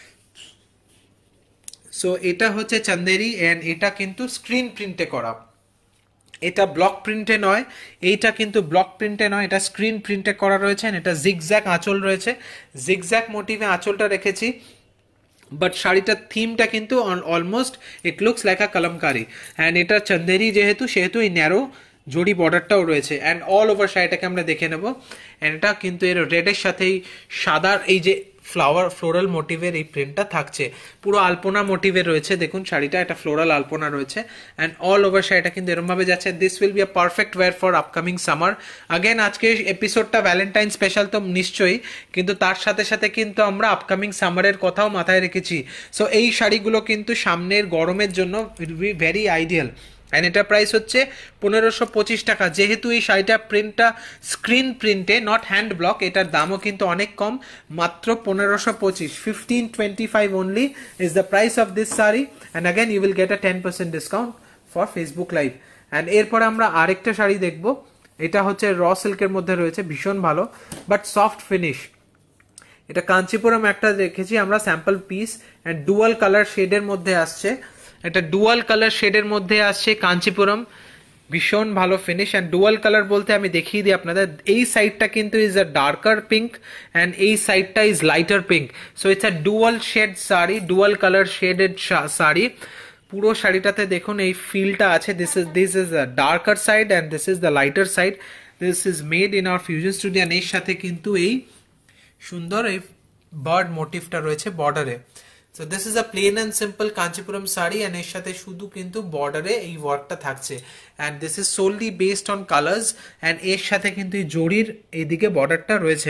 সো এটা হচ্ছে চান্দেরি, অ্যান্ড এটা কিন্তু স্ক্রিন প্রিন্টে করা, এটা ব্লক প্রিন্টে নয়, এইটা কিন্তু ব্লক প্রিন্টে নয়, এটা স্ক্রিন প্রিন্টে করা রয়েছে। এটা জিগজ্যাক আঁচল রয়েছে, জিগজ্যাক মোটিভে আঁচলটা রেখেছি, বাট শাড়িটার থিমটা কিন্তু almost it looks like a kalamkari. And এটা চন্দেরি যেহেতু, সেহেতু এই ন্যারো জড়ি বর্ডারটাও রয়েছে। অ্যান্ড অল ওভার শাড়িটাকে আমরা দেখে নেব। অ্যান্ড এটা কিন্তু এর রেডের সাথেই সাদার এই যে ফ্লাওয়ার ফ্লোরাল মোটিভের এই প্রিন্টটা থাকছে, পুরো আলপনা মোটিভের রয়েছে। দেখুন শাড়িটা, এটা ফ্লোরাল আলপনা রয়েছে। অ্যান্ড অল ওভার শাড়িটা কিন্তু এরমভাবে যাচ্ছে। This will be a perfect wear for upcoming summer. Again আজকে এপিসোডটা ভ্যালেন্টাইন স্পেশাল তো নিশ্চয়ই, কিন্তু তার সাথে সাথে কিন্তু আমরা আপকামিং সামারের কথাও মাথায় রেখেছি। সো এই শাড়িগুলো কিন্তু সামনের গরমের জন্য will be very ideal. And এটা প্রাইস হচ্ছে পনেরোশো পঁচিশ টাকা। যেহেতু এই শাড়িটা প্রিন্টটা স্ক্রিন প্রিন্টে, নট হ্যান্ড ব্লক, এটার দামও কিন্তু অনেক কম, মাত্র পনেরোশো পঁচিশ, fifteen twenty five only is the price of this sari. And again you will get a ten percent discount for Facebook live. And এরপরে আমরা আরেকটা শাড়ি দেখবো, এটা হচ্ছে র সিল্কের মধ্যে রয়েছে, ভীষণ ভালো বাট সফট ফিনিশ। এটা কাঞ্চিপুরম একটা দেখেছি আমরা sample piece, and dual colour শেডের মধ্যে আসছে, এটা ডুয়াল কালার শেডের মধ্যে আসছে কাঞ্চিপুরম, ভীষণ ভালো ফিনিশ। অ্যান্ড ডুয়াল কালার বলতে আমি দেখিয়ে দিই আপনাদের, এই সাইডটা কিন্তু is a darker pink and এই সাইডটা is lighter pink. So it's a dual shade sari, dual colour shaded sari. পুরো শাড়িটাতে দেখুন এই ফিলটা আছে, this is this is the darker side and this is the lighter side. This is made in our fusion studio. And এর সাথে কিন্তু এই সুন্দর এই বার্ড মোটিভটা রয়েছে বর্ডারে। So this is a plain and simple Kanchipuram sari, and এর সাথে শুধু কিন্তু বর্ডারে এই ওয়ার্কটা থাকছে। And this is solely based on colours, and এর সাথে কিন্তু এই জরির এইদিকে বর্ডারটা রয়েছে।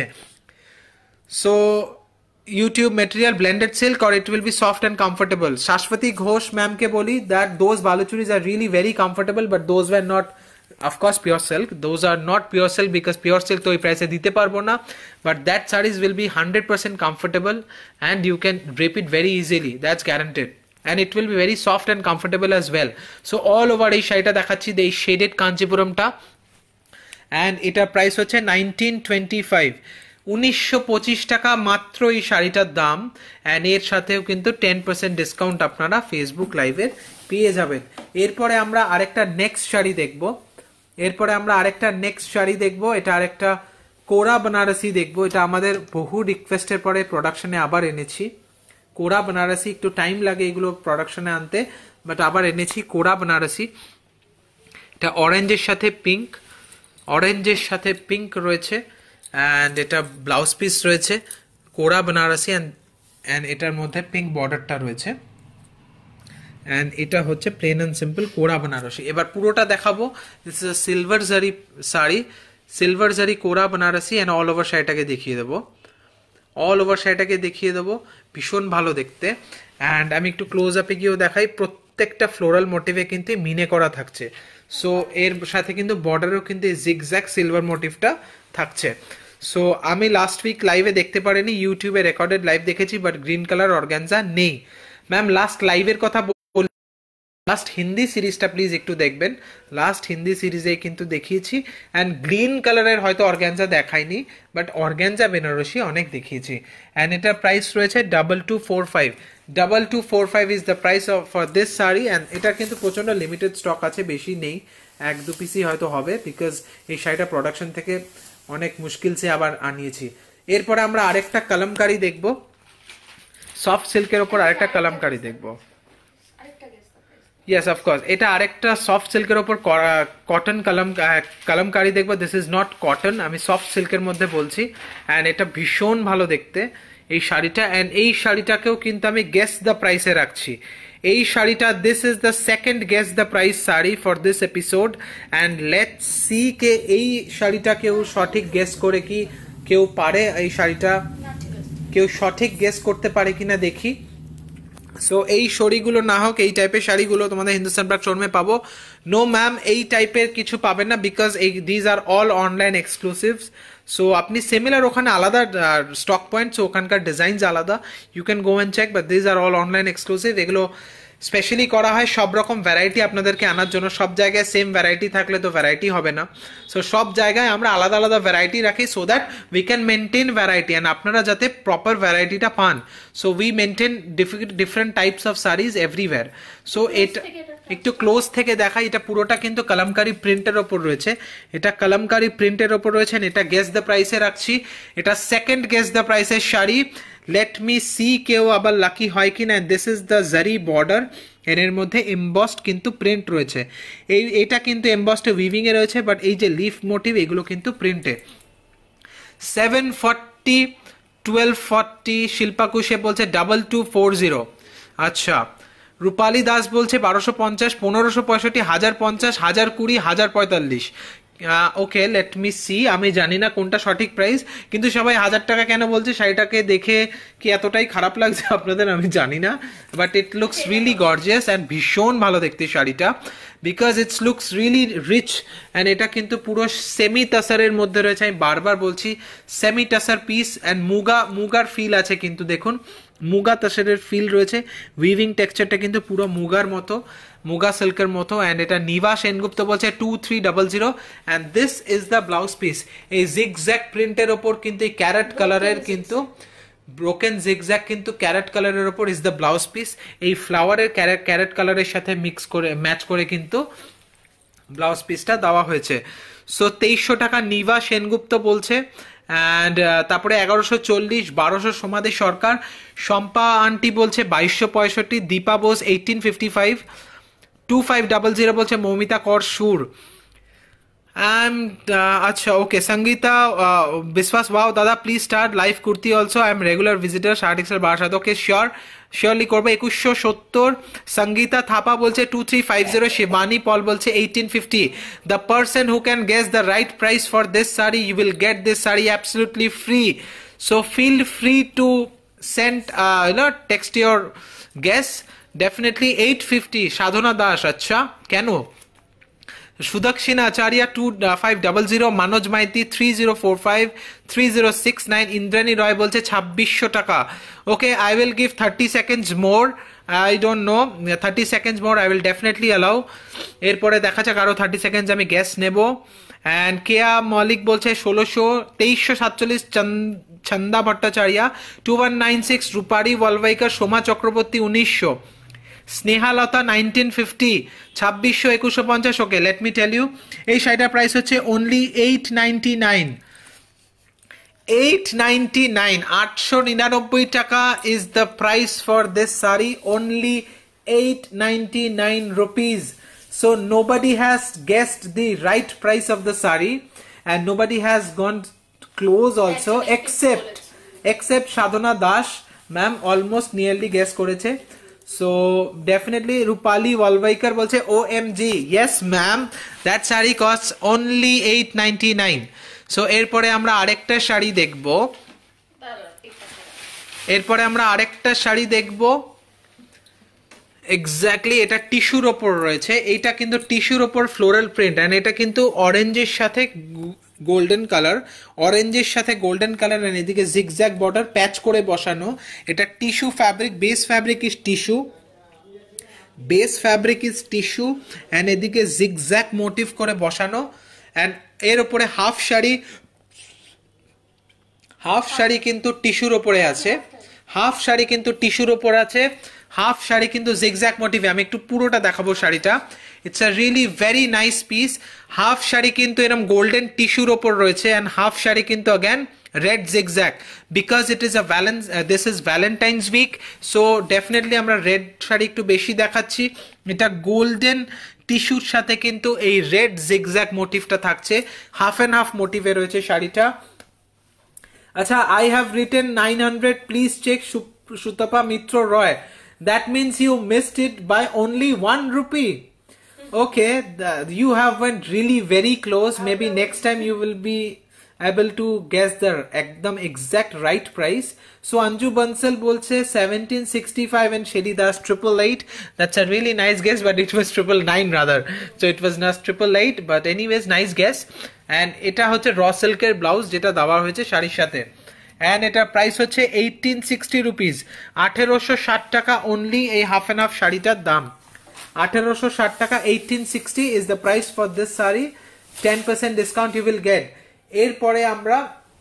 So YouTube material blended silk or it will be soft and comfortable. Shashwati Ghosh ম্যামকে বলি that those baluchuris are really very comfortable, but those were not of course pure silk, those are not pure silk because pure silk তো এই প্রাইসে দিতে পারবো না, but that sarees will be one hundred percent comfortable and you can drape it very easily, that's guaranteed, and it will be very soft and comfortable as well. So all over এই শাড়িটা দেখাচ্ছি, এই shaded কাঞ্চিপুরমটা, and এটার price হচ্ছে nineteen twenty five, উনিশশো পঁচিশ টাকা মাত্র এই শাড়িটার দাম। অ্যান্ড এর সাথেও কিন্তু টেন পার্সেন্ট ডিসকাউন্ট আপনারা ফেসবুক লাইভের পেয়ে যাবেন। এরপরে আমরা আরেকটা নেক্সট শাড়ি দেখবো, এরপরে আমরা আরেকটা নেক্সট শাড়ি দেখবো, এটা আরেকটা কোরা বেনারসি দেখবো। এটা আমাদের বহু রিকোয়েস্টের পরে প্রোডাকশনে আবার এনেছি। কোরা বেনারসি একটু টাইম লাগে এগুলো প্রোডাকশনে আনতে, বাট আবার এনেছি কোরা বেনারসি। এটা অরেঞ্জের সাথে পিঙ্ক, অরেঞ্জের সাথে পিঙ্ক রয়েছে, অ্যান্ড এটা ব্লাউজ পিস রয়েছে কোরা বেনারসি, অ্যান্ড অ্যান্ড এটার মধ্যে পিঙ্ক বর্ডারটা রয়েছে, অ্যান্ড এটা হচ্ছে প্লেন অ্যান্ড সিম্পল কোরা বেনারসি। এবার পুরোটা দেখাবো। দিস ইজ আ সিলভার জারি sari, silver zari kora Banarasi, and all over শাড়িটাকে দেখিয়ে দেবো, অল ওভার শাড়িটাকে দেখিয়ে দেবো, ভীষণ ভালো দেখতে। অ্যান্ড আমি একটু ক্লোজ আপে গিয়েও দেখাই, প্রত্যেকটা ফ্লোরাল মোটিভে কিন্তু মিনে করা থাকছে। সো এর সাথে কিন্তু বর্ডারেও কিন্তু জিগজ্যাগ সিলভার মোটিভটা থাকছে। সো আমি লাস্ট উইক লাইভে দেখতে পারিনি, ইউটিউবে রেকর্ডেড লাইভ দেখেছি, বাট গ্রিন কালার অর্গানজা নেই। ম্যাম লাস্ট লাইভের কথা বল, লাস্ট হিন্দি সিরিজটা প্লিজ একটু দেখবেন, লাস্ট হিন্দি সিরিজে কিন্তু দেখিয়েছি। অ্যান্ড গ্রিন কালারের হয়তো অর্গানজা দেখাইনি, বাট অর্গানজা বেনারসি অনেক দেখিয়েছি। অ্যান্ড এটার প্রাইস রয়েছে double two four five, double two four five is the price of for this sari. And এটা কিন্তু প্রচণ্ড লিমিটেড স্টক আছে, বেশি নেই, এক দু পিসই হয়তো হবে, বিকজ এই শাড়িটা প্রোডাকশন থেকে অনেক মুশকিল সে আবার আনিয়েছি। এরপরে আমরা আরেকটা কলমকারি দেখবো, সফট সিল্কের ওপর আরেকটা কলমকারি দেখবো। ইয়েস অফকোর্স, এটা আরেকটা সফট সিল্কের ওপর কটন কলম কলমকারি দেখবো। দিস ইজ নট কটন, আমি সফট সিল্কের মধ্যে বলছি। অ্যান্ড এটা ভীষণ ভালো দেখতে এই শাড়িটা। অ্যান্ড এই শাড়িটাকেও কিন্তু আমি গেস দ্য প্রাইসে রাখছি। এই শাড়িটা, this is the second guess the price sari for this episode. And let's see কে এই শাড়িটা কেউ সঠিক গেস করে কি কেউ পারে, এই শাড়িটা কেউ সঠিক গেস করতে পারে কিনা দেখি। সো এই শাড়িগুলো না হোক, এই টাইপের শাড়িগুলো তোমাদের হিন্দুস্তান ব্র্যাক শোরুমে পাবো। নো ম্যাম, এই টাইপের কিছু পাবেন না, বিকজ এই these are all online exclusives. So আপনি সিমিলার ওখানে আলাদা স্টক পয়েন্ট, সো ওখানকার ডিজাইনস আলাদা, you can go and check, but these are all online exclusive. এগুলো স্পেশালি করা হয় সব রকম ভ্যারাইটি আপনাদেরকে আনার জন্য। সব জায়গায় সেম ভ্যারাইটি থাকলে তো ভ্যারাইটি হবে না, সো সব জায়গায় আমরা আলাদা আলাদা ভ্যারাইটি রাখি so that we can maintain variety and আপনারা যাতে প্রপার ভ্যারাইটিটা পান। So we maintain different types of saris everywhere. So এটা একটু ক্লোজ থেকে দেখাই, এটা পুরোটা কিন্তু কলমকারি প্রিন্টের ওপর রয়েছে, এটা কলমকারি প্রিন্টের ওপর রয়েছে। এটা গেস দ্য প্রাইসে রাখছি, এটা সেকেন্ড গেস দ্য প্রাইসের শাড়ি। লেট মি সি কেউ আবার লাকি হয় কিনা। This is the zari border, এর মধ্যে এমবসড কিন্তু প্রিন্ট রয়েছে। এই এটা কিন্তু এমবসড উইভিং এ রয়েছে, বাট এই যে লিফ মোটিভ এগুলো কিন্তু প্রিন্টে। Seven forty, twelve forty, Shilpa Kushe বলছে ডাবল টু ফোর জিরো। আচ্ছা, রূপালী দাস বলছে বারোশো পঞ্চাশ, পনেরোশো পঁয়ষট্টি, হাজার পঞ্চাশ, হাজার কুড়ি, হাজার পঁয়তাল্লিশ। ওকে, লেট মি সি, আমি জানি না কোনটা সঠিক প্রাইস, কিন্তু সবাই হাজার টাকা কেন বলছে, শাড়িটাকে দেখে কি এতটাই খারাপ লাগছে আপনাদের আমি জানি না, but it looks really gorgeous and ভীষণ ভালো দেখতে শাড়িটা, because it's looks really rich and এটা কিন্তু পুরো সেমি টাসারের মধ্যে রয়েছে। আমি বারবার বলছি semi tussar piece and muga মুগার ফিল আছে, কিন্তু দেখুন মুগা তাসারের ফিল রয়েছে। উইভিং টেক্সচারটা কিন্তু পুরো মুগার মতো, মুগা সিল্কের মতো। অ্যান্ড এটা নিভা সেনগুপ্ত বলছে two three double zero and this is the blouse piece. এই জিগজ্যাক প্রিন্টের ওপর কিন্তু এই ক্যারেট কালারের কিন্তু ব্রোকেন জিগজ্যাক কিন্তু ক্যারেট কালারের ওপর ইজ দ্য ব্লাউজ পিস। এই ফ্লাওয়ারের ক্যারেট ক্যারেট কালারের সাথে মিক্স করে ম্যাচ করে কিন্তু ব্লাউজ পিসটা দেওয়া হয়েছে। সো তেইশশো টাকা নিভা সেনগুপ্ত বলছে। অ্যান্ড তারপরে এগারোশো চল্লিশ, বারোশো সমাধি সরকার, শম্পা আন্টি বলছে বাইশশো পঁয়ষট্টি, Dipa Bose eighteen fifty five, two five double zero বলছে মৌমিতা কর সুর। And uh, আচ্ছা ওকে, সঙ্গীতা বিশ্বাস, ওয়াও দাদা please start live kurti also, I am regular visitor shirt excel Barasat. Okay sure, surely করবো। একুশশো সত্তর, সঙ্গীতা থাপা বলছে two three five zero, Shibani Paul বলছে eighteen fifty. The person who can guess the right price for this sari you will get this sari absolutely free. So feel free to send you know text your guess. Definitely eight fifty, Sadhana Das. আচ্ছা কেন? সুদক্ষিণা আচার্য two five double zero, Manoj Maiti three zero four five, three zero six nine, Indrani Roy বলছে ছাব্বিশশো টাকা। Okay, I will give thirty seconds more, I don't know, thirty seconds more I will definitely allow. এরপরে দেখা যাক আরো thirty seconds আমি guess নেব। And Keya Mallik বলছে ষোলোশো, তেইশশো সাতচল্লিশ Chhanda Bhattacharya, two one nine six, Rupari Walvaikar, Soma Chakraborty উনিশশো, স্নেহালতা নাইনটিন ফিফটি, ছাব্বিশশো একুশশো পঞ্চাশ। ওকে, লেট মি টেল ইউ এই শাড়িটার প্রাইস হচ্ছে only eight ninety nine, eight ninety nine, আটশো নিরানব্বই টাকা is the price for this sari, only eight ninety nine rupees. So nobody has guessed the right price of the sari and nobody has gone close also except except Sadhana Das ma'am, almost nearly guess করেছে। So definitely Rupali Walvaikar বলছে O M G, yes ma'am, that sari costs only eight ninety-nine. So এরপরে আমরা আরেকটা শাড়ি দেখব, এরপরে আমরা আরেকটা শাড়ি দেখব এক্স্যাক্টলি এটা টিস্যুর ওপর রয়েছে। এইটা কিন্তু টিস্যুর ওপর ফ্লোরাল প্রিন্ট অ্যান্ড এটা কিন্তু অরেঞ্জের সাথে গোল্ডেন কালার, অরেঞ্জের সাথে গোল্ডেন কালার অ্যান্ড এদিকে জিগজ্যাগ বর্ডার প্যাচ করে বসানো। এটা tissue fabric, base fabric is tissue, base fabric is tissue and এদিকে জিগজ্যাগ মোটিভ করে বসানো। অ্যান্ড এর উপরে হাফ শাড়ি, হাফ শাড়ি কিন্তু টিস্যুর ওপরে আছে, হাফ শাড়ি কিন্তু টিস্যুর ওপর আছে, হাফ শাড়ি কিন্তু জিগজ্যাগ মোটিভে। আমি একটু পুরোটা দেখাবো শাড়িটা, it's a really very nice piece. Half sari কিন্তু এরকম গোল্ডেন টিস্যুর ওপর রয়েছে অ্যান্ড হাফ শাড়ি কিন্তু again red zigzag, because it is a valence this is Valentine's week, so definitely আমরা রেড শাড়ি একটু বেশি দেখাচ্ছি। এটা গোল্ডেন টিস্যুর সাথে কিন্তু এই রেড জিগজ্যাগ মোটিভটা থাকছে, হাফ অ্যান্ড হাফ মোটিভে রয়েছে শাড়িটা। আচ্ছা, I have written nine hundred, please check Sutapa Mitra Roy, that means you missed it by only one rupee. Okay, the, you have went really very close. Maybe next time you will be able to guess the ekdam exact right price. So Anju Bansal bolche seventeen sixty-five and Shelly Das triple eight. That's a really nice guess, but it was triple nine rather. So it was not triple eight, but anyways nice guess. And এটা হচ্ছে র সিল্কের blouse যেটা দেওয়া হয়েছে শাড়ির সাথে। And এটার প্রাইস হচ্ছে এইটিন সিক্সটি রুপিস, আঠেরোশো ষাট টাকা অনলি এই হাফ অ্যান্ড হাফ শাড়িটার দাম। আঠেরোশো ষাট টাকা, eighteen sixty is the price for this sari, ten percent discount you will get. এরপরে আমরা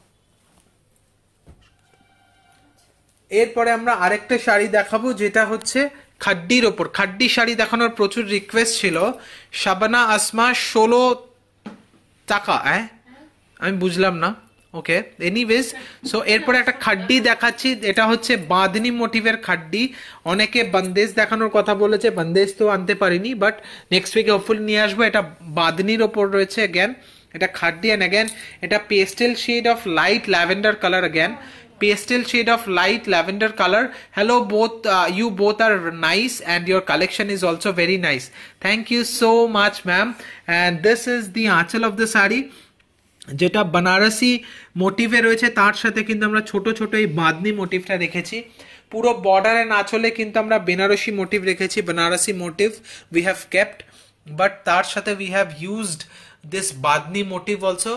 এরপরে আমরা আরেকটা শাড়ি দেখাবো যেটা হচ্ছে খাড্ডির ওপর। খাড্ডি শাড়ি দেখানোর প্রচুর রিকোয়েস্ট ছিল। শাবানা আসমা ষোলো টাকা, হ্যাঁ আমি বুঝলাম না, ওকে এনিওয়েজ। সো এরপরে একটা খাড্ডি দেখাচ্ছি, এটা হচ্ছে বাঁধনি মোটিভের খাড্ডি। অনেকে বন্দেজ দেখানোর কথা বলেছে, বন্দেজ তো আনতে পারিনি, বাট নেক্সট উইকে হোপফুলি নিয়ে আসবো। এটা বাঁধনির ওপর রয়েছে অ্যাগেন, এটা খাড্ডি অ্যান্ড অ্যাগেন এটা pastel shade of light lavender colour again, pastel shade of light lavender color. Hello both, uh, you both are nice and your collection is also very nice. Thank you so much ma'am. And this is the aanchal of the sari, যেটা বানারসি মোটিভে রয়েছে, তার সাথে কিন্তু আমরা ছোট ছোট এই বাঁধনি মোটিভটা রেখেছি। পুরো বর্ডার এন্ড আঁচলে কিন্তু আমরা বেনারসি মোটিভ রেখেছি, Banarasi motif we have kept, but তার সাথে we have used this bandhani motif also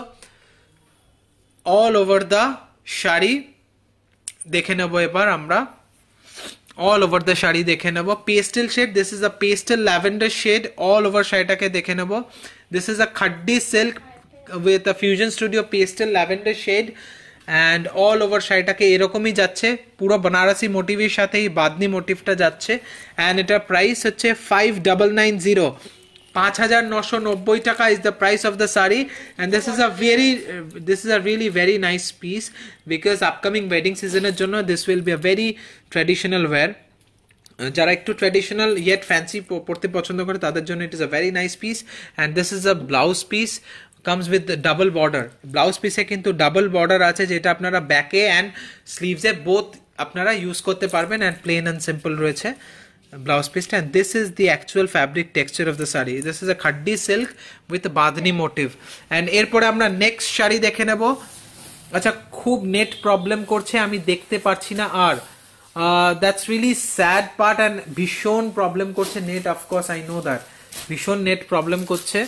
all over the sari. দেখে নেব এবার আমরা অল ওভার দ্য শাড়ি দেখে নেব। Pastel shade, this is a pastel lavender shade, all over শাড়িটাকে দেখে নেব। This is a khaddi silk with a fusion studio pastel lavender shade, and all over শাড়িটাকে এরকমই যাচ্ছে, পুরো বানারসি মোটিভের সাথে এই বাঁধনি মোটিভটা যাচ্ছে। অ্যান্ড এটার প্রাইস হচ্ছে ফাইভ ডাবল নাইন জিরো, পাঁচ হাজার নশো নব্বই টাকা is the price of the sari. And this is a very this is a really very nice piece, because upcoming wedding সিজনের জন্য this will be a very traditional wear. যারা একটু traditional yet fancy পড়তে পছন্দ করে তাদের জন্য it is a very nice piece. And this is a blouse piece, comes with the double border. Blouse পিসে কিন্তু ডাবল বর্ডার আছে, যেটা আপনারা ব্যাকে অ্যান্ড স্লিভসে বোথ আপনারা ইউজ করতে পারবেন, অ্যান্ড প্লেন অ্যান্ড সিম্পল রয়েছে ব্লাউজ পিসটা। And this is the actual fabric texture of the sari, this is a khaddi silk with bandhani motif. And এরপরে আমরা নেক্সট শাড়ি দেখে নেব। আচ্ছা, খুব নেট প্রবলেম করছে, আমি দেখতে পারছি না আর, that's really sad part, and ভীষণ প্রবলেম করছে net, of course I know that, ভীষণ নেট প্রবলেম করছে।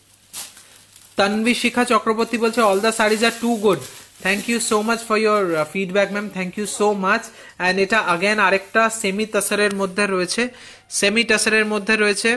তানভি শিখা চক্রবর্তী বলছে all the saris are too good, thank you so much for your feedback ma'am, thank you so much. And এটা again আরেকটা semi টাসারের মধ্যে রয়েছে, সেমি টাসারের মধ্যে রয়েছে।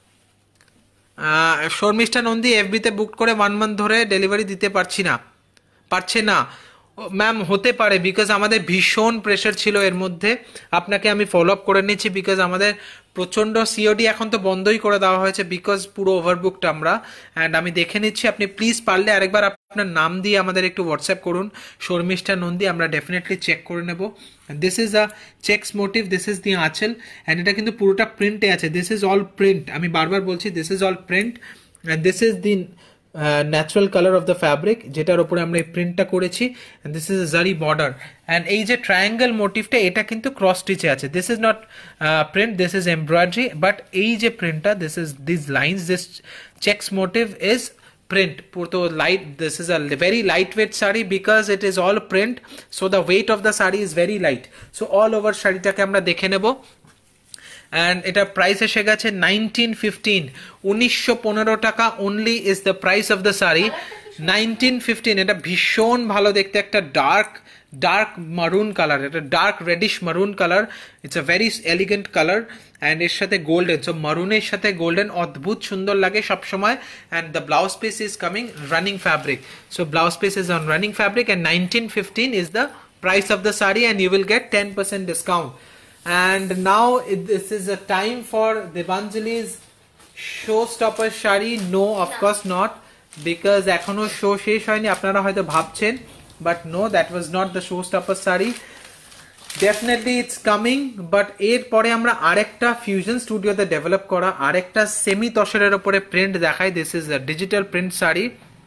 শর্মিষ্ঠা নন্দী এফবিতে বুক করে ওয়ান মান্থ ধরে ডেলিভারি দিতে পারছি না, পারছে না ম্যাম, হতে পারে বিকজ আমাদের ভীষণ প্রেশার ছিল এর মধ্যে। আপনাকে আমি ফলো আপ করে নিচ্ছি, বিকজ আমাদের প্রচণ্ড সিওডি এখন তো বন্ধই করে দেওয়া হয়েছে, বিকজ পুরো ওভারবুকড আমরা। অ্যান্ড আমি দেখে নিচ্ছি, আপনি প্লিজ পারলে আরেকবার আপনার নাম দিয়ে আমাদের একটু হোয়াটসঅ্যাপ করুন, শর্মিষ্ঠা নন্দী, আমরা ডেফিনেটলি চেক করে নেব। This is a checks motif, this is the আঁচল, অ্যান্ড এটা কিন্তু পুরোটা প্রিন্টে আছে, দিস ইজ অল প্রিন্ট, আমি বারবার বলছি this is all print, and this is the natural colour of the fabric, যেটার উপরে আমরা এই প্রিন্টটা করেছি। And this is zari border, and এই যে ট্রায়াঙ্গেল মোটিভটা এটা কিন্তু ক্রস স্টিচে আছে, this is not print, this is embroidery, but এই যে প্রিন্টটা, this is this lines, this checks motif is print. Purto light, this is a very lightweight sari because it is all print, so the weight of the sari is very light. So all over শাড়িটাকে আমরা দেখে নেব। And এটা price এসে গেছে nineteen fifteen, উনিশশো পনেরো টাকা only is the price of the sari, nineteen fifteen. এটা ভীষণ ভালো দেখতে, একটা ডার্ক ডার্ক মারুন কালার, এটা dark reddish maroon colour, it's a very elegant colour, and এর সাথে গোল্ডেন, সো মারুনের সাথে গোল্ডেন অদ্ভুত সুন্দর লাগে সবসময়। And the blouse piece is coming running fabric, so blouse piece is on running fabric, and nineteen fifteen is the price of the sari, and you will get ten percent discount. And now it, this is a time for Devanjali's showstopper shari. No, of no. course not, because এখনো show শেষ হয়নি, আপনারা হয়তো ভাবছেন, but no, that was not the showstopper shari. Definitely it's coming, but এর পরে আমরা আরেকটা ফিউশন স্টুডিওতে ডেভেলপ করা আরেকটা সেমি তসরের উপরে প্রিন্ট দেখাই। This is a digital print sari,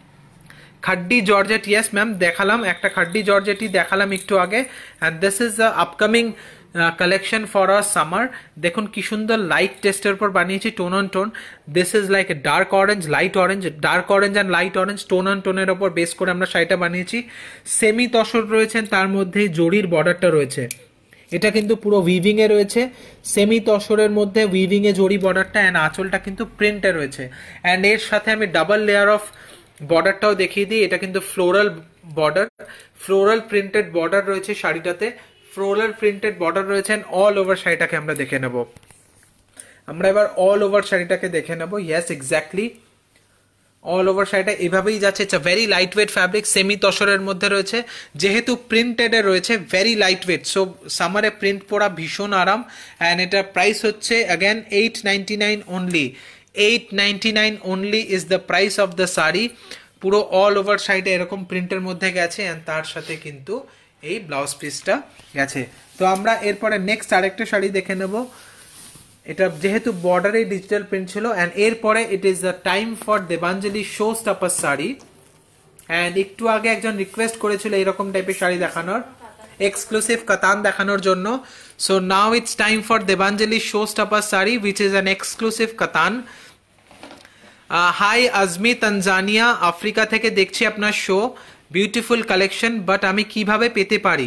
khaddi georgette, yes ma'am দেখালাম, একটা খাড্ডি জর্জেটই দেখালাম একটু আগে। And this is the upcoming collection for a summer. দেখুন কি সুন্দর লাইট টেস্টের উপর বানিয়েছি, tone on tone, this is like a dark orange, light orange, dark orange and light orange, tone on টোনের ওপর বেস করে আমরা শাড়িটা বানিয়েছি। সেমি তসর রয়েছেন, তার মধ্যেই জরির বর্ডারটা রয়েছে, এটা কিন্তু পুরো উইভিং এ রয়েছে, সেমি তসরের মধ্যে উইভিং এ জরি বর্ডারটা, অ্যান্ড আঁচলটা কিন্তু প্রিন্টে রয়েছে। অ্যান্ড এর সাথে আমি ডাবল লেয়ার অফ বর্ডারটাও দেখিয়ে দিই, এটা কিন্তু floral border, floral printed border রয়েছে শাড়িটাতে, ফ্লোরাল প্রিন্টেড বর্ডার রয়েছে, অল ওভার শাড়িটাকে আমরা দেখে নেব। আমরা এবার অল ওভার শাড়িটাকে দেখে নেব। ইয়েস, এক্স্যাক্টলি অল ওভার শাড়িটা এভাবেই যাচ্ছে। It's a very light weight fabric, semi তসরের মধ্যে রয়েছে, যেহেতু প্রিন্টেডে রয়েছে, ভেরি লাইট ওয়েট, সো সামারে প্রিন্ট পরা ভীষণ আরাম। অ্যান্ড এটার প্রাইস হচ্ছে again eight ninety nine only, eight ninety nine only is the price of the sari. পুরো অল ওভার শাড়িটা এরকম প্রিন্টের মধ্যে গেছে, অ্যান্ড তার সাথে কিন্তু এই ব্লাউজ পিসটা গেছে। তো আমরা এরপরে নেক্সট আরেকটা শাড়ি দেখে নেব। এটা যেহেতু বর্ডারে ডিজিটাল প্রিন্ট ছিল, অ্যান্ড এরপরে it is the time for Debanjali show stopper sari. And একটু আগে একজন রিকোয়েস্ট করেছিল এরকম টাইপের শাড়ি দেখানোর, এক্সক্লুসিভ কাতান দেখানোর জন্য। So now it's time for Debanjali show stopper sari which is an exclusive katan. Hi Azmi, Tanzania, Africa থেকে দেখছি আপনার শো, বিউটিফুল কালেকশন, বাট আমি কিভাবে পেতে পারি?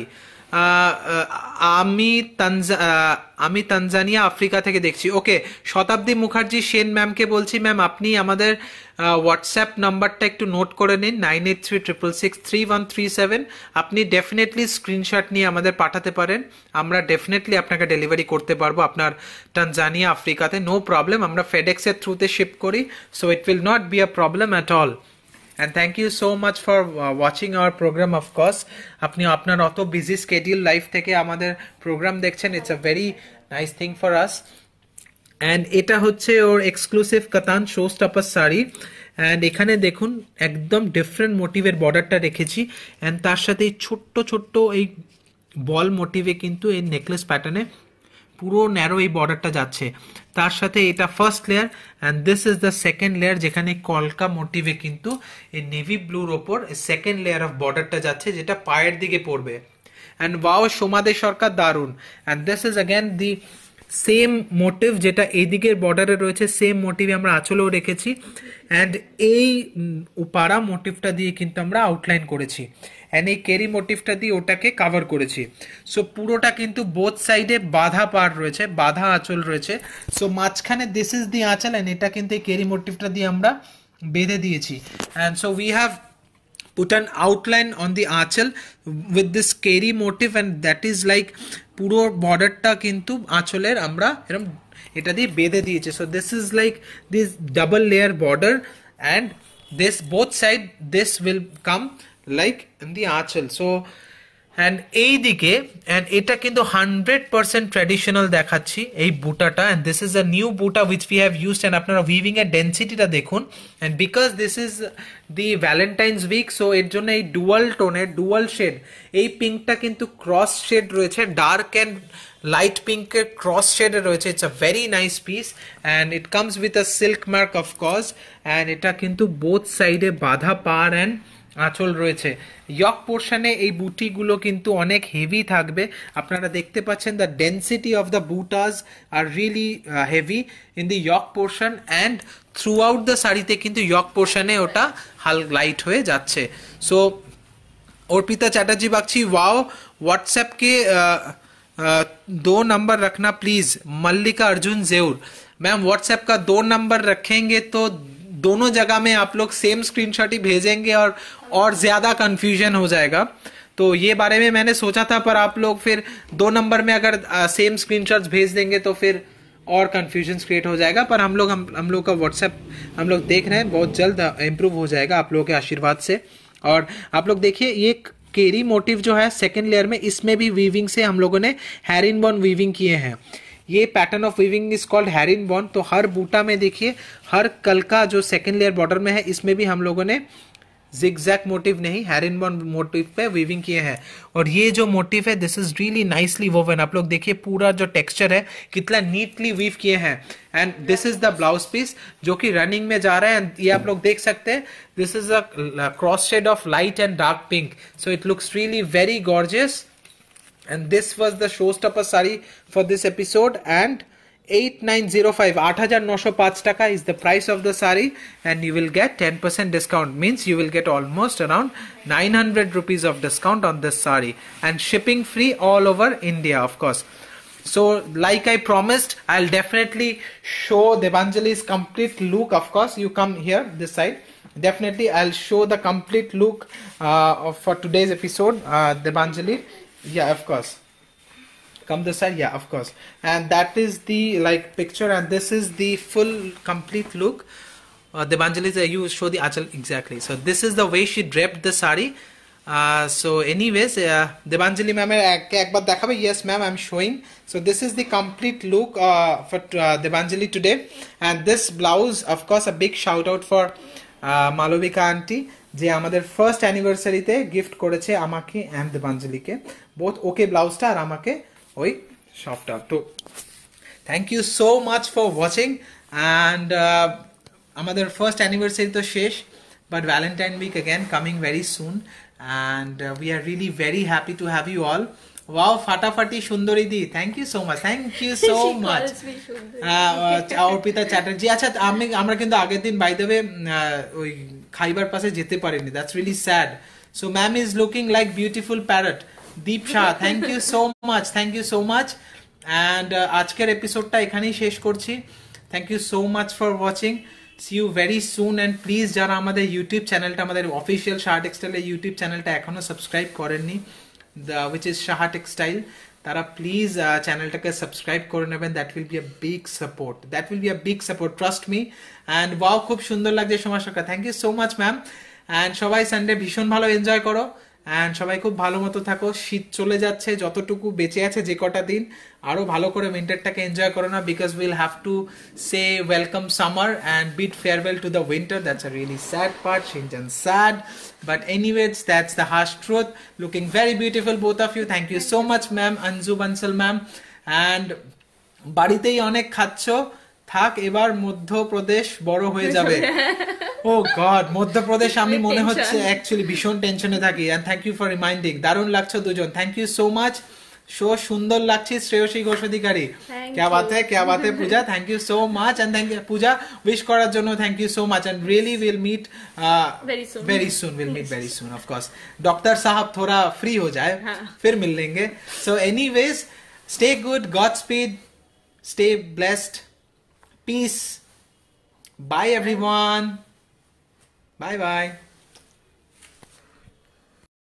আমি আমি তানজানিয়া আফ্রিকা থেকে দেখছি। ওকে, শতাব্দী মুখার্জি সেন ম্যামকে বলছি, ম্যাম আপনি আমাদের হোয়াটসঅ্যাপ নাম্বারটা একটু নোট করে নিন, nine eight three triple six three one three seven. আপনি ডেফিনেটলি স্ক্রিনশট নিয়ে আমাদের পাঠাতে পারেন, আমরা ডেফিনেটলি আপনাকে ডেলিভারি করতে পারবো আপনার তানজানিয়া আফ্রিকাতে, নো প্রবলেম। আমরা ফেডেক্সের থ্রুতে শিপ করি, so it will not be a problem at all. And thank you so much for uh, watching our program, of course. আপনি আপনার অত বিজি স্কেডিউল লাইফ থেকে আমাদের প্রোগ্রাম দেখছেন, it's a very nice thing for us. And এটা হচ্ছে ওর exclusive katan show stopper sari. And এখানে দেখুন একদম ডিফারেন্ট মোটিভের বর্ডারটা রেখেছি, অ্যান্ড তার সাথে এই ছোট্ট ছোট্ট এই বল মোটিভে কিন্তু এই নেকলেস প্যাটার্নে পুরো ন্যারো এই বর্ডারটা যাচ্ছে। তার সাথে এটা first layer, and this is the second layer, যেখানে কলকা মোটিভে কিন্তু এই নেভি ব্লুর ওপর সেকেন্ড লেয়ার অফ বর্ডারটা যাচ্ছে, যেটা পায়ের দিকে পড়বে। অ্যান্ড ওয়াও, সোমাদে সরকার দারুন। And this is again the same motif যেটা এইদিকের বর্ডারে রয়েছে, সেম মোটিভ আমরা আঁচলেও রেখেছি, অ্যান্ড এই পাড়া মোটিভটা দিয়ে কিন্তু আমরা আউটলাইন করেছি, অ্যান্ড এই কেরি মোটিভটা দিয়ে ওটাকে কাভার করেছি। সো পুরোটা কিন্তু বোথ সাইডে বাঁধা পাড় রয়েছে, বাঁধা আঁচল রয়েছে। সো মাঝখানে দিস ইজ দি আঁচল, অ্যান্ড এটা কিন্তু এই কেরি মোটিভটা দিয়ে আমরা বেঁধে দিয়েছি। And so we have put an outline on the আঁচল with this keri motif, and that is like পুরো বর্ডারটা কিন্তু আঁচলের আমরা এরকম এটা দিয়ে বেঁধে দিয়েছি। So this is like this double layer border, and this both side this will come like in the aanchal. So and এই দিকে, অ্যান্ড এটা কিন্তু হান্ড্রেড পার্সেন্ট ট্র্যাডিশনাল দেখাচ্ছি এই বুটাটা, and this is a new buta which we have used. And আপনারা weaving এর ডেন্সিটিটা দেখুন, and because this is the Valentine's week, so এর জন্য এই ডুয়াল টোনের ডুয়াল শেড, এই পিঙ্কটা কিন্তু ক্রস শেড রয়েছে, ডার্ক অ্যান্ড লাইট পিঙ্কের ক্রস শেডে রয়েছে। It's a very nice piece, and it comes with a silk mark of course, and এটা কিন্তু বোথ সাইডে বাঁধা পার অ্যান্ড আঁচল রয়েছে। ইয়ক পোর্শনে এই বুটিগুলো কিন্তু অনেক হেভি থাকবে, আপনারা দেখতে পাচ্ছেন the density of the butas are really heavy in the yoke portion, and throughout the শাড়িতে কিন্তু ইয়ক পোর্শনে ওটা হাল লাইট হয়ে যাচ্ছে। So Arpita Chatterjee Bagchi, wow WhatsApp के दो नंबर रखना प्लीज। मल्लिका अर्जुन जेउर, मैम व्हाट्सएप का दो नंबर रखेंगे तो दोनों जगह में आप लोग सेम स्क्रीनशॉट ही भेजेंगे और और ज्यादा कंफ्यूजन हो जाएगा। तो ये बारे में मैंने सोचा था, पर आप लोग फिर दो नंबर में अगर सेम स्क्रीनशॉट्स भेज देंगे तो फिर और कंफ्यूजन क्रिएट हो जाएगा। पर हम लोग हम हम लोग का व्हाट्सएप हम लोग देख रहे हैं, बहुत जल्द इम्प्रूव हो जाएगा आप लोगों के आशीर्वाद से। और आप लोग देखिए ये केरी मोटिव जो है सेकेंड लेयर में, इसमें भी वीविंग से हम लोगों ने हेरिन बॉन वीविंग किए हैं। ये pattern of weaving is called herringbone. तो हर बूटा में देखिए, हर कल का जो सेकेंड लेयर बॉर्डर में है, इसमें भी हम लोगों ने जिगजैग मोटिव नहीं, हेरिन बॉन मोटिव पे वीविंग किए हैं। और ये जो मोटिव है this is really nicely woven. आप लोग देखिए पूरा जो टेक्सचर है कितना नीटली वीव किए हैं। And this is the blouse piece जो कि रनिंग में जा रहा है, एंड ये आप लोग देख सकते हैं this is a cross shade of light and dark pink, so it looks really very gorgeous. And this was the showstopper sari for this episode, and eight nine zero five eight thousand nine hundred five taka is the price of the sari, and you will get ten percent discount, means you will get almost around nine hundred rupees of discount on this sari, and shipping free all over India, of course. So like I promised, I'll definitely show Debanjali's complete look. Of course, you come here this side, definitely I'll show the complete look uh, of, for today's episode. Uh, Debanjali, yeah, of course. Come this side, yeah, of course. And that is the like picture, and this is the full complete look. Uh, Debanjali, uh, you show the achal exactly. So this is the way she draped the sari. Uh, so anyways, uh, Debanjali ma'am ek ekbar dekhabe. Yes ma'am, I'm showing. So this is the complete look uh, for uh, Debanjali today, and this blouse, of course, a big shout out for uh, Malovika aunty যে আমাদের first অ্যানিভার্সারিতে gift করেছে আমাকে and দেবাঞ্জলিকে, both ওকে ব্লাউজটা আর আমাকে ওই শপটা। তো thank you so much for watching, and আমাদের ফার্স্ট অ্যানিভার্সারি তো শেষ, but Valentine week again coming very soon, and we are really very happy to have you all. Wow, ফাটাফাটি সুন্দরী দি, thank you so much, thank you so much Arpita Chatterjee. আচ্ছা, আমি আমরা কিন্তু আগের দিন বাই দ্য ওয়ে ওই খাইবার পাশে যেতে পারিনি, that's really sad. So ma'am is looking like beautiful parrot. Deep Shah, thank you so much, thank you so much. And আজকের এপিসোডটা এখানেই শেষ করছি। Thank you so much for watching, see you very soon. And please যারা আমাদের YouTube চ্যানেলটা, আমাদের official Shah টেক্সটাইলের YouTube চ্যানেলটা এখনো সাবস্ক্রাইব করেননি, the which is Shaha Textile, তারা প্লিজ চ্যানেলটাকে সাবস্ক্রাইব করে নেবেন। That will be a big support, that will be a big support, trust me. And wow, খুব সুন্দর লাগছে Soma Sarkar, thank you so much ma'am. And সবাই সানডে ভীষণ ভালো এনজয় করো, অ্যান্ড সবাই খুব ভালো মতো থাকো। শীত চলে যাচ্ছে, যতটুকু বেঁচে আছে যে কটা দিন আরো ভালো করে উইন্টারটাকে এনজয় করো না, because will have to say welcome summer and bid farewell to the winter. That's a really sad part, Shinjan sad, but anyways that's the harsh truth. Looking very beautiful both of you, thank you so much ma'am, Anju Bansal ma'am। and বাড়িতেই অনেক খাচ্ছ, থাক এবার মধ্যপ্রদেশ বড় হয়ে যাবে। ও god, Madhya Pradesh আমি মনে হচ্ছে অ্যাকচুয়ালি ভীষণ টেনশনে থাকি। And thank you for reminding, দারুণ লাগছে দুজন, thank you so much. So সুন্দর লাগছে, শ্রেয়সী ঘোষ অধিকারী, क्या बात है, क्या बात है Pooja, thank you so much. And thank you Pooja, wish করার জন্য thank you so much. And really will meet very soon, very soon will meet very soon of course. Doctor साहब थोड़ा फ्री हो जाए फिर मिल लेंगे। So anyways, stay good, Godspeed, stay blessed, peace, bye everyone, bye bye.